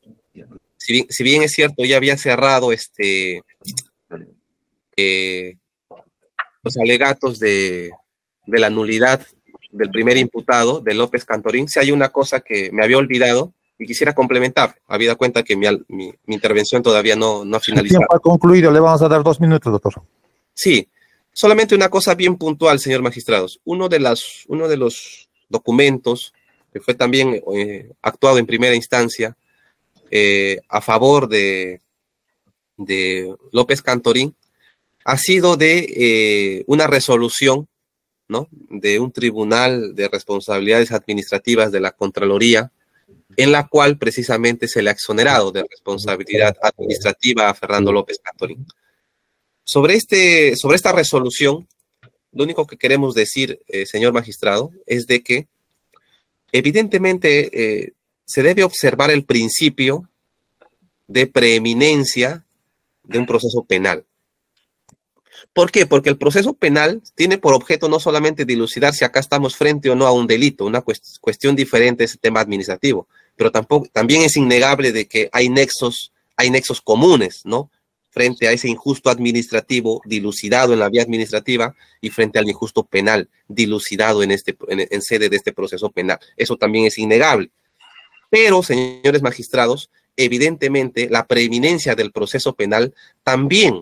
los alegatos de la nulidad del primer imputado, de López Cantorín, si hay una cosa que me había olvidado y quisiera complementar, habida cuenta que mi intervención todavía no ha finalizado. El tiempo ha concluido, le vamos a dar 2 minutos, doctor. Sí, solamente una cosa bien puntual, señor magistrados. Uno de los documentos que fue también actuado en primera instancia a favor de López Cantorín ha sido de una resolución, ¿no?, de un tribunal de responsabilidades administrativas de la Contraloría, en la cual precisamente se le ha exonerado de responsabilidad administrativa a Fernando López Cantorín. Sobre esta resolución, lo único que queremos decir, señor magistrado, es de que evidentemente se debe observar el principio de preeminencia de un proceso penal. ¿Por qué? Porque el proceso penal tiene por objeto no solamente dilucidar si acá estamos frente o no a un delito, una cuestión diferente es el tema administrativo, pero también es innegable de que hay nexos comunes, ¿no?, frente a ese injusto administrativo dilucidado en la vía administrativa y frente al injusto penal dilucidado en sede de este proceso penal. Eso también es innegable. Pero, señores magistrados, evidentemente la preeminencia del proceso penal también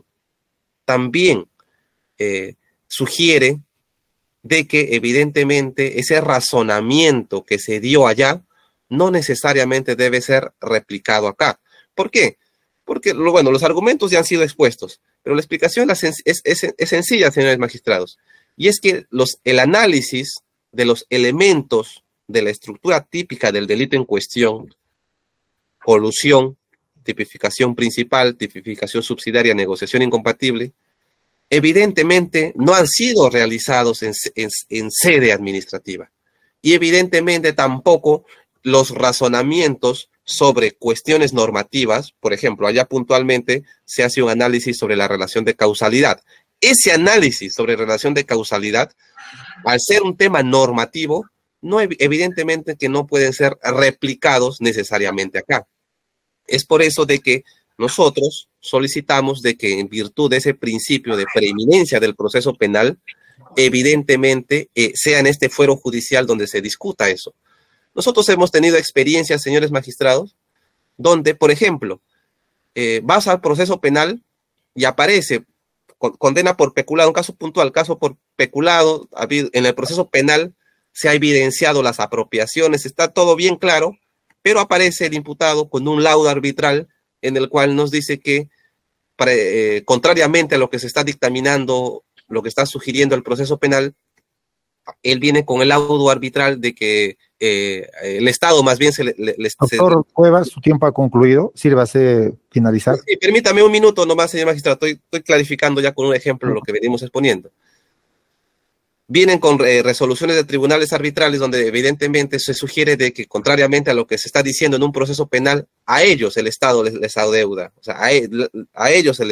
sugiere de que evidentemente ese razonamiento que se dio allá no necesariamente debe ser replicado acá. ¿Por qué? porque, bueno, los argumentos ya han sido expuestos, pero la explicación es sencilla, señores magistrados, y es que el análisis de los elementos de la estructura típica del delito en cuestión, colusión, tipificación principal, tipificación subsidiaria, negociación incompatible, evidentemente no han sido realizados en sede administrativa. Y evidentemente tampoco los razonamientos sobre cuestiones normativas, por ejemplo, allá puntualmente se hace un análisis sobre la relación de causalidad. Ese análisis sobre relación de causalidad, al ser un tema normativo, evidentemente que no pueden ser replicados necesariamente acá. Es por eso de que nosotros solicitamos de que en virtud de ese principio de preeminencia del proceso penal, evidentemente sea en este fuero judicial donde se discuta eso. Nosotros hemos tenido experiencias, señores magistrados, donde, por ejemplo, vas al proceso penal y aparece condena por peculado, un caso puntual, caso por peculado, en el proceso penal se ha evidenciado las apropiaciones, está todo bien claro, pero aparece el imputado con un laudo arbitral en el cual nos dice que, contrariamente a lo que se está dictaminando, lo que está sugiriendo el proceso penal, él viene con el laudo arbitral de que el Estado más bien Doctor Cuevas, su tiempo ha concluido. Sírvase finalizar. Sí, permítame un minuto nomás, señor magistrado. Estoy clarificando ya con un ejemplo lo que venimos exponiendo. Vienen con resoluciones de tribunales arbitrales donde evidentemente se sugiere de que, contrariamente a lo que se está diciendo en un proceso penal, a ellos el Estado les adeuda. O sea, a ellos se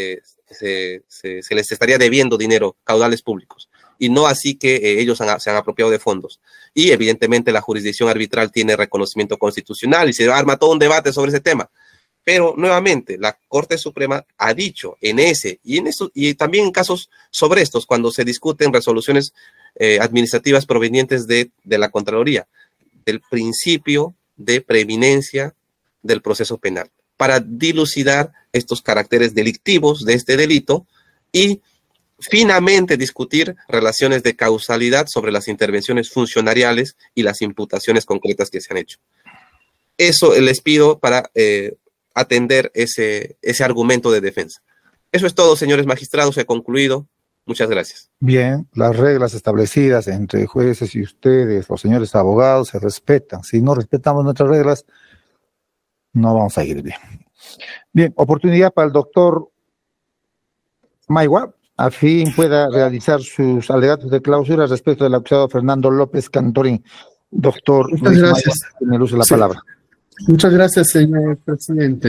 les estaría debiendo dinero, caudales públicos. Y no así que ellos se han apropiado de fondos. Y evidentemente la jurisdicción arbitral tiene reconocimiento constitucional y se arma todo un debate sobre ese tema. Pero nuevamente, la Corte Suprema ha dicho y también en casos sobre estos, cuando se discuten resoluciones administrativas provenientes de la Contraloría, del principio de preeminencia del proceso penal, para dilucidar estos caracteres delictivos de este delito y finamente discutir relaciones de causalidad sobre las intervenciones funcionariales y las imputaciones concretas que se han hecho. Eso les pido para atender ese argumento de defensa. Eso es todo, señores magistrados, he concluido. Muchas gracias. Bien, las reglas establecidas entre jueces y ustedes, los señores abogados, se respetan. Si no respetamos nuestras reglas, no vamos a ir bien. Bien, oportunidad para el doctor Maigua, a fin pueda realizar sus alegatos de clausura respecto del acusado Fernando López Cantorín. Doctor Muchas gracias. Maigua, tiene el uso de la palabra. Muchas gracias, señor presidente.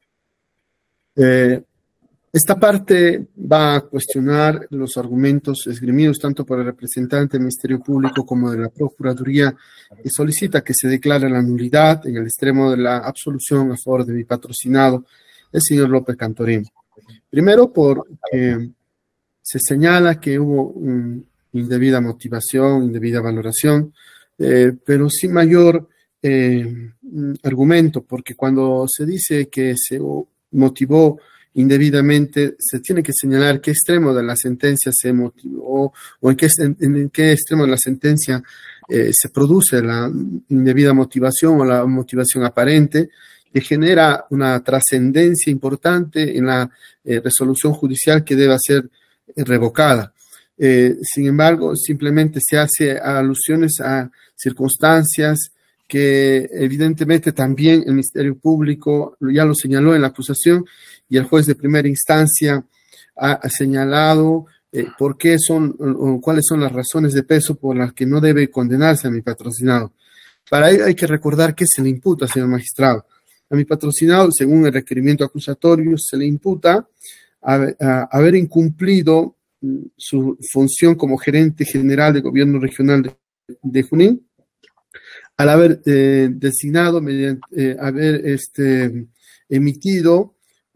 Esta parte va a cuestionar los argumentos esgrimidos tanto por el representante del Ministerio Público como de la Procuraduría, que solicita que se declare la nulidad en el extremo de la absolución a favor de mi patrocinado, el señor López Cantorín. Primero, porque se señala que hubo indebida motivación, indebida valoración, pero sin mayor argumento, porque cuando se dice que se motivó indebidamente, se tiene que señalar qué extremo de la sentencia se motivó o en qué extremo de la sentencia se produce la indebida motivación o la motivación aparente, que genera una trascendencia importante en la resolución judicial que deba ser revocada. Sin embargo, simplemente se hace alusiones a circunstancias que evidentemente también el Ministerio Público ya lo señaló en la acusación y el juez de primera instancia ha señalado cuáles son las razones de peso por las que no debe condenarse a mi patrocinado. Para ello hay que recordar qué se le imputa, señor magistrado. A mi patrocinado, según el requerimiento acusatorio, se le imputa haber incumplido su función como gerente general de gobierno regional de Junín, al haber designado, haber emitido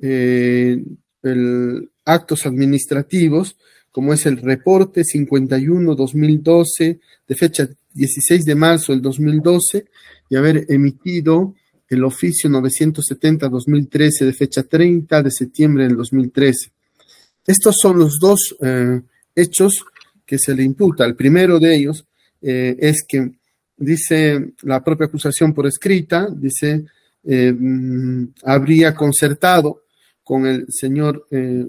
actos administrativos, como es el reporte 51-2012, de fecha 16 de marzo del 2012, y haber emitido el oficio 970-2013, de fecha 30 de septiembre del 2013. Estos son los dos hechos que se le imputa. El primero de ellos es que dice la propia acusación por escrita, dice habría concertado con el señor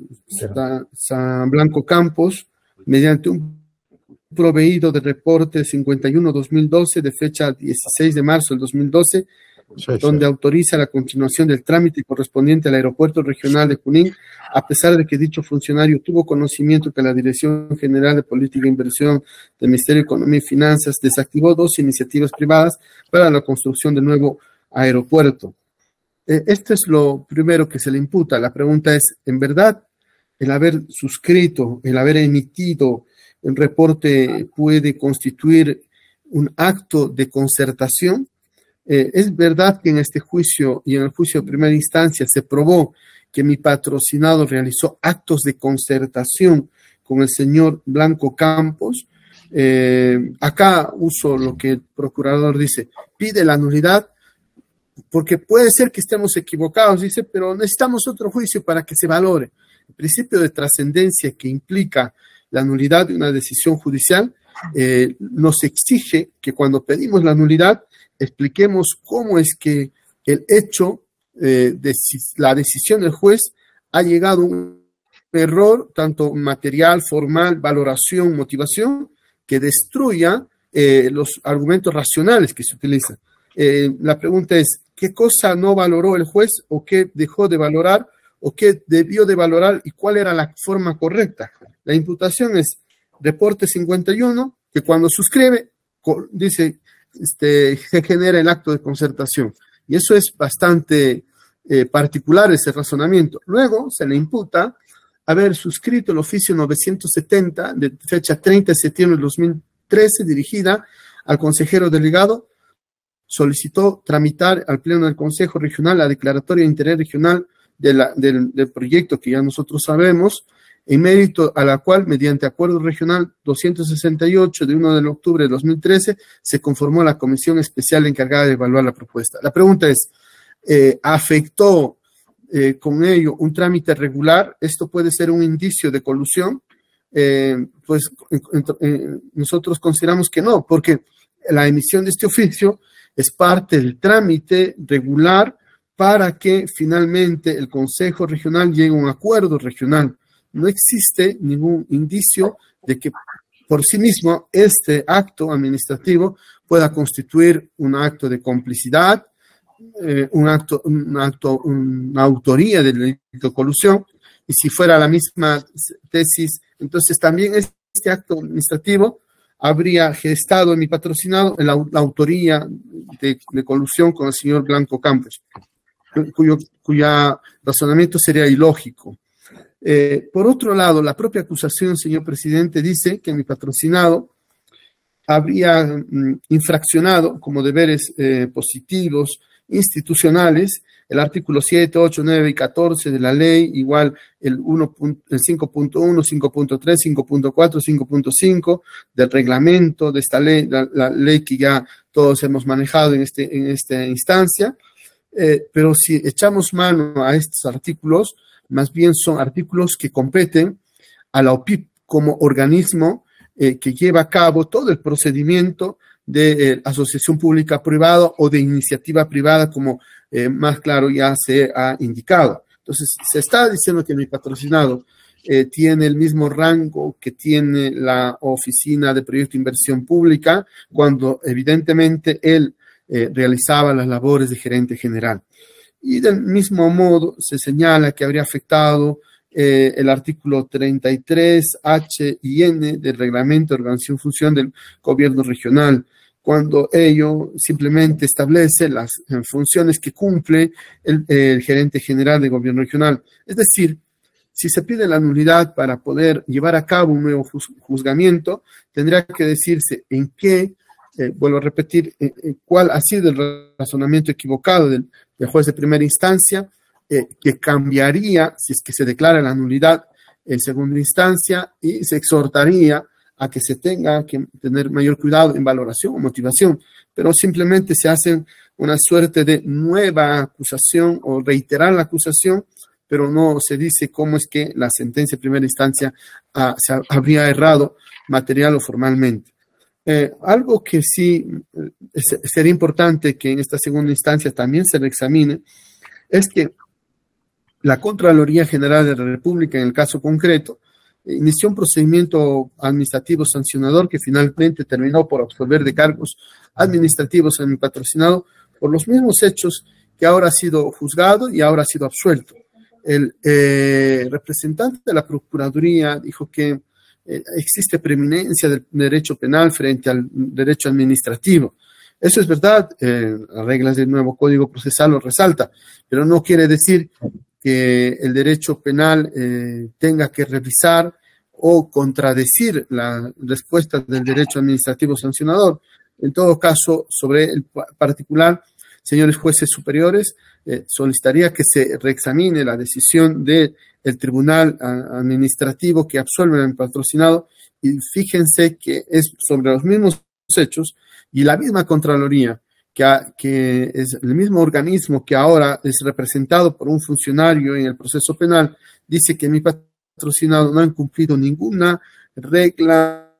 Blanco Campos mediante un proveído de reporte 51-2012 de fecha 16 de marzo del 2012, donde autoriza la continuación del trámite correspondiente al aeropuerto regional de Junín, a pesar de que dicho funcionario tuvo conocimiento que la Dirección General de Política e Inversión del Ministerio de Economía y Finanzas desactivó 2 iniciativas privadas para la construcción del nuevo aeropuerto. Esto es lo primero que se le imputa. La pregunta es, ¿en verdad el haber suscrito, el haber emitido el reporte puede constituir un acto de concertación? Es verdad que en este juicio y en el juicio de primera instancia se probó que mi patrocinado realizó actos de concertación con el señor Blanco Campos. Acá uso lo que el procurador dice, pide la nulidad porque puede ser que estemos equivocados, dice, pero necesitamos otro juicio para que se valore. El principio de trascendencia que implica la nulidad de una decisión judicial nos exige que cuando pedimos la nulidad expliquemos cómo es que el hecho la decisión del juez ha llegado a un error, tanto material, formal, valoración, motivación, que destruya los argumentos racionales que se utilizan. La pregunta es, ¿qué cosa no valoró el juez o qué dejó de valorar o qué debió de valorar y cuál era la forma correcta? La imputación es reporte 51, que cuando suscribe, dice, que genera el acto de concertación. Y eso es bastante particular, ese razonamiento. Luego se le imputa haber suscrito el oficio 970 de fecha 30 de septiembre de 2013, dirigida al consejero delegado. Solicitó tramitar al Pleno del Consejo Regional la declaratoria de interés regional del proyecto que ya nosotros sabemos, en mérito a la cual, mediante Acuerdo Regional 268 de 1 de octubre de 2013, se conformó la comisión especial encargada de evaluar la propuesta. La pregunta es, ¿afectó con ello un trámite regular? ¿Esto puede ser un indicio de colusión? Nosotros consideramos que no, porque la emisión de este oficio es parte del trámite regular para que finalmente el Consejo Regional llegue a un acuerdo regional. No existe ningún indicio de que por sí mismo este acto administrativo pueda constituir un acto de complicidad, una autoría del delito de colusión, y si fuera la misma tesis, entonces también este acto administrativo habría gestado en mi patrocinado la autoría de colusión con el señor Blanco Campos, cuyo razonamiento sería ilógico. Por otro lado, la propia acusación, señor presidente, dice que mi patrocinado habría infraccionado como deberes positivos institucionales el artículo 7, 8, 9 y 14 de la ley, igual el 5.1, 5.3, 5.4, 5.5 del reglamento de esta ley, la ley que ya todos hemos manejado en esta instancia, pero si echamos mano a estos artículos, más bien son artículos que competen a la OPIP como organismo que lleva a cabo todo el procedimiento de asociación pública privada o de iniciativa privada, como más claro ya se ha indicado. Entonces, se está diciendo que mi patrocinado tiene el mismo rango que tiene la Oficina de Proyecto de Inversión Pública, cuando evidentemente él realizaba las labores de gerente general. Y del mismo modo se señala que habría afectado el artículo 33 H y N del Reglamento de Organización y Función del Gobierno Regional, cuando ello simplemente establece las funciones que cumple el gerente general de Gobierno Regional. Es decir, si se pide la nulidad para poder llevar a cabo un nuevo juzgamiento, tendría que decirse en qué, vuelvo a repetir, cuál ha sido el razonamiento equivocado del juez de primera instancia, que cambiaría si es que se declara la nulidad en segunda instancia, y se exhortaría a que se tenga que tener mayor cuidado en valoración o motivación, pero simplemente se hace una suerte de nueva acusación o reiterar la acusación, pero no se dice cómo es que la sentencia de primera instancia se habría errado material o formalmente. Algo que sí sería importante que en esta segunda instancia también se reexamine es que la Contraloría General de la República, en el caso concreto, inició un procedimiento administrativo sancionador que finalmente terminó por absolver de cargos administrativos a mi patrocinado por los mismos hechos que ahora ha sido juzgado y ahora ha sido absuelto. El representante de la Procuraduría dijo que existe preeminencia del derecho penal frente al derecho administrativo. Eso es verdad, las reglas del nuevo Código Procesal lo resalta, pero no quiere decir que el derecho penal tenga que revisar o contradecir la respuesta del derecho administrativo sancionador. En todo caso, sobre el particular, señores jueces superiores, solicitaría que se reexamine la decisión del Tribunal Administrativo que absuelve al patrocinado y fíjense que es sobre los mismos hechos y la misma Contraloría, que es el mismo organismo que ahora es representado por un funcionario en el proceso penal, dice que mi patrocinado no ha cumplido ninguna regla,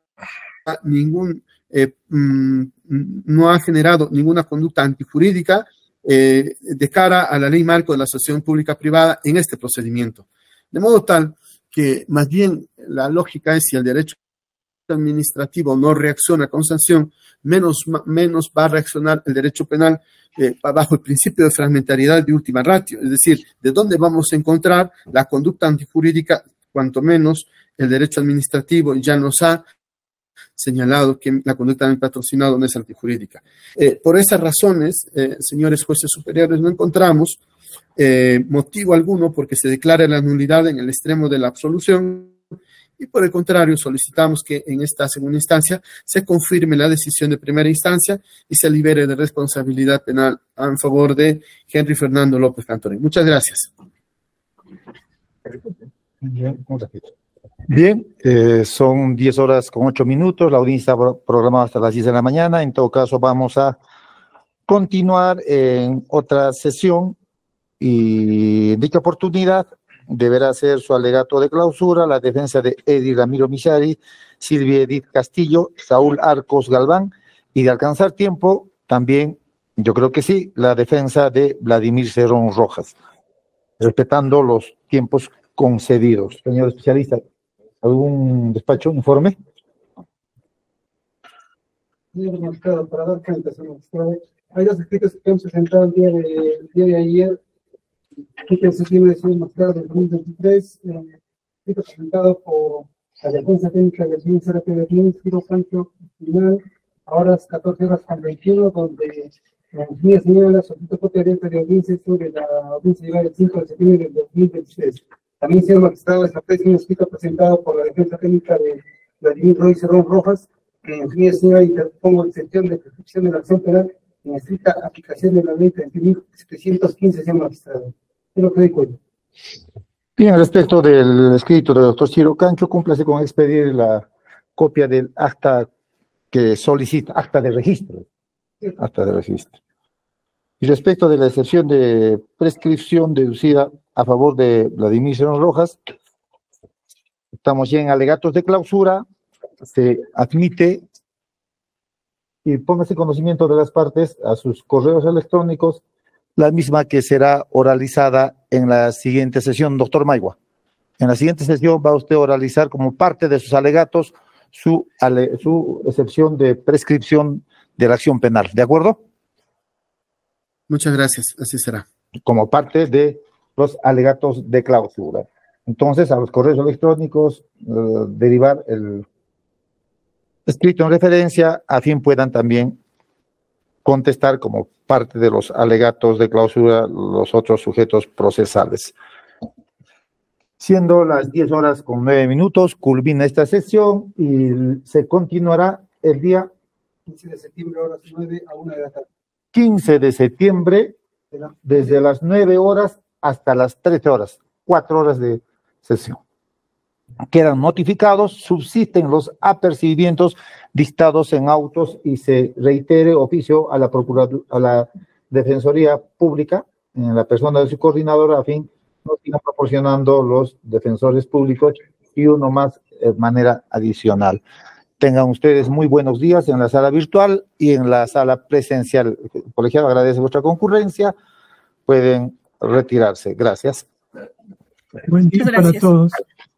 no ha generado ninguna conducta antijurídica de cara a la ley marco de la asociación pública-privada en este procedimiento. De modo tal que más bien la lógica es si el derecho administrativo no reacciona con sanción, menos va a reaccionar el derecho penal bajo el principio de fragmentariedad de última ratio, es decir, de dónde vamos a encontrar la conducta antijurídica, cuanto menos el derecho administrativo ya nos ha señalado que la conducta del patrocinado no es antijurídica. Por esas razones, señores jueces superiores, no encontramos motivo alguno porque se declare la nulidad en el extremo de la absolución y por el contrario solicitamos que en esta segunda instancia se confirme la decisión de primera instancia y se libere de responsabilidad penal en favor de Henry Fernando López Cantorín. Muchas gracias. Bien, son 10 horas con 8 minutos, la audiencia está programada hasta las 10 de la mañana, en todo caso vamos a continuar en otra sesión y en dicha oportunidad deberá hacer su alegato de clausura la defensa de Eddie Ramiro Michari, Silvia Edith Castillo, Saúl Arcos Galván y de alcanzar tiempo también, yo creo que sí, la defensa de Vladimir Cerrón Rojas, respetando los tiempos concedidos. Señor especialista, ¿algún despacho, informe? Señor magistrado, para dar cuenta, señor magistrado, hay dos escritos que hemos presentado el día de ayer, el septiembre de señor magistrado del 2023, escrito presentado por la defensa técnica del señor Serapio de Clín, Ciro Pancho Final, ahora las 14 horas con 21, donde mi señora solicitó copia abierta de audiencia sobre la audiencia llevada el 5 de septiembre del 2023. También, señor magistrado, establece un escrito presentado por la defensa técnica de Vladimir Roy Cerrón Rojas, que en fin, señora, interpongo excepción de prescripción de la acción penal en estricta aplicación de la ley 30.715, señor magistrado. Es lo que doy cuenta. Bien, respecto del escrito del doctor Ciro Cancho, cúmplase con expedir la copia del acta que solicita, acta de registro. Acta de registro. Y respecto de la excepción de prescripción deducida a favor de Vladimir Cerrón Rojas, estamos ya en alegatos de clausura, se admite y póngase conocimiento de las partes a sus correos electrónicos, la misma que será oralizada en la siguiente sesión, doctor Maigua. En la siguiente sesión va usted a oralizar como parte de sus alegatos su excepción de prescripción de la acción penal, ¿de acuerdo? Muchas gracias, así será. Como parte de los alegatos de clausura. Entonces, a los correos electrónicos derivar el escrito en referencia a fin puedan también contestar como parte de los alegatos de clausura los otros sujetos procesales. Siendo las 10 horas con 9 minutos, culmina esta sesión y se continuará el día 15 de septiembre, horas 9 a 1 de la tarde. 15 de septiembre, desde las 9 horas hasta las 13 horas, 4 horas de sesión. Quedan notificados, subsisten los apercibimientos dictados en autos y se reitere oficio a la Procuraduría, a la Defensoría Pública, en la persona de su coordinador, a fin nos sigan proporcionando los defensores públicos y uno más de manera adicional. Tengan ustedes muy buenos días en la sala virtual y en la sala presencial. El colegiado agradece vuestra concurrencia. Pueden retirarse. Gracias. Buen día para todos.